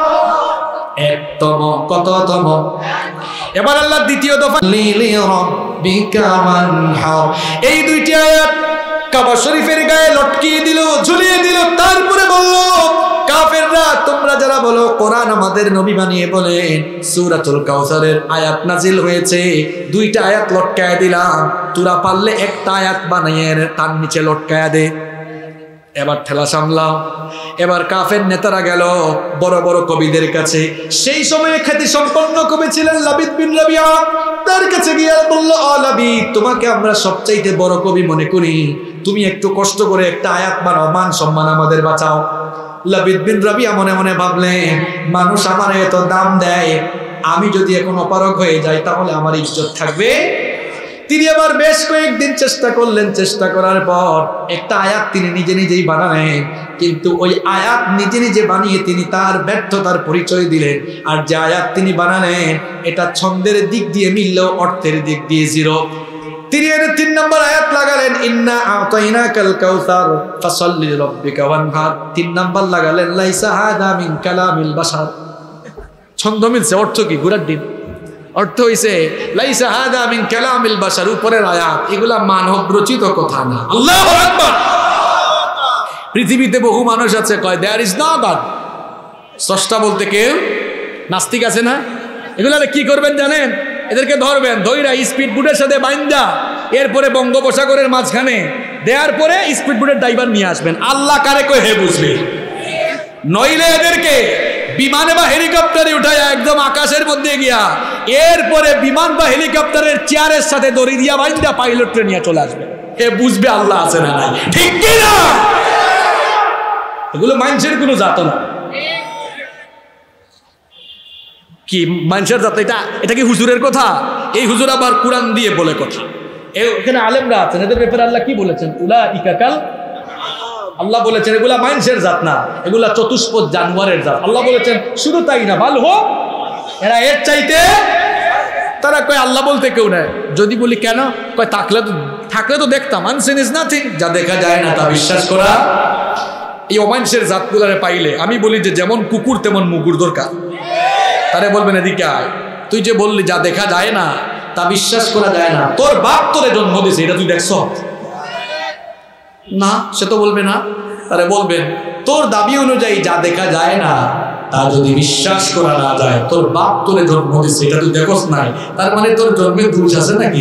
Speaker 2: একতম। কততম? এবার আল্লাহ দ্বিতীয় দফা, লিলি রাব্বিকা ওয়ানহার। এই দুইটি আয়াত কাবা শরীফের গায়ে লটকিয়ে দিল, ঝুলিয়ে দিল। তারপরে বলল, কাফেররা তোমরা যারা বলো কোরআন আমাদের নবী বানিয়ে বলেন, সূরাতুল কাউসারের আয়াত নাজিল হয়েছে, 2টা আয়াত লটকায় দিলাম, তোরা পারলে একটা আয়াত বানিয়ে তার নিচে লটকায় দে। এবার ঠেলা সামলাও। এবার কাফের নেতারা গেল বড় বড় কবিদের কাছে। সেই সময়ে খ্যাতি সম্পন্ন কবি ছিলেন লাবিদ বিন রাবিয়া। তার কাছে গিয়ে বলল, ও লাবিদ, তোমাকে আমরা সবচাইতে বড় কবি মনে করি, তুমি একটু কষ্ট করে একটা আয়াত বানাও, মান সম্মান আমাদের বাঁচাও। লাবিদ বিন রাবিয়া মনে মনে ভাবলেন, মানুষ আমার এত দাম দেয়, আমি যদি এখন অপারগ হয়ে যাই তাহলে আমার ইজ্জত থাকবে? তিনি আবার বেশ কয়েকদিন চেষ্টা করলেন। চেষ্টা করার পর একটা আয়াত তিনি নিজে নিজেই বানালেন, কিন্তু ওই আয়াত নিজে নিজে বানিয়ে তিনি তার ব্যর্থতার পরিচয় দিলেন। আর যে আয়াত তিনি বানালেন এটা ছন্দের দিক দিয়ে মিললেও অর্থের দিক দিয়ে জিরো। তিনি এর 3 নম্বর আয়াত লাগালেন, ইন্না আতাইনাকাল কাউসার ফাসাল্লি লিরাব্বিকা ওয়ানহার। 3 নম্বর লাগালেন, লাইসা হাদা মিন কালামিল বাশার। ছন্দ মিলছে, অর্থ কি? ঘোড়ার ডিম। অর্থ হইছে লাইসা হাদা মিন কালামিল বাশার, উপরের আয়াত, এগুলা মানব রচিত কথা না। আল্লাহু আকবার। পৃথিবীতে বহু মানুষ আছে কয় দেয়ার ইজ নো গড, স্রষ্টা বলতে কেউ, নাস্তিক আছে না? এগুলা কি করবেন জানেন? এদেরকে ধরবেন, ধইরা স্পিড বোটের সাথে বাইন্দা এরপরে বঙ্গোপসাগরের মাঝখানে দেওয়ার পরে স্পিড বোটের ড্রাইভার নিয়ে আসবেন। আল্লাহ কারে কয় হে বুঝবে। নইলে এদেরকে বিমানে বা হেলিকপ্টারে উঠায় একদম আকাশের মধ্যে গিয়া এরপরে বিমান বা হেলিকপ্টারের চেয়ারের সাথে দড়ি দিয়া বাইন্দা পাইলটরে নিয়ে চলে আসবে। এ বুঝবে আল্লাহ আছে না নাই, ঠিক কি না? এগুলো মানুষের কোনো জাত না। কি মানুষের জাত? এটা কি হুজুরের কথা? এই হুজুর আবার কোরআন দিয়ে বলে কথা। এখানে আলেমরা আছেন, এদের ব্যাপারে আল্লাহ কি বলেছেন? উলাইকা কাল, আল্লাহ বলেছেন এগুলা মানুষের জাত না, এগুলা চতুষ্পদ জানোয়ারের জাত। আল্লাহ বলেছেন শুধু তাই না, ভালো হোক এরা এর চাইতে, তারা
Speaker 3: ওরা কয় আল্লাহ বলতে কেউ নাই। যদি বলি কেন, কয় থাকলে তো দেখতাম। আনসিন ইজ নাথিং, যা দেখা যায় না তা বিশ্বাস করা। এই অমানুষের জাতগুলারে পাইলে আমি বলি যে যেমন কুকুর তেমন মুগুর দরকার। তারে বলবেন এদিকে আয়, তুই যে বললি যা দেখা যায় না তা বিশ্বাস করা যায় না, তোর বাপ তোরে জন্ম দিয়েছে, এটা তুই দেখছ না? সে তো বলবে না। তারে বলবেন তোর দাবি অনুযায়ী যা দেখা যায় না তা যদি বিশ্বাস করা না যায়, তোর বাপ তোরে জন্ম দিয়েছে এটা তুই দেখছ নাই, তার মানে তোর জন্মের দোষ আছে নাকি?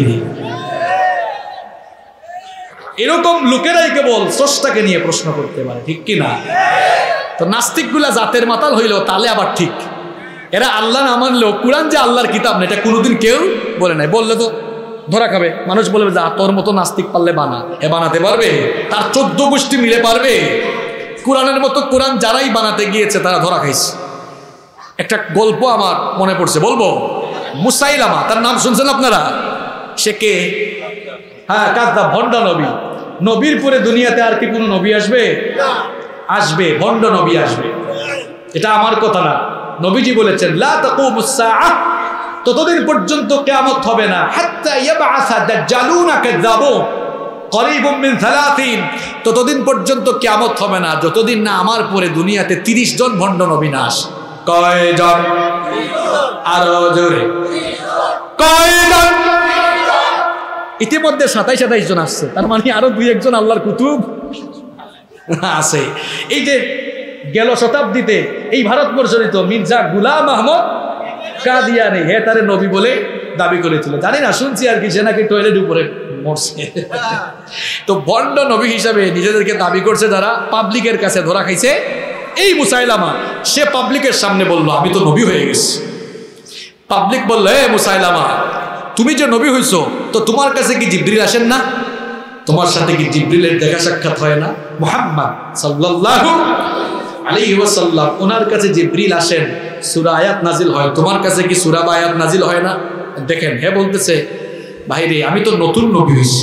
Speaker 3: এরকম লোকেরাই কেবল স্রষ্টাকে নিয়ে প্রশ্ন করতে পারে, ঠিক কি না? তো নাস্তিকগুলা জাতের মাতাল হইলেও তাহলে আবার ঠিক। এরা আল্লাহ না মানলেও কুরআন যে আল্লাহর কিতাব না এটা কোনোদিন কেউ বলে নাই। বললে তো ধরা খাবে, মানুষ বলবে যে তোর মতো নাস্তিক পারলে বানা। এ বানাতে পারবে? তার 14 গোষ্ঠী মিলে পারবে? কোরআনের মতো কোরআন যারাই বানাতে গিয়েছে তারা ধরা খাইছে। একটা গল্প আমার মনে পড়ছে, বলবো। মুসাইলামা, তার নাম শুনছেন আপনারা? সে কে? হ্যাঁ, কাজদা, ভণ্ড নবী। নবীর পরে দুনিয়াতে আর কি কোনো নবী আসবে? আসবে, ভণ্ড নবী আসবে। এটা আমার কথা না, নবীজি বলেছেন লা তাকুমুস সাআহ, ততদিন পর্যন্ত কিয়ামত হবে না, হাত্তা ইয়াবআসা দাজ্জালুনা কাযাবুন করিবুম মিন 30, ততদিন পর্যন্ত কিয়ামত হবে না যতদিন না আমার পরে দুনিয়াতে 30 জন ভণ্ড নবী না আসে। কয়জন? আরো জোরে, কয়জন? ইতিমধ্যে 27 জন আসছে, তার মানে আরো 2-1 জন আল্লাহর কুতুব আছে। এই যে গেল শতাব্দীতে এই ভারতবর্ষরিত মির্জা গুলাম আহমদ কাদিয়ানি, হে তারে নবী বলে দাবি করেছিল। জানি না, শুনছি আর কি, সে নাকি টয়লেট উপরে মরছে। তো ভণ্ড নবী হিসাবে নিজেদেরকে দাবি করছে যারা, পাবলিকের কাছে ধরা খাইছে। এই মুসাইলামা, সে পাবলিকের সামনে বলল আমি তো নবী হয়ে গেছি। পাবলিক বলল, হে মুসাইলামা, তুমি যে নবী হইছো তো তোমার কাছে কি জিবরিল আসেন না? তোমার সাথে কি জিবরিলের দেখা সাক্ষাৎ হয় না? মুহাম্মদ সাল্লাল্লাহু আলাইহি ওয়াসাল্লাম, ওনার কাছে জিবরিল আসেন, সূরা আয়াত নাজিল হয়, তোমার কাছে কি সূরা বা আয়াত নাজিল হয় না? দেখেন, হে বলতেছে ভাইরে আমি তো নতুন নবী হইছি,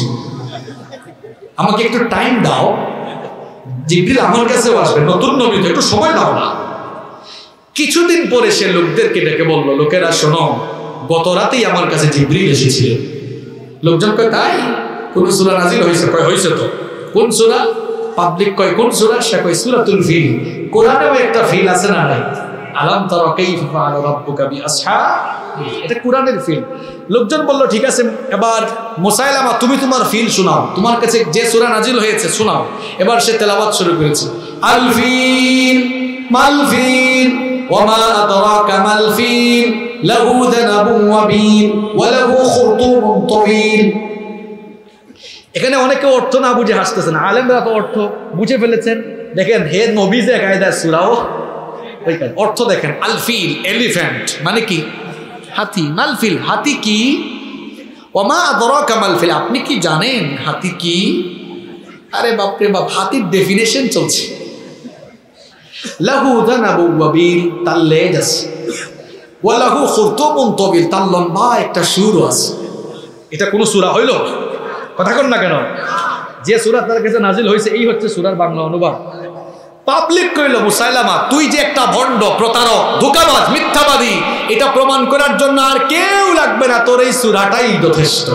Speaker 3: আমাকে একটু টাইম দাও, জিবরিল আমার কাছেও আসবে, নতুন নবী তো, একটু সময় দাও না। কিছুদিন পরে সে লোকদেরকে ডেকে বলল, লোকেরা শোনো, গত রাতেই আমার কাছে জিবরিল এসেছিলেন। লোকজন কয় তাই? কোন সূরা নাজিল হয়েছে? কয় হয়েছে তো। কোন সূরা? পাবলিক কয় কোন সূরা? সে কয় সূরাতুল ফিল। কোরআনেও একটা ফিল আছে না নাই? আলাম তারা কাইফা ফাআলা রাব্বুকা বিআসহাবিল, এটা কোরআনের ফিল। লোকজন বলল ঠিক আছে, এবার মুসাইলামা তুমি তোমার ফিল শোনাও, তোমার কাছে যে সূরা নাজিল হয়েছে শোনাও। এবার সে তেলাওয়াত শুরু করেছে, আল ফিল মাল ফিল ওয়ামা আদরাকা মাল ফিল লাহু যানাবুন ওয়াবিল ওয়া লাহু খুরতুমুন তাওয়িল। এখানে অনেকে অর্থ না বুঝে হাসতেছেন, আলেমরা তো অর্থ বুঝে ফেলেছেন। দেখেন, হে নবী যে কায়দার সূরাও অর্থ দেখেন। আলফিল এলিফ্যান্ট মানে কি? হাতি। মালফিল হাতি কি? ওমা আদরাকা মালফিল, আপনি কি জানেন হাতি কি? আরে বাপরে বাপ, হাতির ডেফিনেশন চলছে। লাহু যানাবুন ওয়াবিল, তার লেজ আছে। ওয়া লাহু খুরতুমুন তাওয়িল, তার লম্বা একটা সুর আছে। এটা কোন সূরা হইল? কথা কন না কেন? যে সূরা তার কাছে নাজিল হয়েছে এই হচ্ছে সূরার বাংলা অনুবাদ। পাবলিক কইল, মুসাইলামা তুই যে একটা ভণ্ড, প্রতারক, ধোঁকাবাজ, মিথ্যাবাদী, এটা প্রমাণ করার জন্য আর কেউ লাগবে না, তোর এই সূরাটাই যথেষ্ট।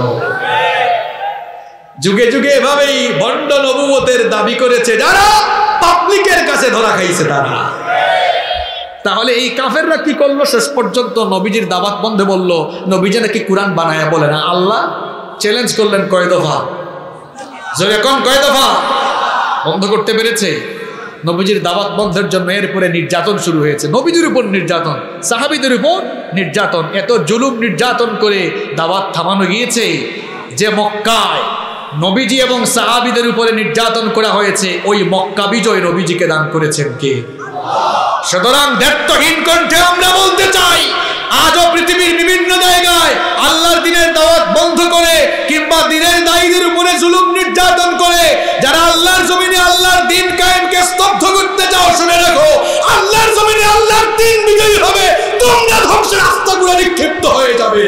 Speaker 3: যুগে যুগে এভাবেই ভণ্ড নবুয়তের দাবি করেছে যারা, পাবলিকের কাছে ধরা খাইছে তারা। তাহলে এই কাফেররা কি করলো? শেষ পর্যন্ত নবীজির দাওয়াত বন্ধে বলল, নবীজি নাকি কোরআন বানায়া বলে না। আল্লাহ চ্যালেঞ্জ করলেন, কয় দফা? জোরে কোন, কয় দফা? বন্ধ করতে পেরেছে? নবীজির দাওয়াত বন্ধের জন্য এরপরে নির্যাতন শুরু হয়েছে, নবীজির উপর নির্যাতন, সাহাবীদের উপর নির্যাতন। এত জুলুম নির্যাতন করে দাওয়াত থামানো গিয়েছে যে মক্কায় নবীজি এবং সাহাবীদের উপরে নির্যাতন করা হয়েছে, ওই মক্কা বিজয় নবীজিকে দান করেছেন কে? সুতরাং দায়িত্বহীন কণ্ঠে আমরা বলতে চাই, আজও পৃথিবীর বিভিন্ন জায়গায় আল্লাহর দ্বীনের দাওয়াত বন্ধ করে কিংবা দ্বীনের দায়ীদের উপরে জুলুম নির্যাতন করে যারা আল্লাহর জমিনে আল্লাহর দ্বীন কায়েমকে স্তব্ধ করতে চাও, শুনে রাখো, আল্লাহর জমিনে আল্লাহর দ্বীন বিজয়ী হবে, তোমরা ধ্বংসের রাস্তাগুলো নিক্ষিপ্ত হয়ে যাবে।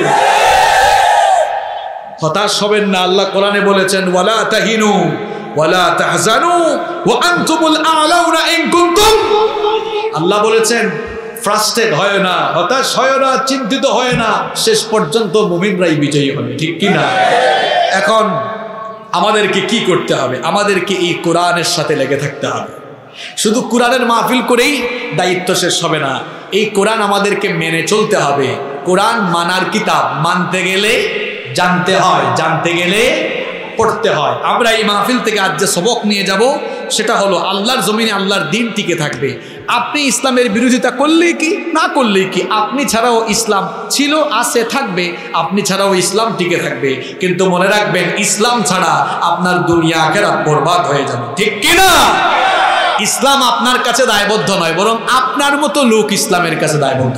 Speaker 3: হতাশ হবেন না। আল্লাহ কোরআনে বলেছেন, ওয়ালা তাহিনু ওয়ালা তাহজানু ওয়া আনতুমুল আ'লাউনা ইন কুনতুম। আল্লাহ বলেছেন ফ্রাস্ট্রেট হয় না, হতাশ হয় না, চিন্তিত হয় না, শেষ পর্যন্ত মুমিনরাই বিজয়ী হবে, ঠিক কি না? এখন আমাদেরকে কি করতে হবে? আমাদেরকে এই কোরআনের সাথে লেগে থাকতে হবে। শুধু কোরআনের মাহফিল করেই দায়িত্ব শেষ হবে না, এই কোরআন আমাদেরকে মেনে চলতে হবে। কোরআন মানার কিতাব, মানতে গেলে জানতে হয়, জানতে গেলে পড়তে হয়। আমরা এই মাহফিল থেকে আজ যে সবক নিয়ে যাব সেটা হলো আল্লাহর জমিনে আল্লাহর দিন টিকে থাকবে। আপনি ইসলামের বিরোধিতা করলেই কি, না করলেই কি, আপনি ছাড়াও ইসলাম ছিল, আছে, থাকবে। আপনি ছাড়াও ইসলাম টিকে থাকবে। কিন্তু মনে রাখবেন, ইসলাম ছাড়া আপনার দুনিয়া আখিরাত বরবাদ হয়ে যাবে, ঠিক কি না? ইসলাম আপনার কাছে দায়বদ্ধ নয়, বরং আপনার মতো লোক ইসলামের কাছে দায়বদ্ধ।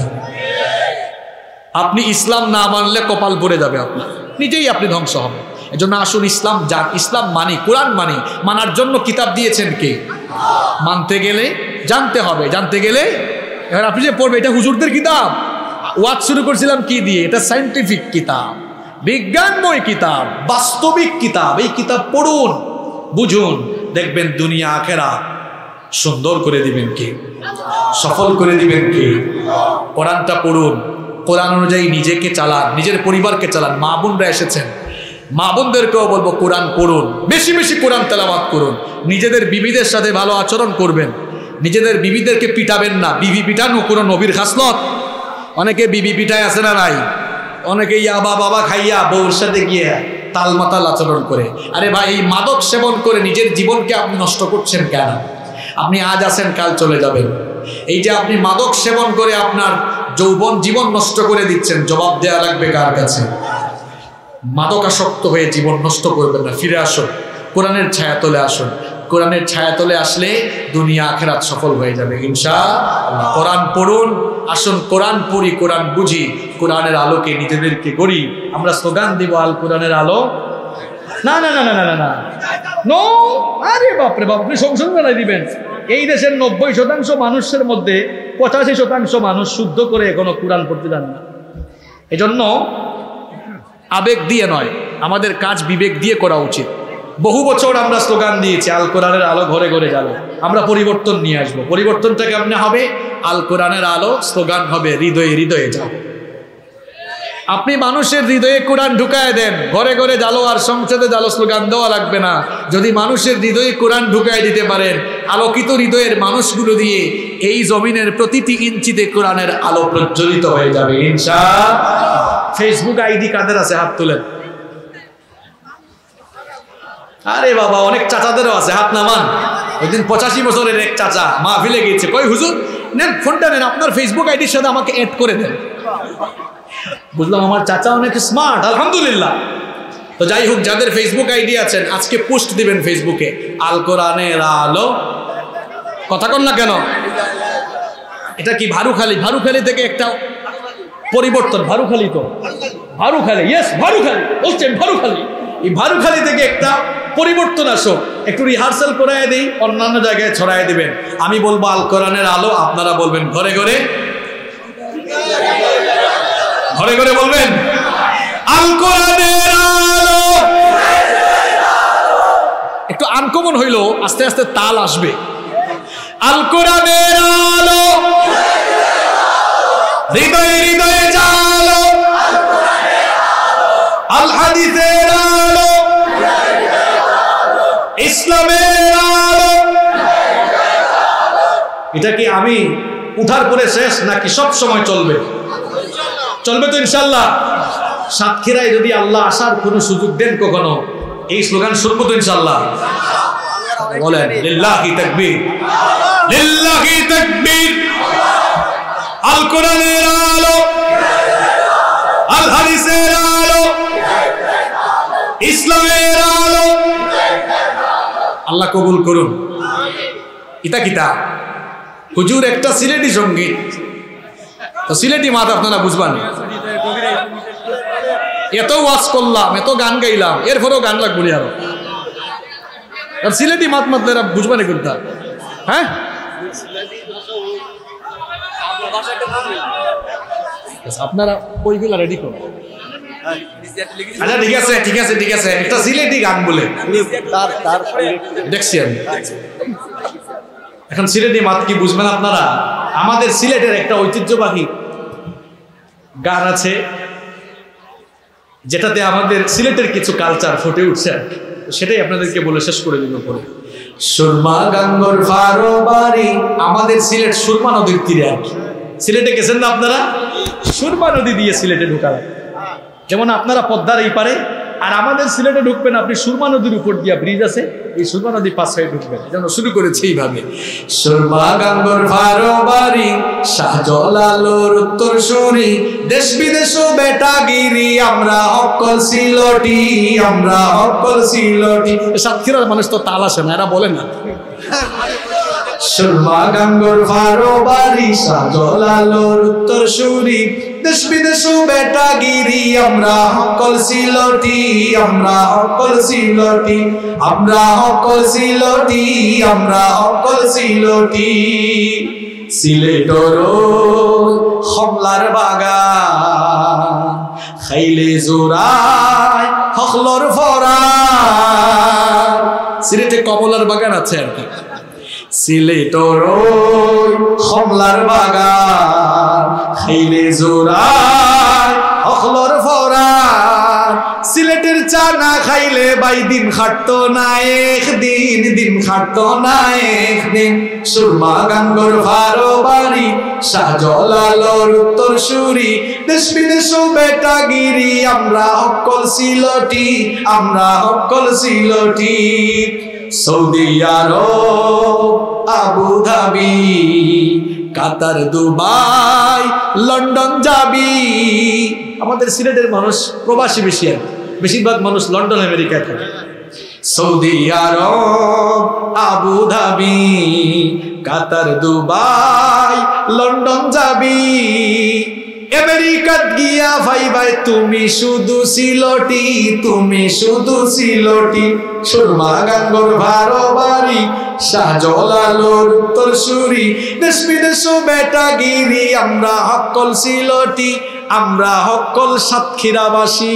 Speaker 3: আপনি ইসলাম না মানলে কপাল পড়ে যাবে, আপনার নিজেই আপনি ধ্বংস হবেন। এজন্য আসুন ইসলাম জান, ইসলাম মানি, কোরআন মানি। মানার জন্য কিতাব দিয়েছেন কে? মানতে গেলে জানতে হবে, জানতে গেলে। এবার আপনি যে পড়বে, এটা হুজুরদের কিতাব। ওয়াজ শুরু করছিলাম কি দিয়ে? এটা সায়েন্টিফিক কিতাব, বিজ্ঞানময় কিতাব, বাস্তবিক কিতাব। এই কিতাব পড়ুন, বুঝুন, দেখবেন দুনিয়া আখিরাত সুন্দর করে দিবেন কে, সফল করে দিবেন কে। কোরআনটা পড়ুন, কোরআন অনুযায়ী নিজেকে চালান, নিজের পরিবারকে চালান। মা বোনরা এসেছেন, মা বোনদেরকেও বলবো কোরআন পড়ুন, বেশি বেশি কোরআন তেলাওয়াত করুন। নিজেদের বিবিদের সাথে ভালো আচরণ করবেন, নিজেদের বিবিদেরকে পিটাবেন না। বিবি পিটানো কোনো নবীর খাসলত? অনেকে বিবি পিঠায় আছে না নাই? অনেকে ইয়াবা বাবা খাইয়া বউর সাথে গিয়ে তালমাতাল আচরণ করে। আরে ভাই, এই মাদক সেবন করে নিজের জীবনকে আপনি নষ্ট করছেন কেন? আপনি আজ আছেন, কাল চলে যাবেন। এই যে আপনি মাদক সেবন করে আপনার যৌবন জীবন নষ্ট করে দিচ্ছেন, জবাব দেওয়া লাগবে কার কাছে? মাদকাসক্ত হয়ে জীবন নষ্ট করবেন না, ফিরে আসুন, কোরআনের ছায়াতলে আসুন। কোরআনের ছায়াতলে আসলে দুনিয়া আখিরাত সফল হয়ে যাবে ইনশাআল্লাহ। কোরআন পড়ুন, আসুন কোরআন পড়ি, কোরআন বুঝি, কোরআনের আলোকে নিজেদেরকে গড়ি। আমরা স্লোগান দিব, আল কোরআনের আলো। না না না না না না, নো, আরে বাপরে বাপ, আপনি সংশোধন বানাই দিবেন। এই দেশের 90% মানুষের মধ্যে 85% মানুষ শুদ্ধ করে এখনো কোরআন পড়তে জানে না। এজন্য আবেগ দিয়ে নয়, আমাদের কাজ বিবেক দিয়ে করা উচিত। বহু বছর আমরা স্লোগান দিয়েছি, আল কোরআনের আলো ঘরে ঘরে জ্বালো। আমরা পরিবর্তন নিয়ে আসবো। পরিবর্তনটা কেমনে হবে? আল কোরআনের আলো স্লোগান হবে হৃদয়ে হৃদয়ে যাও। আপনি মানুষের হৃদয়ে কোরআন ঢুকায় দেন, ঘরে ঘরে জ্বালো আর সংসদে জ্বালো স্লোগান দেওয়া লাগবে না। যদি মানুষের হৃদয়ে কোরআন ঢুকায় দিতে পারেন, আলোকিত হৃদয়ের মানুষগুলো দিয়ে এই জমিনের প্রতিটি ইঞ্চিতে কোরআনের আলো প্রজ্বলিত হয়ে যাবে ইনশাআল্লাহ। ফেসবুক আইডি কাদের আছে? হাত তুলেন। আরে বাবা, অনেক চাচাদেরও আছে, হাত নামান। ওই দিন 85 বছরের এক চাচা মাহফিলে গিয়েছে, কই হুজুর নেন ফোনটা নেন, আপনার ফেসবুক আইডির সাথে আমাকে অ্যাড করে দেন। বুঝলাম আমার চাচা অনেক স্মার্ট, আলহামদুলিল্লাহ। তো যাই হোক, যাদের ফেসবুক আইডি আছেন আজকে পোস্ট দিবেন ফেসবুকে, আল কোরআনের আলো। কথা কন না কেন? এটা কি ভারুখালী? ভারুখালী থেকে একটা পরিবর্তন। ভারুখালী তো ভারুখালী, ইয়েস ভারুখালী বলছেন, ভারুখালী। এই ভারুখালী থেকে একটা পরিবর্তন আসো, একটু রিহার্সাল করায় দিই, অন্যান্য জায়গায় ছড়ায় দিবেন। আমি বলবো আল কোরআনের আলো, আপনারা বলবেন ঘরে ঘরে, ঘরে ঘরে বলবেন আল কোরআনের আলো। একটু আনকমন হইলো, আস্তে আস্তে তাল আসবে। আল কোরআনের আলো হৃদয়ে হৃদয়ে জালো, আল হাদিসের আলো, ইসলামের আলো। এটা কি আমি উঠার পরে শেষ নাকি সব সময় চলবে? চলবে তো ইনশাআল্লাহ। সাতক্ষীরায় যদি আল্লাহ আসার কোনো সুযোগ দেন কখনো, এই স্লোগান শুনবো তো ইনশাআল্লাহ। বলেন লিল্লাহি তাকবীর, লিল্লাহি তাকবীর। আল কোরআনের আলো, আল হাদিসের আলো, ইসলামের আলো। আল্লাহ কবুল করুন। ইতা কিতা হুজুর একটা সিলেটি সঙ্গীত, তো সিলেটি মাত আপনারা বুঝবান। এত ওয়াজ করলাম, এত গান গাইলাম, এরপরেও গান লাগবো আরো। সিলেটি মাত মাতলেরা বুঝবানি কোনটা? হ্যাঁ, আপনারা ওইগুলা রেডি করুন। আচ্ছা ঠিক আছে ঠিক আছে ঠিক আছে, একটা সিলেটি গান বলে দেখছি আমি। এখন সিলেটি মাত কি বুঝবেন আপনারা? আমাদের সিলেটের একটা ঐতিহ্যবাহী গান আছে যেটাতে আমাদের সিলেটের কিছু কালচার ফুটে উঠছে, সেটাই আপনাদেরকে বলে শেষ করে দিব পরে। সুরমা গাঙ্গর ফারো বাড়ি, আমাদের সিলেট সুরমা নদীর তীরে আর কি। সিলেটে গেছেন না আপনারা? সুরমা নদী দিয়ে সিলেটে ঢোকা লাগে, যেমন আপনারা পদ্মার এই পারে, আর আমাদের সিলেটে ঢুকবেন আপনি সুরমা নদীর উপর দিয়া ব্রিজ আছে, এই সুরমা নদীর পাশ হয়ে ঢুকবেন। যেন শুরু করেছে এইভাবে, সুরমা গাঙ্গর ফারো বাড়ি, শাহজালালোর উত্তর সুরি, দেশ বিদেশ বেটাগিরি, আমরা হকল সিলটি, আমরা হকল সিলটি। সাতক্ষীরার মানুষ তো তাল আসে না, এরা বলে না। সুরমা গাঙ্গর ফারো বাড়ি, শাহজালালোর উত্তর সুরি, দেশ বিদেশ বেটাগিরি, আমরা হকল সিলটি, আমরা হকল সিলটি, আমরা হকল সিলটি, আমরা হকল সিলটি। সিলেটর কমলার বাগান, খাইলে জোড়ায় হকলর ফরান। সিলেটে কমলার বাগান আছে আর কি। সিলেটর কমলার বাগান, খাইলে জোড়ায় হকলর ফরান। সিলেটের চা না খাইলে বাই দিন খাটতো না একদিন, দিন খাটতো না একদিন। সুরমা গাঙ্গর ফারো বাড়ি, শাহজালালোর উত্তর সুরি, দেশ বিদেশ বেটাগিরি, আমরা হকল সিলটি, আমরা হকল Sylheti. Saudi Arab, Abu Dhabi, Qatar, Dubai, London যাবি। আমাদের সিলেটের মানুষ প্রবাসী বেশি, আর বেশিরভাগ মানুষ লন্ডন আমেরিকায় থাকে। Saudi Arab, Abu Dhabi, Qatar, Dubai, London যাবি। আমেরিকাত গিয়া ভাইবাই তুমি শুধু সিলটি, তুমি শুধু সিলটি। সুরমা গাঙ্গর ফারো বাড়ি, শাহজালালোর উত্তর সুরি, দেশ বিদেশ বেটাগিরি, আমরা হকল সিলটি, আমরা হকল সাতক্ষীরাবাসী।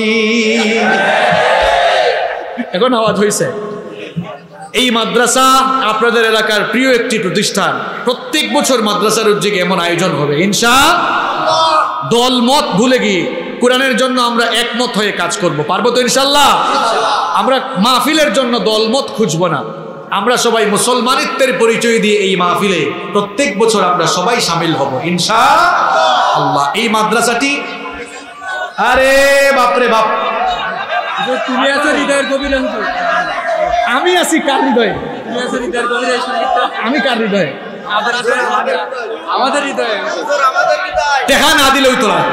Speaker 3: এখন আওয়াজ হয়েছে। এই মাদ্রাসা আপনাদের এলাকার প্রিয় একটি প্রতিষ্ঠান। প্রত্যেক বছর মাদ্রাসার উদ্যোগে এমন আয়োজন হবে ইনশাআল্লাহ। দলমত ভুলে গিয়ে কোরআনের জন্য আমরা একমত হয়ে কাজ করব, পারবো তো ইনশাআল্লাহ? আমরা মাহফিলের জন্য দলমত খুঁজব না, আমরা সবাই মুসলমানিত্বের পরিচয় দিয়ে এই মাহফিলে প্রত্যেক বছর আমরা সবাই শামিল হব ইনশাআল্লাহ। এই মাদ্রাসাটি, আরে বাপরে বাপ,
Speaker 4: তুমি আছো হৃদয়ের গভীর অংশে,
Speaker 3: আমি আছি কার হৃদয়ে?
Speaker 4: তুমি আছো হৃদয়ের গভীর অংশে,
Speaker 3: আমি কার হৃদয়ে?
Speaker 4: আমাদের হৃদয়ে।
Speaker 3: টেকা না দিলে হইতো না,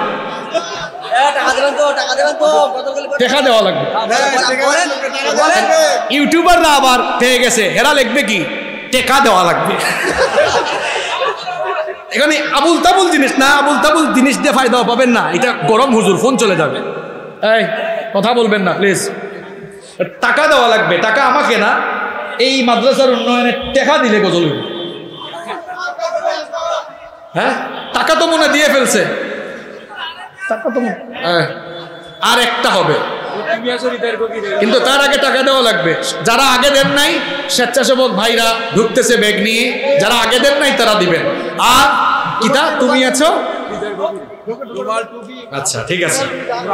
Speaker 3: টেকা দেওয়া লাগবে। ইউটিউবাররা আবার পেয়ে গেছে, এরা লিখবে কি টেকা দেওয়া লাগবে। এখানে আবুল তাবুল জিনিস না, আবুল তাবুল জিনিস দিয়ে ফায়দা পাবেন না, এটা গরম হুজুর, ফোন চলে যাবে। এই কথা বলবেন না প্লিজ, টাকা দেওয়া লাগবে। টাকা আমাকে না, এই মাদ্রাসার উন্নয়নে টাকা দিলে গজল হইবে। হ্যাঁ, টাকা তো মনে দিয়ে ফেলছে, টাকা তো আর একটা হবে, কিন্তু তার আগে টাকা দেওয়া লাগবে। যারা আগে দেন নাই, স্বেচ্ছাসেবক ভাইরা ঢুকতেছে ব্যাগ নিয়ে, যারা আগে দেন নাই তারা দিবেন। আর কিতা তুমি আছো? আচ্ছা ঠিক আছে,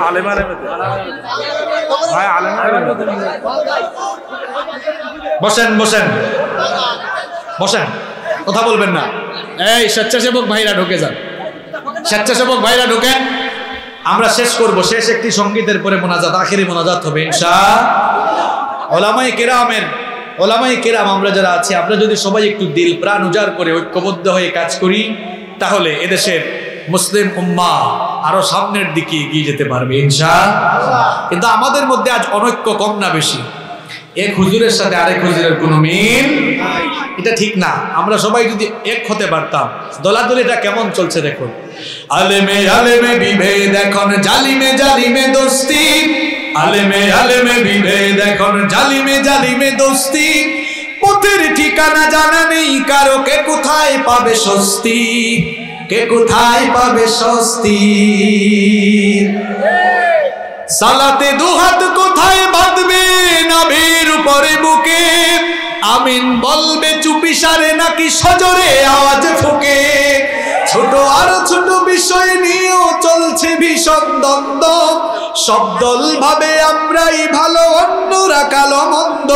Speaker 3: বসেন বসেন বসেন, কথা বলবেন না। এই স্বেচ্ছাসেবক ভাইরা ঢুকে যান, স্বেচ্ছাসেবক ভাইরা ঢুকেন। আমরা শেষ করব, শেষ একটি সঙ্গীতের পরে মোনাজাত, আখেরি মোনাজাত হবে ইনশাআল্লাহ। ওলামায়ে কেরাম আমরা যারা আছি, আমরা যদি সবাই একটু দিল প্রাণ উজাড় করে ঐক্যবদ্ধ হয়ে কাজ করি, তাহলে এদেশের মুসলিম উম্মাহ আরো সামনের দিকে এগিয়ে যেতে পারবে ইনশাআল্লাহ। কিন্তু আমাদের মধ্যে আজ অনৈক্য কম না বেশি? এক হুজুরের সাথে আরেক হুজুরের কোনো মিল, এটা ঠিক না। আমরা সবাই যদি এক হতে পারতাম। দলাদলিটা কেমন চলছে দেখুন। আলেমে আলেমে বিভেদ এখন, জালিমে জালিমে দোস্তি। আলেমে আলেমে বিভেদ এখন, জালিমে জালিমে দোস্তি। পথের ঠিকানা জানা নেই কারো, কে কোথায় পাবে স্বস্তি, কে কোথায় পাবে স্বস্তি। সালাতে দুহাত কোথায় বাঁধবে, নাভির উপরে বুকে
Speaker 2: আমিন বলবে চুপিসারে নাকি সজোরে আওয়াজ ফুকে ছোট আর ছোট বিষয় নিয়েও চলছে ভীষণ দ্বন্দ্ব সব দল ভাবে আমরাই ভালো অন্যরা কালো মন্দ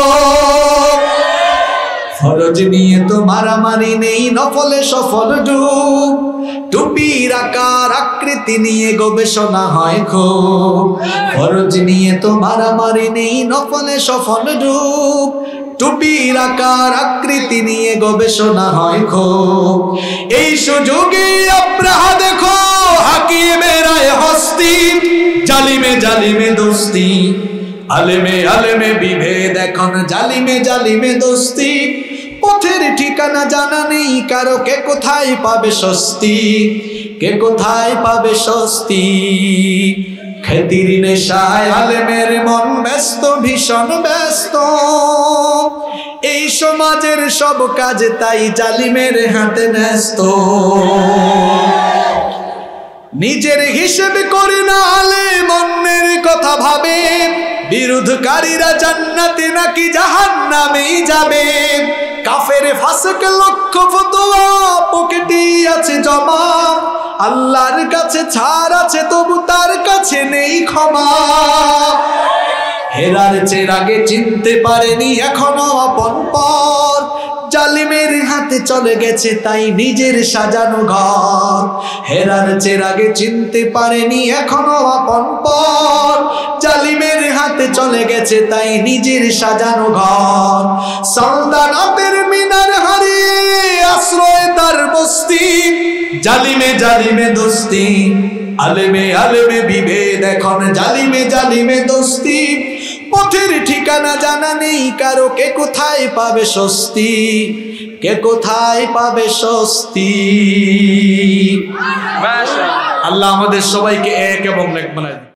Speaker 2: ফরজ নিয়ে তো মারামারি নেই নফলে সফল ডুব টুপির আকার আকৃতি নিয়ে গবেষণা হয় খুব ফরজ নিয়ে তো মারামারি নেই নফলে সফল ডুব টুপির আকার আকৃতি নিয়ে গবেষণা হয় খুব এই সুযোগে আব্রাহা দেখো হাকিয়ে বেড়ায় হস্তি জালিমে জালিমে দোস্তি আলেমে আলেমে বিভেদ এখন জালিমে জালিমে দোস্তি পথের ঠিকানা জানা নেই কারো কে কোথায় পাবে স্বস্তি কে কোথায় পাবে স্বস্তি খ্যাতির নেশায় আলেমের মন ব্যস্ত ভীষণ ব্যস্ত এই সমাজের সব কাজ তাই জালিমের হাতে ন্যস্ত নিজের হিসেব করে না আলেম অন্যের কথা ভাবে বিরোধকারীরা জান্নাতে নাকি জাহান্নামেই যাবে কাফের ফাসিক লক্ষ ফতোয়া পকেটে আছে জমা আল্লাহর কাছে ছাড় আছে তবু তার কাছে নেই ক্ষমা হেরার চেরাগে চিনতে পারেনি এখনো আপন পর জালিমের হাতে চলে গেছে তাই নিজের সাজানো ঘর হেরার চেরাগে চিনতে পারেনি এখনো আপন পর জালিমের হাতে চলে গেছে তাই নিজের সাজানো ঘর সালতানাতের মিনার হারিয়ে আশ্রয় তার বস্তি জালিমে জালিমে দোস্তি আলেমে আলেমে বিভেদ এখন জালিমে জালিমে দোস্তি পথের ঠিকানা জানা নেই কারো কে কোথায় পাবে স্বস্তি কে কোথায় পাবে স্বস্তি আল্লাহ আমাদের সবাইকে এক এবং নেক বানায়।